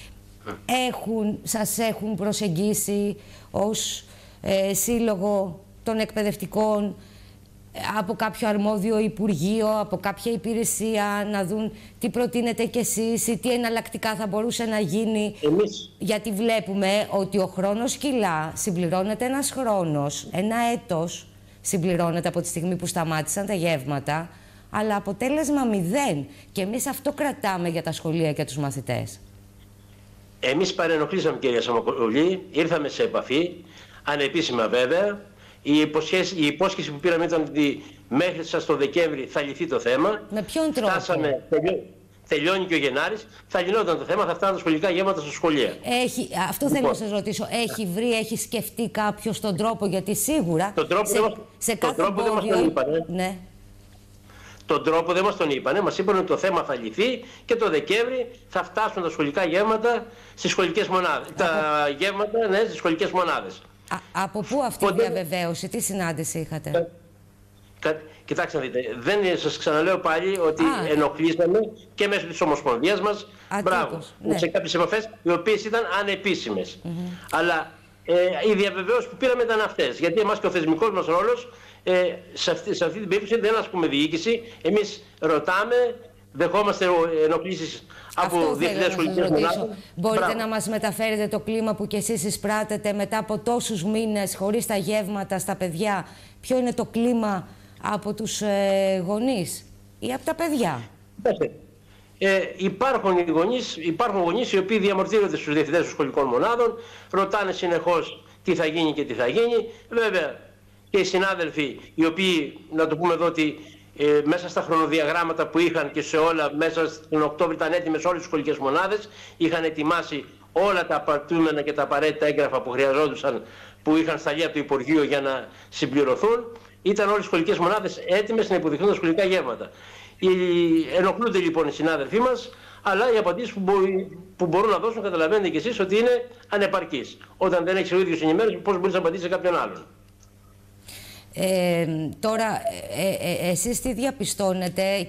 S1: Σας έχουν προσεγγίσει ως σύλλογο των εκπαιδευτικών από κάποιο αρμόδιο υπουργείο, από κάποια υπηρεσία, να δουν τι προτείνετε κι εσείς ή τι εναλλακτικά θα μπορούσε να γίνει? Γιατί βλέπουμε ότι ο χρόνος κυλά, συμπληρώνεται ένας χρόνος, ένα έτος συμπληρώνεται από τη στιγμή που σταμάτησαν τα γεύματα, αλλά αποτέλεσμα 0. Και εμείς αυτό κρατάμε για τα σχολεία και τους μαθητές.
S20: Εμείς παρενοχλήσαμε, κυρία Σαμακολή, ήρθαμε σε επαφή, ανεπίσημα βέβαια. Η υπόσχεση που πήραμε ήταν ότι μέχρι σας το Δεκέμβρη θα λυθεί το θέμα.
S1: Με ποιον τρόπο?
S20: Τελειώνει και ο Γενάρης, θα λυνόταν το θέμα, θα φτάνουν τα σχολικά γεύματα στα σχολεία.
S1: Αυτό θέλω να σας ρωτήσω. Έχει σκεφτεί κάποιος τον τρόπο? Γιατί σίγουρα σε κάθε εμπόδιο...
S20: Τον τρόπο δεν μας τον είπανε, μας είπαν ότι το θέμα θα λυθεί και το Δεκέμβρη θα φτάσουν τα σχολικά γεύματα στις σχολικές μονάδες. Τα γεύματα, στις σχολικές μονάδες.
S1: Από πού αυτή η διαβεβαίωση, τι συνάντηση είχατε?
S20: Κοιτάξτε να δείτε, δεν σας ξαναλέω πάλι ότι ενοχλήσαμε και μέσω της Ομοσπονδίας μας, σε κάποιες επαφές οι οποίες ήταν ανεπίσημες. Αλλά οι διαβεβαίωσεις που πήραμε ήταν αυτές, γιατί εμάς και ο θεσμικός μας ρόλος σε αυτή την περίπτωση δεν ασκούμε διοίκηση, εμείς ρωτάμε, δεχόμαστε ενοχλήσεις από διευθυντές σχολικές μονάδες.
S1: Μπορείτε να μας μεταφέρετε το κλίμα που κι εσείς εισπράτετε μετά από τόσους μήνες χωρίς τα γεύματα στα παιδιά? Ποιο είναι το κλίμα από τους γονείς ή από τα παιδιά?
S20: Υπάρχουν γονείς οι οποίοι διαμαρτύρονται στους διευθυντές των σχολικών μονάδων, ρωτάνε συνεχώς τι θα γίνει και τι θα γίνει. Βέβαια και οι συνάδελφοι οι οποίοι, να το πούμε εδώ, ότι μέσα στα χρονοδιαγράμματα που είχαν και σε όλα, μέσα στον Οκτώβριο ήταν έτοιμες όλες τις σχολικές μονάδες, είχαν ετοιμάσει όλα τα απαιτούμενα και τα απαραίτητα έγγραφα που χρειαζόντουσαν, που είχαν σταλεί από το Υπουργείο για να συμπληρωθούν. Ήταν όλες οι σχολικές μονάδες έτοιμες να υποδειχθούν τα σχολικά γεύματα. Ενοχλούνται λοιπόν οι συνάδελφοί μας, αλλά οι απαντήσεις που μπορούν να δώσουν, καταλαβαίνετε κι εσείς, ότι είναι ανεπαρκείς. Όταν δεν έχεις ο ίδιος ενημέρωση, πώς μπορείς να απαντήσεις σε κάποιον άλλον?
S1: Τώρα, εσείς τι διαπιστώνετε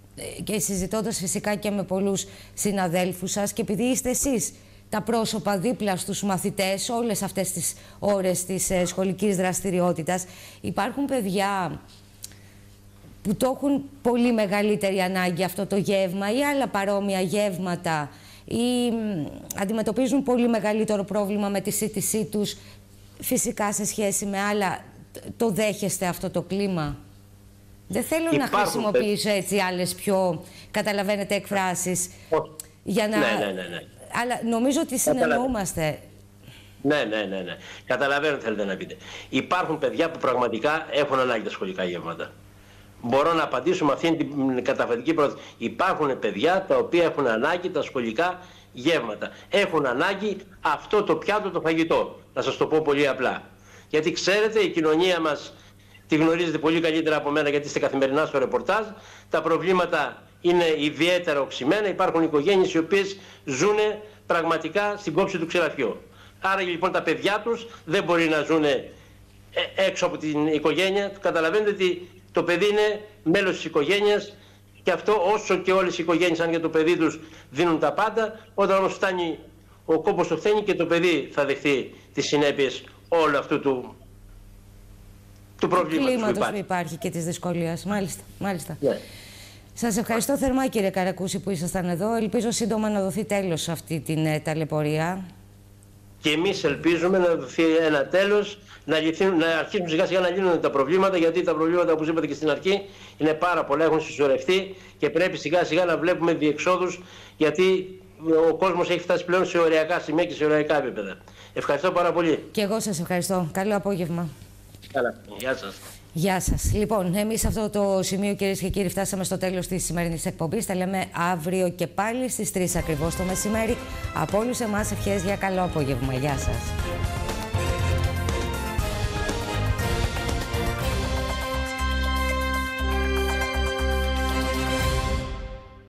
S1: και συζητώντας φυσικά και με πολλούς συναδέλφους σας, και επειδή είστε εσείς τα πρόσωπα δίπλα στους μαθητές όλες αυτές τις ώρες της σχολικής δραστηριότητας, υπάρχουν παιδιά που το έχουν πολύ μεγαλύτερη ανάγκη αυτό το γεύμα ή άλλα παρόμοια γεύματα, ή αντιμετωπίζουν πολύ μεγαλύτερο πρόβλημα με τη σύντησή τους, φυσικά σε σχέση με άλλα. Το δέχεστε αυτό το κλίμα? Δεν θέλω να χρησιμοποιήσω έτσι άλλες πιο, καταλαβαίνετε, εκφράσεις για να...
S20: Ναι.
S1: Αλλά νομίζω ότι συνεννοούμαστε.
S20: Ναι. Καταλαβαίνω τι θέλετε να πείτε. Υπάρχουν παιδιά που πραγματικά έχουν ανάγκη τα σχολικά γεύματα. Μπορώ να απαντήσω με αυτήν την καταφατική πρόταση. Υπάρχουν παιδιά τα οποία έχουν ανάγκη τα σχολικά γεύματα. Έχουν ανάγκη αυτό το πιάτο το φαγητό. Να σας το πω πολύ απλά. Γιατί ξέρετε, η κοινωνία μας τη γνωρίζετε πολύ καλύτερα από μένα, γιατί είστε καθημερινά στο ρεπορτάζ. Τα προβλήματα είναι ιδιαίτερα οξυμένα. Υπάρχουν οικογένειες οι οποίες ζουν πραγματικά στην κόψη του ξεραφιού. Άρα λοιπόν τα παιδιά τους δεν μπορεί να ζουν έξω από την οικογένεια. Καταλαβαίνετε ότι το παιδί είναι μέλος της οικογένειας, και αυτό όσο και όλες οι οικογένειες, αν για το παιδί τους δίνουν τα πάντα, όταν όμως φτάνει ο κόμπος στο χθένι, και το παιδί θα δεχθεί τις συνέπειες όλου αυτού του προβλήματος
S1: που υπάρχει και της δυσκολίας. Μάλιστα.
S20: Yeah.
S1: Σας ευχαριστώ θερμά, κύριε Καρακούση, που ήσασταν εδώ. Ελπίζω σύντομα να δοθεί τέλος σε αυτή την ταλαιπωρία.
S20: Και εμείς ελπίζουμε να δοθεί ένα τέλος, να αρχίσουν σιγά σιγά να λύνουν τα προβλήματα, γιατί τα προβλήματα, όπως είπατε και στην αρχή, είναι πάρα πολλά, έχουν συσσωρευτεί και πρέπει σιγά σιγά να βλέπουμε διεξόδους, γιατί ο κόσμος έχει φτάσει πλέον σε οριακά σημεία και σε οριακά επίπεδα. Ευχαριστώ πάρα πολύ.
S1: Και εγώ σας ευχαριστώ. Καλό απόγευμα.
S20: Καλά. Γεια σας.
S1: Γεια σας. Λοιπόν, εμείς σε αυτό το σημείο, κυρίες και κύριοι, φτάσαμε στο τέλος της σημερινής εκπομπής. Τα λέμε αύριο και πάλι στις 3 ακριβώς το μεσημέρι. Από όλους εμάς ευχές για καλό απόγευμα. Γεια σας.